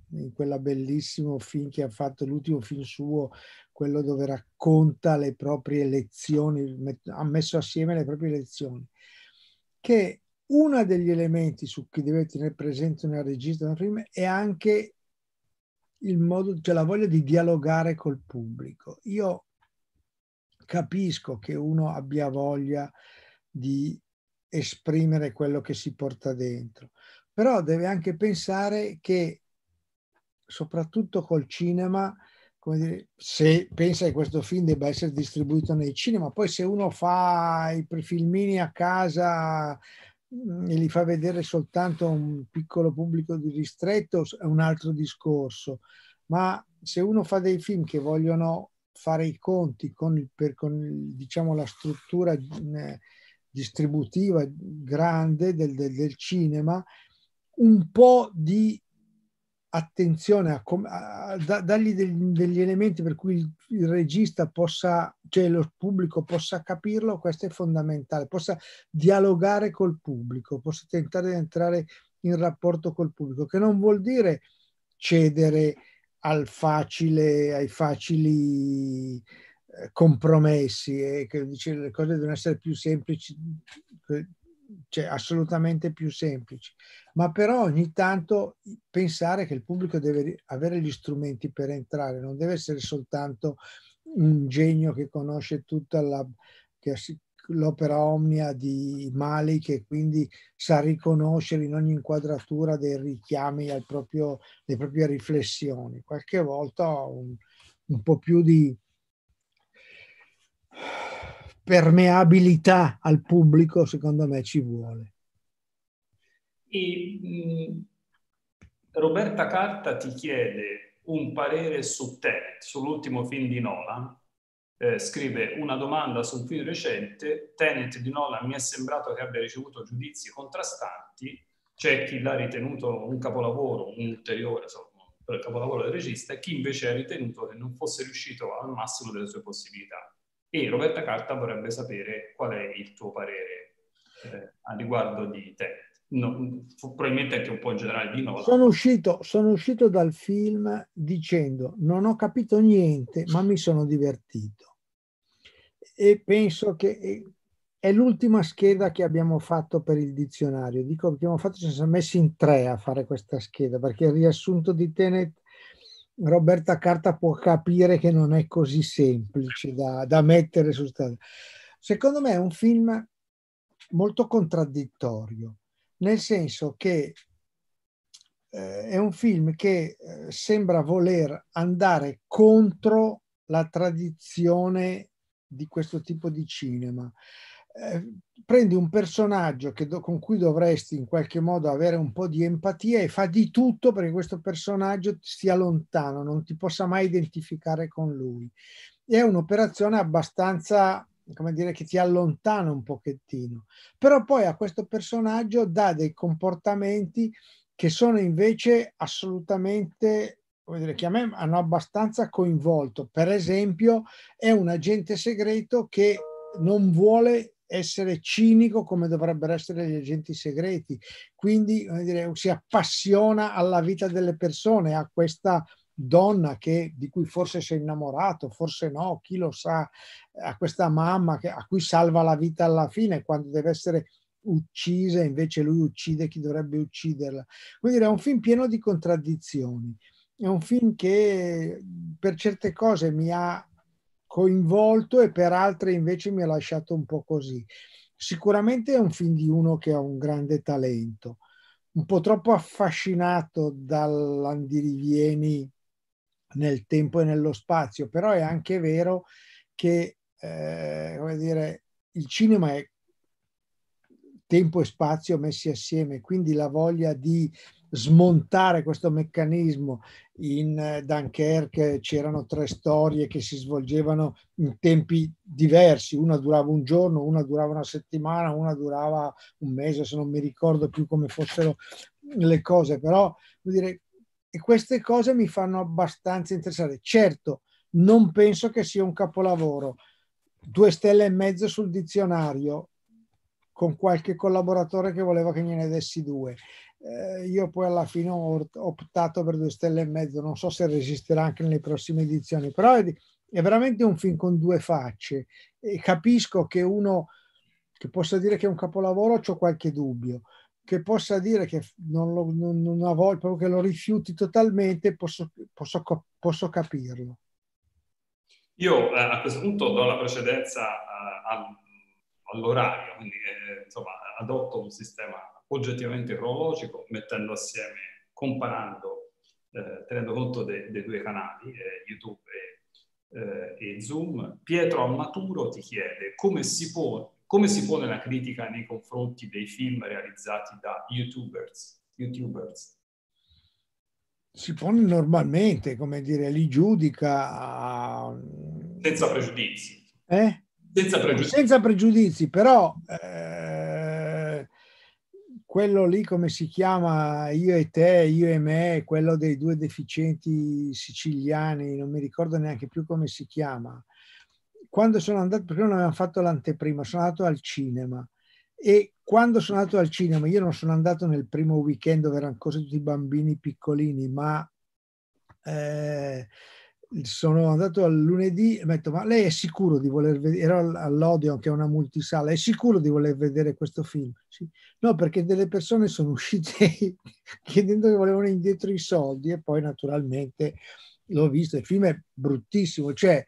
in quella bellissimo film che ha fatto, l'ultimo film suo, quello dove racconta le proprie lezioni, ha messo assieme le proprie lezioni, che uno degli elementi su cui deve tenere presente una regista di un film è anche il modo, cioè la voglia di dialogare col pubblico. Io capisco che uno abbia voglia di esprimere quello che si porta dentro, però deve anche pensare che, soprattutto col cinema, come dire, se pensa che questo film debba essere distribuito nei cinema, poi se uno fa i filmini a casa e li fa vedere soltanto a un piccolo pubblico di ristretto è un altro discorso, ma se uno fa dei film che vogliono fare i conti con diciamo, la struttura distributiva grande del cinema, un po' di attenzione a dargli degli elementi per cui il regista possa, cioè lo pubblico possa capirlo, questo è fondamentale, possa dialogare col pubblico, possa tentare di entrare in rapporto col pubblico, che non vuol dire cedere ai facili compromessi e che dice le cose devono essere più semplici, cioè assolutamente più semplici, ma però ogni tanto pensare che il pubblico deve avere gli strumenti per entrare, non deve essere soltanto un genio che conosce tutta l'opera omnia di Mali, che quindi sa riconoscere in ogni inquadratura dei richiami alle proprie riflessioni. Qualche volta un po' più di permeabilità al pubblico, secondo me, ci vuole. Roberta Carta ti chiede un parere su Tenet, sull'ultimo film di Nolan. Scrive una domanda su un film recente: Tenet di Nolan mi è sembrato che abbia ricevuto giudizi contrastanti, c'è chi l'ha ritenuto un capolavoro, un ulteriore capolavoro del regista, e chi invece ha ritenuto che non fosse riuscito al massimo delle sue possibilità. E Roberta Carta vorrebbe sapere qual è il tuo parere a riguardo di Tenet. No, probabilmente anche un po' in generale di Nolan. Sono uscito dal film dicendo non ho capito niente, ma mi sono divertito. E penso che è l'ultima scheda che abbiamo fatto per il dizionario. Dico che abbiamo fatto, ci siamo messi in 3 a fare questa scheda, perché il riassunto di Tenet, Roberta Carta può capire che non è così semplice da mettere su strada. Secondo me è un film molto contraddittorio, nel senso che è un film che sembra voler andare contro la tradizione di questo tipo di cinema. Prendi un personaggio con cui dovresti in qualche modo avere un po' di empatia e fa di tutto perché questo personaggio stia lontano, non ti possa mai identificare con lui. È un'operazione abbastanza, come dire, che ti allontana un pochettino, però poi a questo personaggio dà dei comportamenti che sono invece assolutamente, come dire, che a me hanno abbastanza coinvolto. Per esempio, è un agente segreto che non vuole essere cinico come dovrebbero essere gli agenti segreti, quindi, come dire, si appassiona alla vita delle persone, a questa donna di cui forse si è innamorato, forse no, chi lo sa, a questa mamma a cui salva la vita alla fine quando deve essere uccisa, invece lui uccide chi dovrebbe ucciderla. Quindi è un film pieno di contraddizioni, è un film che per certe cose mi ha coinvolto e per altre invece mi ha lasciato un po' così. Sicuramente è un film di uno che ha un grande talento, un po' troppo affascinato dall'andirivieni nel tempo e nello spazio, però è anche vero che come dire, il cinema è tempo e spazio messi assieme, quindi la voglia di smontare questo meccanismo. In Dunkerque c'erano 3 storie che si svolgevano in tempi diversi, una durava un giorno, una durava una settimana, una durava un mese, se non mi ricordo più come fossero le cose, però vuol dire, e queste cose mi fanno abbastanza interessare. Certo, non penso che sia un capolavoro, 2 stelle e mezzo sul dizionario, con qualche collaboratore che voleva che gliene dessi 2. Io poi alla fine ho optato per 2,5 stelle, non so se resisterà anche nelle prossime edizioni, però è veramente un film con due facce e capisco che uno che possa dire che è un capolavoro, c'ho qualche dubbio, che possa dire che non ha voglia, proprio che lo rifiuti totalmente, posso capirlo. Io a questo punto do la precedenza all'orario, quindi insomma adotto un sistema oggettivamente cronologico, mettendo assieme, comparando, tenendo conto dei due canali, YouTube e Zoom. Pietro Ammaturo ti chiede come si pone la critica nei confronti dei film realizzati da YouTubers. Si pone normalmente, come dire, li giudica. Senza pregiudizi. Eh? Senza pregiudizi. Senza pregiudizi, però quello lì come si chiama, Io e te, io e me, quello dei due deficienti siciliani, non mi ricordo neanche più come si chiama. Quando sono andato, perché non avevamo fatto l'anteprima, sono andato al cinema e quando sono andato al cinema, io non sono andato nel primo weekend dove erano ancora tutti bambini piccolini, ma sono andato al lunedì e mi ho detto: ma lei è sicuro di voler vedere? Ero all'Odeon, che è una multisala, è sicuro di voler vedere questo film? Sì. No, perché delle persone sono uscite chiedendo che volevano indietro i soldi e poi naturalmente l'ho visto. Il film è bruttissimo, cioè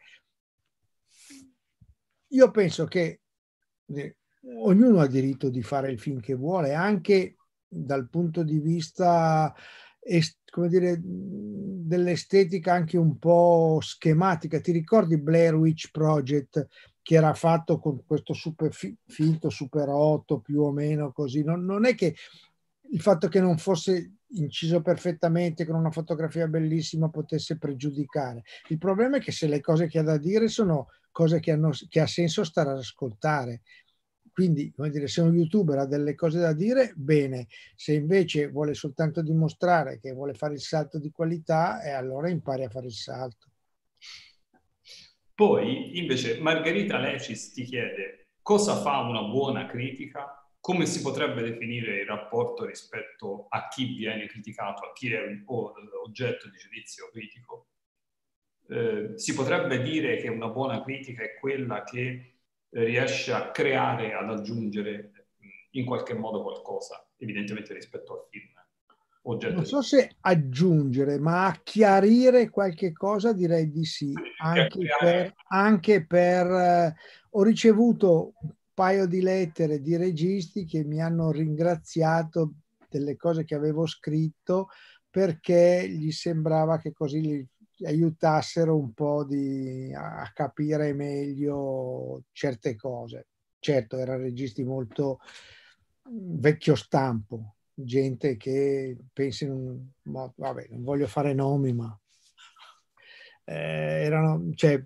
io penso che ognuno ha diritto di fare il film che vuole, anche dal punto di vista, come dire, dell'estetica anche un po' schematica. Ti ricordi Blair Witch Project, che era fatto con questo finto Super 8 più o meno così? Non è che il fatto che non fosse inciso perfettamente con una fotografia bellissima potesse pregiudicare. Il problema è che se le cose che ha da dire sono cose che ha senso stare ad ascoltare. Quindi, come dire, se un youtuber ha delle cose da dire, bene. Se invece vuole soltanto dimostrare che vuole fare il salto di qualità, allora impari a fare il salto. Poi, invece, Margherita Lecis ti chiede cosa fa una buona critica, come si potrebbe definire il rapporto rispetto a chi viene criticato, a chi è oggetto di giudizio critico. Si potrebbe dire che una buona critica è quella che riesce a creare, ad aggiungere in qualche modo qualcosa, evidentemente rispetto al film. Non so se aggiungere, ma a chiarire qualche cosa direi di sì, anche per ho ricevuto un paio di lettere di registi che mi hanno ringraziato delle cose che avevo scritto perché gli sembrava che così li aiutassero un po' a capire meglio certe cose. Certo, erano registi molto vecchio stampo, gente che pensa in un modo, vabbè, non voglio fare nomi, ma erano, cioè,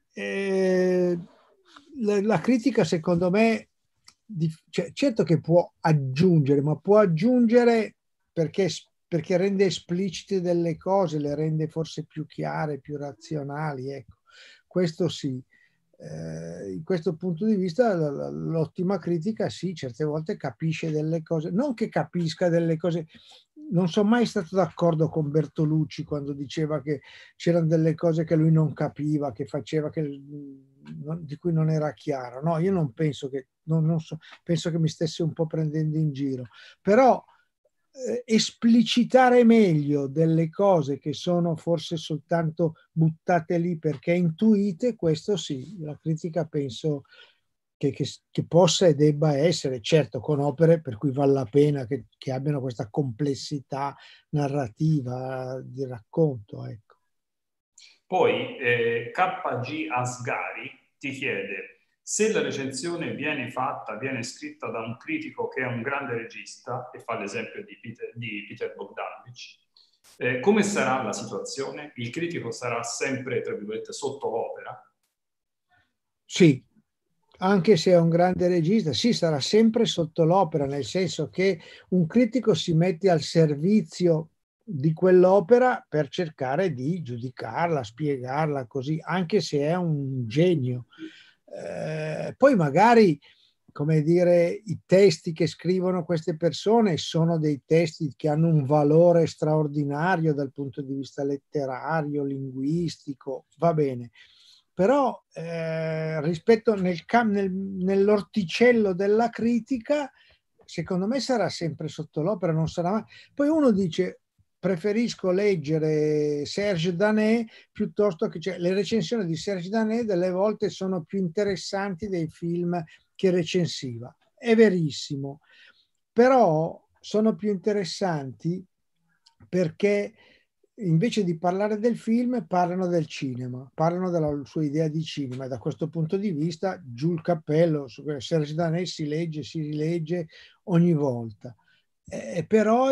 la critica secondo me, cioè, certo che può aggiungere, ma può aggiungere perché rende esplicite delle cose, le rende forse più chiare, più razionali, ecco. Questo sì. In questo punto di vista l'ottima critica sì, certe volte capisce delle cose, non che capisca delle cose. Non sono mai stato d'accordo con Bertolucci quando diceva che c'erano delle cose che lui non capiva, che faceva, di cui non era chiaro. No, io non penso che, non so, penso che mi stesse un po' prendendo in giro, però esplicitare meglio delle cose che sono forse soltanto buttate lì perché intuite, questo sì, la critica penso che possa e debba essere, certo con opere per cui vale la pena che abbiano questa complessità narrativa di racconto. Ecco. Poi KG Asgari ti chiede se la recensione viene scritta da un critico che è un grande regista, e fa l'esempio di Peter Bogdanovich, come sarà la situazione? Il critico sarà sempre, tra virgolette, sotto l'opera? Sì, anche se è un grande regista, sì, sarà sempre sotto l'opera, nel senso che un critico si mette al servizio di quell'opera per cercare di giudicarla, spiegarla così, anche se è un genio. Poi magari come dire, i testi che scrivono queste persone sono dei testi che hanno un valore straordinario dal punto di vista letterario, linguistico, va bene. Però rispetto nell'orticello della critica, secondo me sarà sempre sotto l'opera, non sarà mai. Poi uno dice preferisco leggere Serge Danet piuttosto che, cioè, le recensioni di Serge Danet delle volte sono più interessanti dei film che recensiva. È verissimo, però sono più interessanti perché invece di parlare del film parlano del cinema, parlano della sua idea di cinema, e da questo punto di vista giù il cappello, Serge Danet si legge, si rilegge ogni volta. Però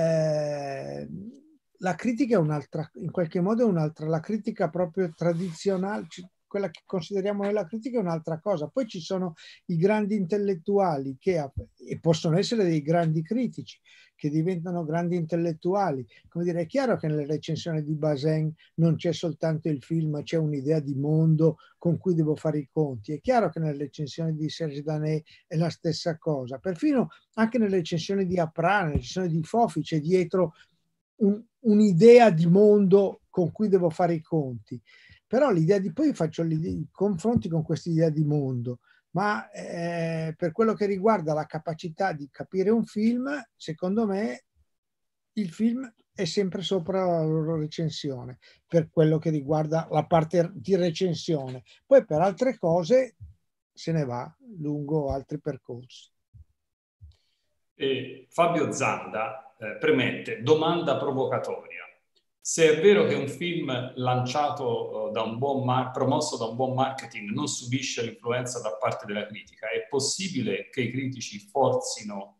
la critica è un'altra, in qualche modo è un'altra, la critica proprio tradizionale, quella che consideriamo noi la critica è un'altra cosa. Poi ci sono i grandi intellettuali e possono essere dei grandi critici che diventano grandi intellettuali. Come dire, è chiaro che nelle recensioni di Bazin non c'è soltanto il film, ma c'è un'idea di mondo con cui devo fare i conti. È chiaro che nelle recensioni di Serge Danet è la stessa cosa. Perfino anche nelle recensioni di Apra, nelle recensioni di Fofi, c'è dietro un'idea di mondo con cui devo fare i conti. Però l'idea di poi faccio i confronti con questa idea di mondo, ma per quello che riguarda la capacità di capire un film, secondo me il film è sempre sopra la loro recensione, per quello che riguarda la parte di recensione. Poi per altre cose se ne va lungo altri percorsi. Fabio Zanda premette, domanda provocatoria. Se è vero che un film lanciato da un promosso da un buon marketing non subisce l'influenza da parte della critica, è possibile che i critici forzino,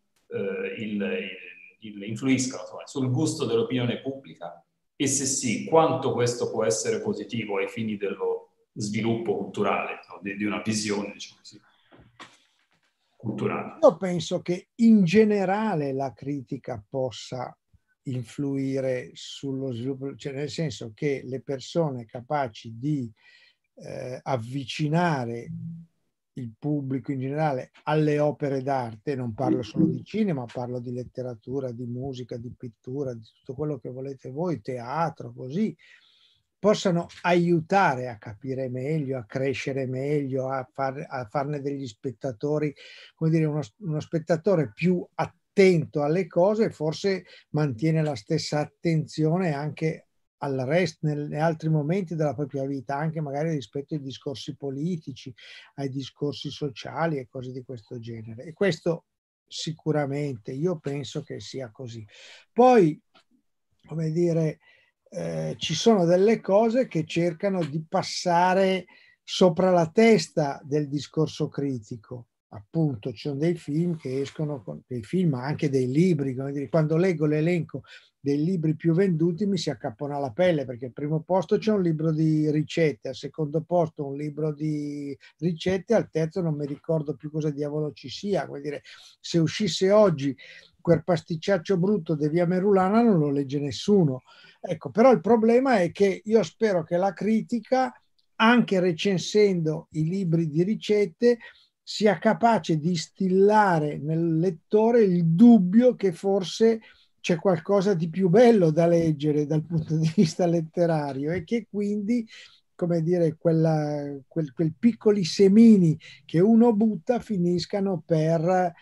influiscano insomma, sul gusto dell'opinione pubblica? E se sì, quanto questo può essere positivo ai fini dello sviluppo culturale, no? di una visione, diciamo così, culturale? Io penso che in generale la critica possa influire sullo sviluppo, cioè nel senso che le persone capaci di avvicinare il pubblico in generale alle opere d'arte, non parlo solo di cinema, parlo di letteratura, di musica, di pittura, di tutto quello che volete voi, teatro, così, possano aiutare a capire meglio, a crescere meglio, a farne degli spettatori, come dire, uno spettatore più attento alle cose, forse mantiene la stessa attenzione anche al resto, negli altri momenti della propria vita, anche magari rispetto ai discorsi politici, ai discorsi sociali e cose di questo genere. E questo sicuramente, io penso che sia così. Poi, come dire, ci sono delle cose che cercano di passare sopra la testa del discorso critico. Appunto, ci sono dei film che escono, dei film, ma anche dei libri. Come dire, quando leggo l'elenco dei libri più venduti mi si accappona la pelle, perché al primo posto c'è un libro di ricette, al secondo posto un libro di ricette, al terzo non mi ricordo più cosa diavolo ci sia. Come dire, se uscisse oggi quel pasticciaccio brutto di Via Merulana non lo legge nessuno. Ecco, però il problema è che io spero che la critica, anche recensendo i libri di ricette, sia capace di instillare nel lettore il dubbio che forse c'è qualcosa di più bello da leggere dal punto di vista letterario e che quindi, come dire, quel piccoli semini che uno butta finiscano per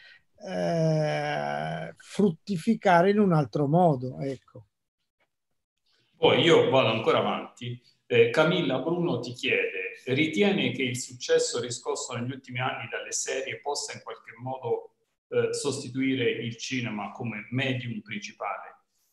fruttificare in un altro modo, ecco. Poi io vado ancora avanti. Camilla Bruno ti chiede, ritiene che il successo riscosso negli ultimi anni dalle serie possa in qualche modo sostituire il cinema come medium principale?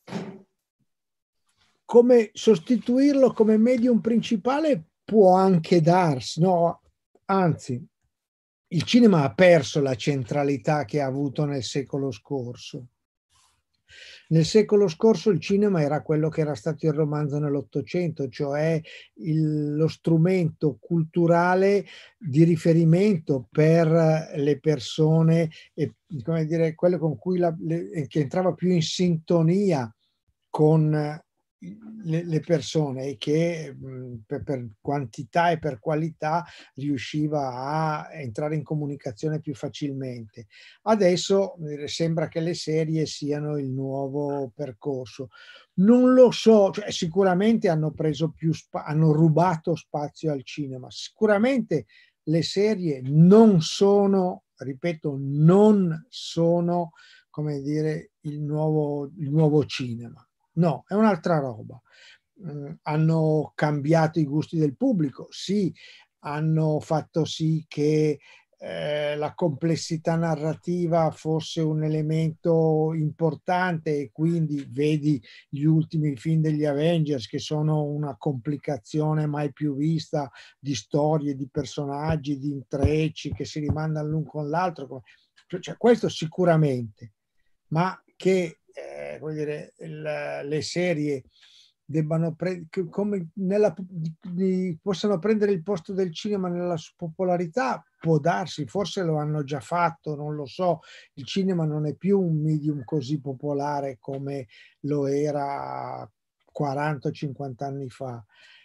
Come sostituirlo come medium principale può anche darsi, no? Anzi, il cinema ha perso la centralità che ha avuto nel secolo scorso. Nel secolo scorso il cinema era quello che era stato il romanzo nell'Ottocento, cioè lo strumento culturale di riferimento per le persone e, come dire, quello con cui che entrava più in sintonia con le persone, e che per quantità e per qualità riusciva a entrare in comunicazione più facilmente. Adesso sembra che le serie siano il nuovo percorso. Non lo so, cioè, sicuramente hanno preso hanno rubato spazio al cinema. Sicuramente le serie non sono, ripeto, non sono, come dire, il nuovo cinema. No, è un'altra roba. Hanno cambiato i gusti del pubblico, sì, hanno fatto sì che la complessità narrativa fosse un elemento importante, e quindi vedi gli ultimi film degli Avengers, che sono una complicazione mai più vista di storie, di personaggi, di intrecci che si rimandano l'un con l'altro. Cioè, questo sicuramente, ma che come dire, le serie debbano come possano prendere il posto del cinema nella sua popolarità, può darsi, forse lo hanno già fatto, non lo so. Il cinema non è più un medium così popolare come lo era 40 o 50 anni fa.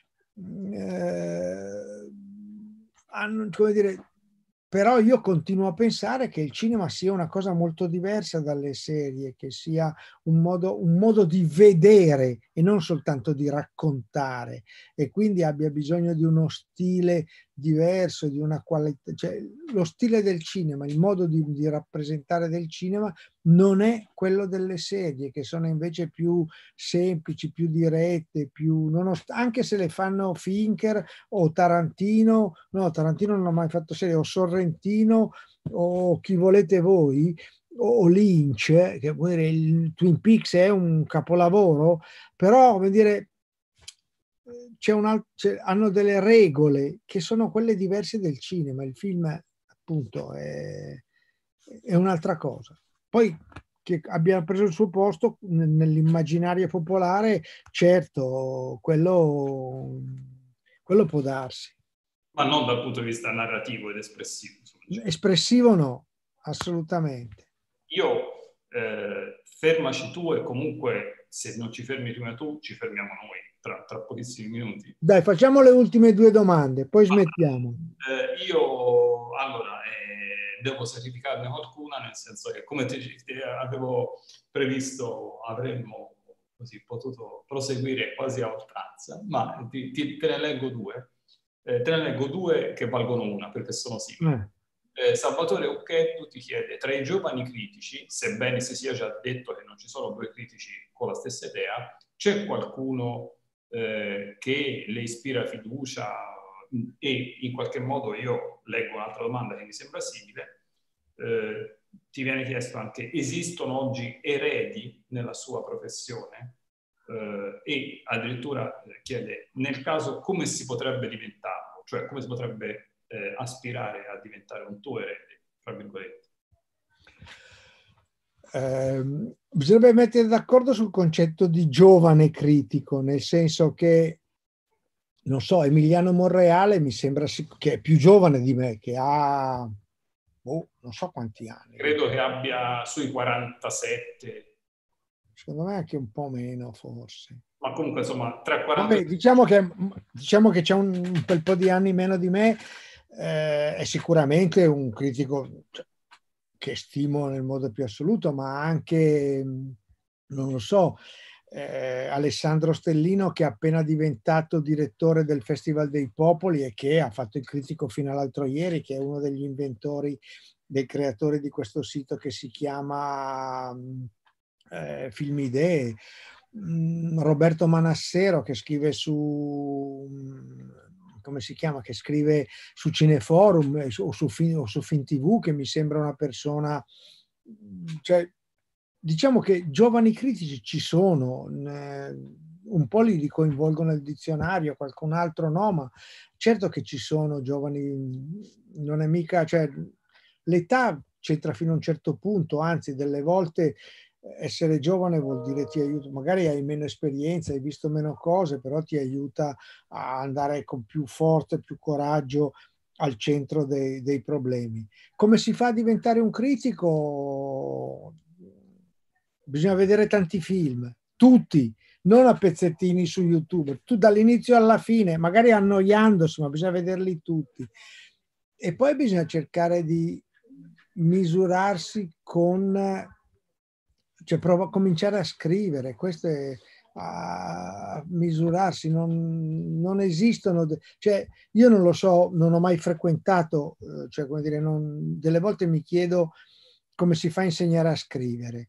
Come dire, però io continuo a pensare che il cinema sia una cosa molto diversa dalle serie, che sia un modo di vedere e non soltanto di raccontare, e quindi abbia bisogno di uno stile diverso, di una qualità. Cioè, lo stile del cinema, il modo di rappresentare del cinema non è quello delle serie, che sono invece più semplici, più dirette, anche se le fanno Fincher o Tarantino. No, Tarantino non ha mai fatto serie, o Sorrentino, o chi volete voi, o Lynch, che vuol dire, il Twin Peaks è un capolavoro, però, come dire, hanno delle regole che sono quelle diverse del cinema. Il film, appunto, è un'altra cosa. Poi, che abbia preso il suo posto nell'immaginario popolare, certo, quello può darsi. Ma non dal punto di vista narrativo ed espressivo. Insomma. Espressivo no, assolutamente. Io, fermaci tu, e comunque se non ci fermi prima tu, ci fermiamo noi tra pochissimi minuti. Dai, facciamo le ultime due domande, poi smettiamo. Io, allora, devo sacrificarne qualcuna, nel senso che, come ti avevo previsto, avremmo così potuto proseguire quasi a oltranza, ma te ne leggo due. Te ne leggo due che valgono una, perché sono simili. Salvatore Occhetto ti chiede: tra i giovani critici, sebbene si sia già detto che non ci sono due critici con la stessa idea, c'è qualcuno che le ispira fiducia? E in qualche modo io leggo un'altra domanda che mi sembra simile. Ti viene chiesto anche: esistono oggi eredi nella sua professione? E addirittura chiede: nel caso, come si potrebbe diventarlo? Cioè, come si potrebbe aspirare a diventare un tuo erede, tra virgolette? Bisognerebbe mettere d'accordo sul concetto di giovane critico, nel senso che, non so, Emiliano Monreale mi sembra che è più giovane di me, che ha non so quanti anni. Credo che abbia sui 47. Secondo me anche un po' meno, forse. Ma comunque, insomma, tra 40 e diciamo che c'è un bel po' di anni meno di me. È sicuramente un critico che stimo nel modo più assoluto, ma anche, non lo so, Alessandro Stellino, che è appena diventato direttore del Festival dei Popoli e che ha fatto il critico fino all'altro ieri, che è uno degli inventori, dei creatori di questo sito che si chiama Film Idee. Roberto Manassero, che scrive come si chiama, che scrive su Cineforum o su Film TV, che mi sembra una persona, cioè, diciamo che giovani critici ci sono, un po' li coinvolgo nel dizionario, qualcun altro no, ma certo che ci sono giovani, non è mica, cioè, l'età c'entra fino a un certo punto, anzi delle volte essere giovane vuol dire ti aiuta, magari hai meno esperienza, hai visto meno cose, però ti aiuta a andare con più forza, più coraggio al centro dei problemi. Come si fa a diventare un critico? Bisogna vedere tanti film, tutti, non a pezzettini su YouTube, tu dall'inizio alla fine, magari annoiandosi, ma bisogna vederli tutti. E poi bisogna cercare di misurarsi con, cioè cominciare a scrivere, questo è, a misurarsi, non esistono, cioè io non lo so, non ho mai frequentato, cioè come dire, delle volte mi chiedo come si fa a insegnare a scrivere.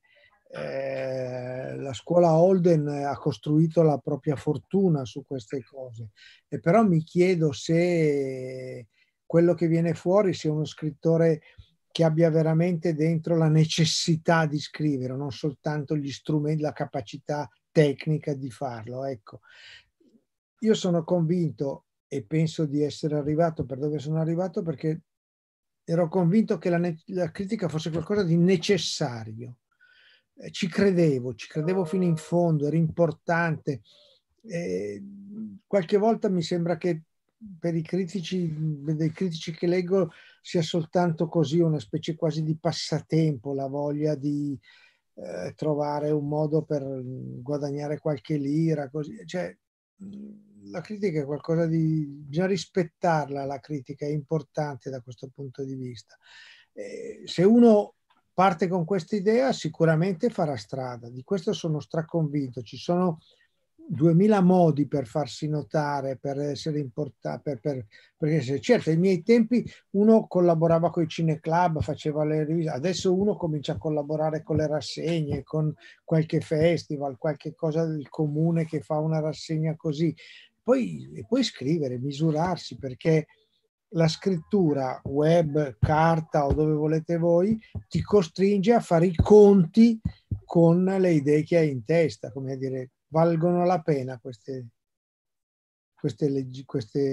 La scuola Holden ha costruito la propria fortuna su queste cose, e però mi chiedo se quello che viene fuori sia uno scrittore che abbia veramente dentro la necessità di scrivere, non soltanto gli strumenti, la capacità tecnica di farlo. Ecco, io sono convinto e penso di essere arrivato per dove sono arrivato perché ero convinto che la critica fosse qualcosa di necessario. Ci credevo fino in fondo, era importante. Qualche volta mi sembra che per i critici, dei critici che leggo, sia soltanto così una specie quasi di passatempo, la voglia di trovare un modo per guadagnare qualche lira, così. Cioè, la critica è qualcosa di... bisogna rispettarla, la critica è importante da questo punto di vista. Se uno parte con questa idea sicuramente farà strada, di questo sono straconvinto. Ci sono 2000 modi per farsi notare, per essere importante, perché certo ai miei tempi uno collaborava con i cineclub, faceva le riviste, adesso uno comincia a collaborare con le rassegne, con qualche festival, qualche cosa del comune che fa una rassegna così, e poi scrivere, misurarsi, perché la scrittura web, carta o dove volete voi, ti costringe a fare i conti con le idee che hai in testa, come a dire, valgono la pena queste leggi,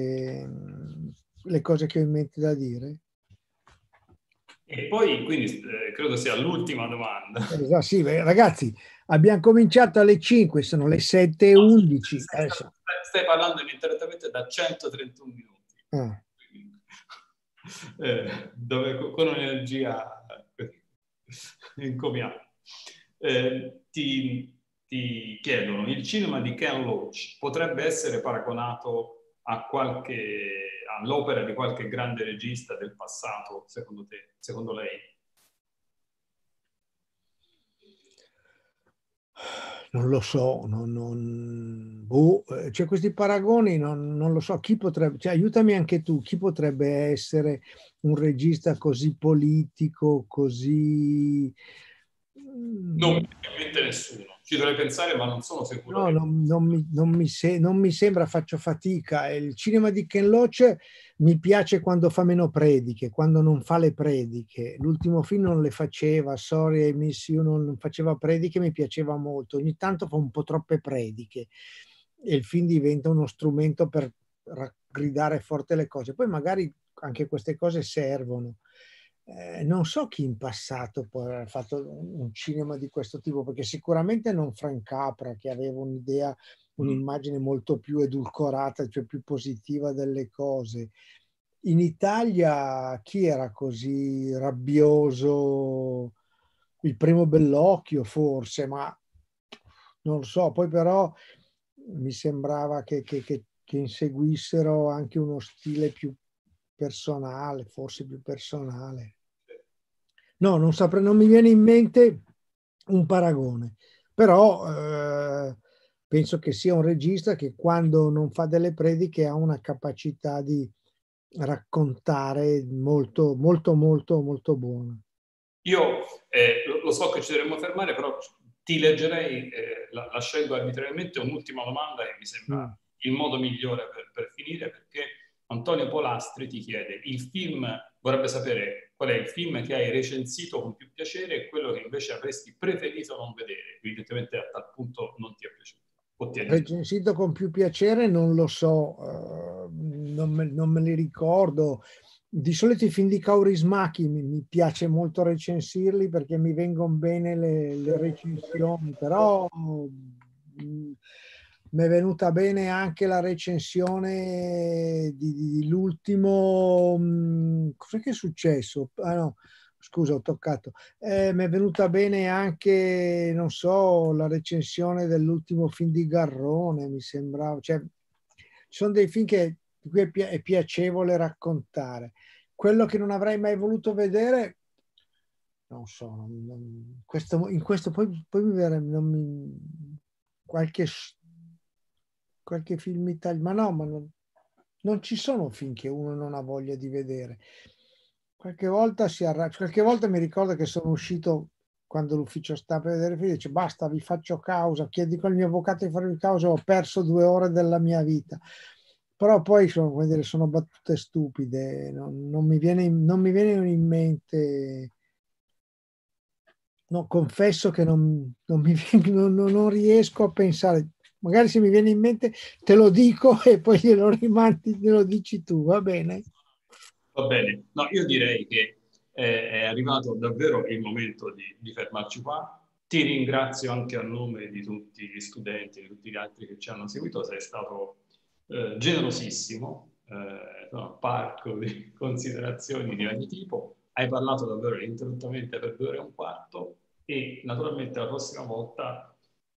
le cose che ho in mente da dire? E poi, quindi, credo sia l'ultima domanda. Sì, ragazzi, abbiamo cominciato alle 5, sono le 7:11. Stai parlando ininterrottamente da 131 minuti. Ah. Dove con un'energia incomiabile. Ti chiedono, il cinema di Ken Loach potrebbe essere paragonato all'opera di qualche grande regista del passato, secondo te, secondo lei? Non lo so, cioè questi paragoni non lo so, chi potrebbe, cioè aiutami anche tu, chi potrebbe essere un regista così politico, così... Non mi viene in mente nessuno, ci dovrei pensare ma non sono sicuro. No, non mi sembra, faccio fatica. Il cinema di Ken Loach mi piace quando fa meno prediche, quando non fa le prediche. L'ultimo film non le faceva, Sorry I Miss You, non faceva prediche, mi piaceva molto. Ogni tanto fa un po' troppe prediche e il film diventa uno strumento per gridare forte le cose. Poi magari anche queste cose servono. Non so chi in passato poi ha fatto un cinema di questo tipo, perché sicuramente non Frank Capra, che aveva un'idea, un'immagine molto più edulcorata, cioè più positiva delle cose. In Italia chi era così rabbioso? Il primo Bellocchio forse, ma non lo so. Poi però mi sembrava che inseguissero anche uno stile più personale, forse più personale. No, non saprei, non mi viene in mente un paragone, però penso che sia un regista che quando non fa delle prediche ha una capacità di raccontare molto, molto, molto, molto buona. Io lo so che ci dovremmo fermare, però ti leggerei, la scelgo arbitrariamente, un'ultima domanda che mi sembra il modo migliore per finire, perché Antonio Polastri ti chiede, vorrebbe sapere qual è il film che hai recensito con più piacere e quello che invece avresti preferito non vedere, evidentemente a tal punto non ti è piaciuto. Recensito con più piacere, non lo so, non me li ricordo. Di solito i film di Kaurismäki mi piace molto recensirli perché mi vengono bene le recensioni, però mi è venuta bene anche la recensione di l'ultimo, cos'è che è successo? Ah, no, scusa, ho toccato. Mi è venuta bene anche, non so, la recensione dell'ultimo film di Garrone, mi sembrava. Cioè, ci sono dei film di cui è piacevole raccontare. Quello che non avrei mai voluto vedere, non so, in questo poi mi verrebbe qualche film italiano, ma no, non ci sono film che uno non ha voglia di vedere. Qualche volta qualche volta mi ricordo che sono uscito quando l'ufficio sta per vedere il film, dice basta, vi faccio causa, chiedi al mio avvocato di farvi causa, ho perso 2 ore della mia vita. Però poi sono battute stupide, non mi viene in mente. No, confesso che non riesco a pensare. Magari se mi viene in mente te lo dico e poi glielo dici tu, va bene? Va bene, no, io direi che è arrivato davvero il momento di fermarci qua. Ti ringrazio anche a nome di tutti gli studenti, di tutti gli altri che ci hanno seguito, sei stato generosissimo, parco di considerazioni di ogni tipo. Hai parlato davvero ininterrottamente per 2 ore e un quarto e naturalmente la prossima volta,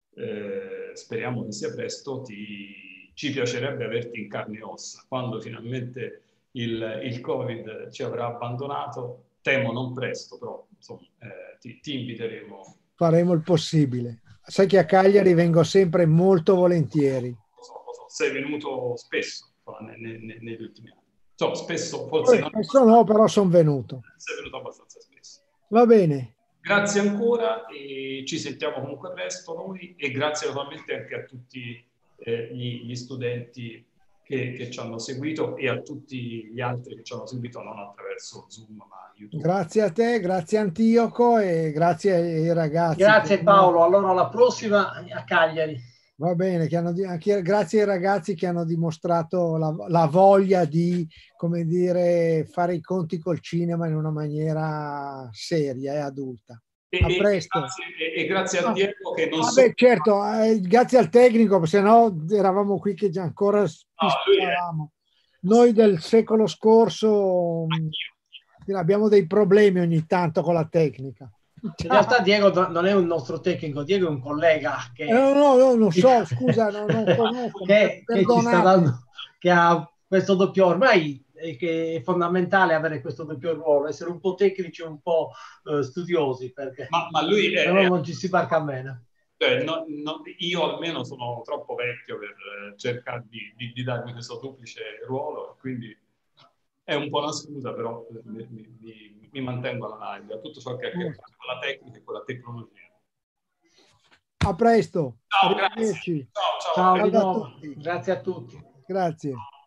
speriamo che sia presto, ci piacerebbe averti in carne e ossa. Quando finalmente il Covid ci avrà abbandonato, temo non presto, però insomma, ti inviteremo. Faremo il possibile. Sai che a Cagliari vengo sempre molto volentieri. Lo so, sei venuto spesso negli ultimi anni. So, spesso, forse non Questo no, però sono venuto. sei venuto abbastanza spesso. Va bene. Grazie ancora e ci sentiamo comunque presto noi e grazie naturalmente anche a tutti gli studenti che ci hanno seguito e a tutti gli altri che ci hanno seguito non attraverso Zoom ma YouTube. Grazie a te, grazie Antioco e grazie ai ragazzi. Grazie Paolo, allora alla prossima a Cagliari. Va bene, grazie ai ragazzi che hanno dimostrato la voglia di, come dire, fare i conti col cinema in una maniera seria e adulta. A presto. E grazie a Diego che non so. Certo, grazie al tecnico, se no eravamo qui che già ancora spistavamo. Noi del secolo scorso abbiamo dei problemi ogni tanto con la tecnica. In realtà Diego non è un nostro tecnico, Diego è un collega che no, non so, scusa, non conosco, che ci sta dando, che ha questo doppio, ormai che è fondamentale avere questo doppio ruolo, essere un po' tecnici e un po' studiosi, perché ma lui non ci si parca bene. Io almeno sono troppo vecchio per cercare di darmi questo duplice ruolo, quindi è un po' una scusa, però mi mantengo alla live, tutto ciò che ha a che fare con la tecnica e con la tecnologia. A presto. Ciao, grazie. Ciao di nuovo. Grazie a tutti. Grazie.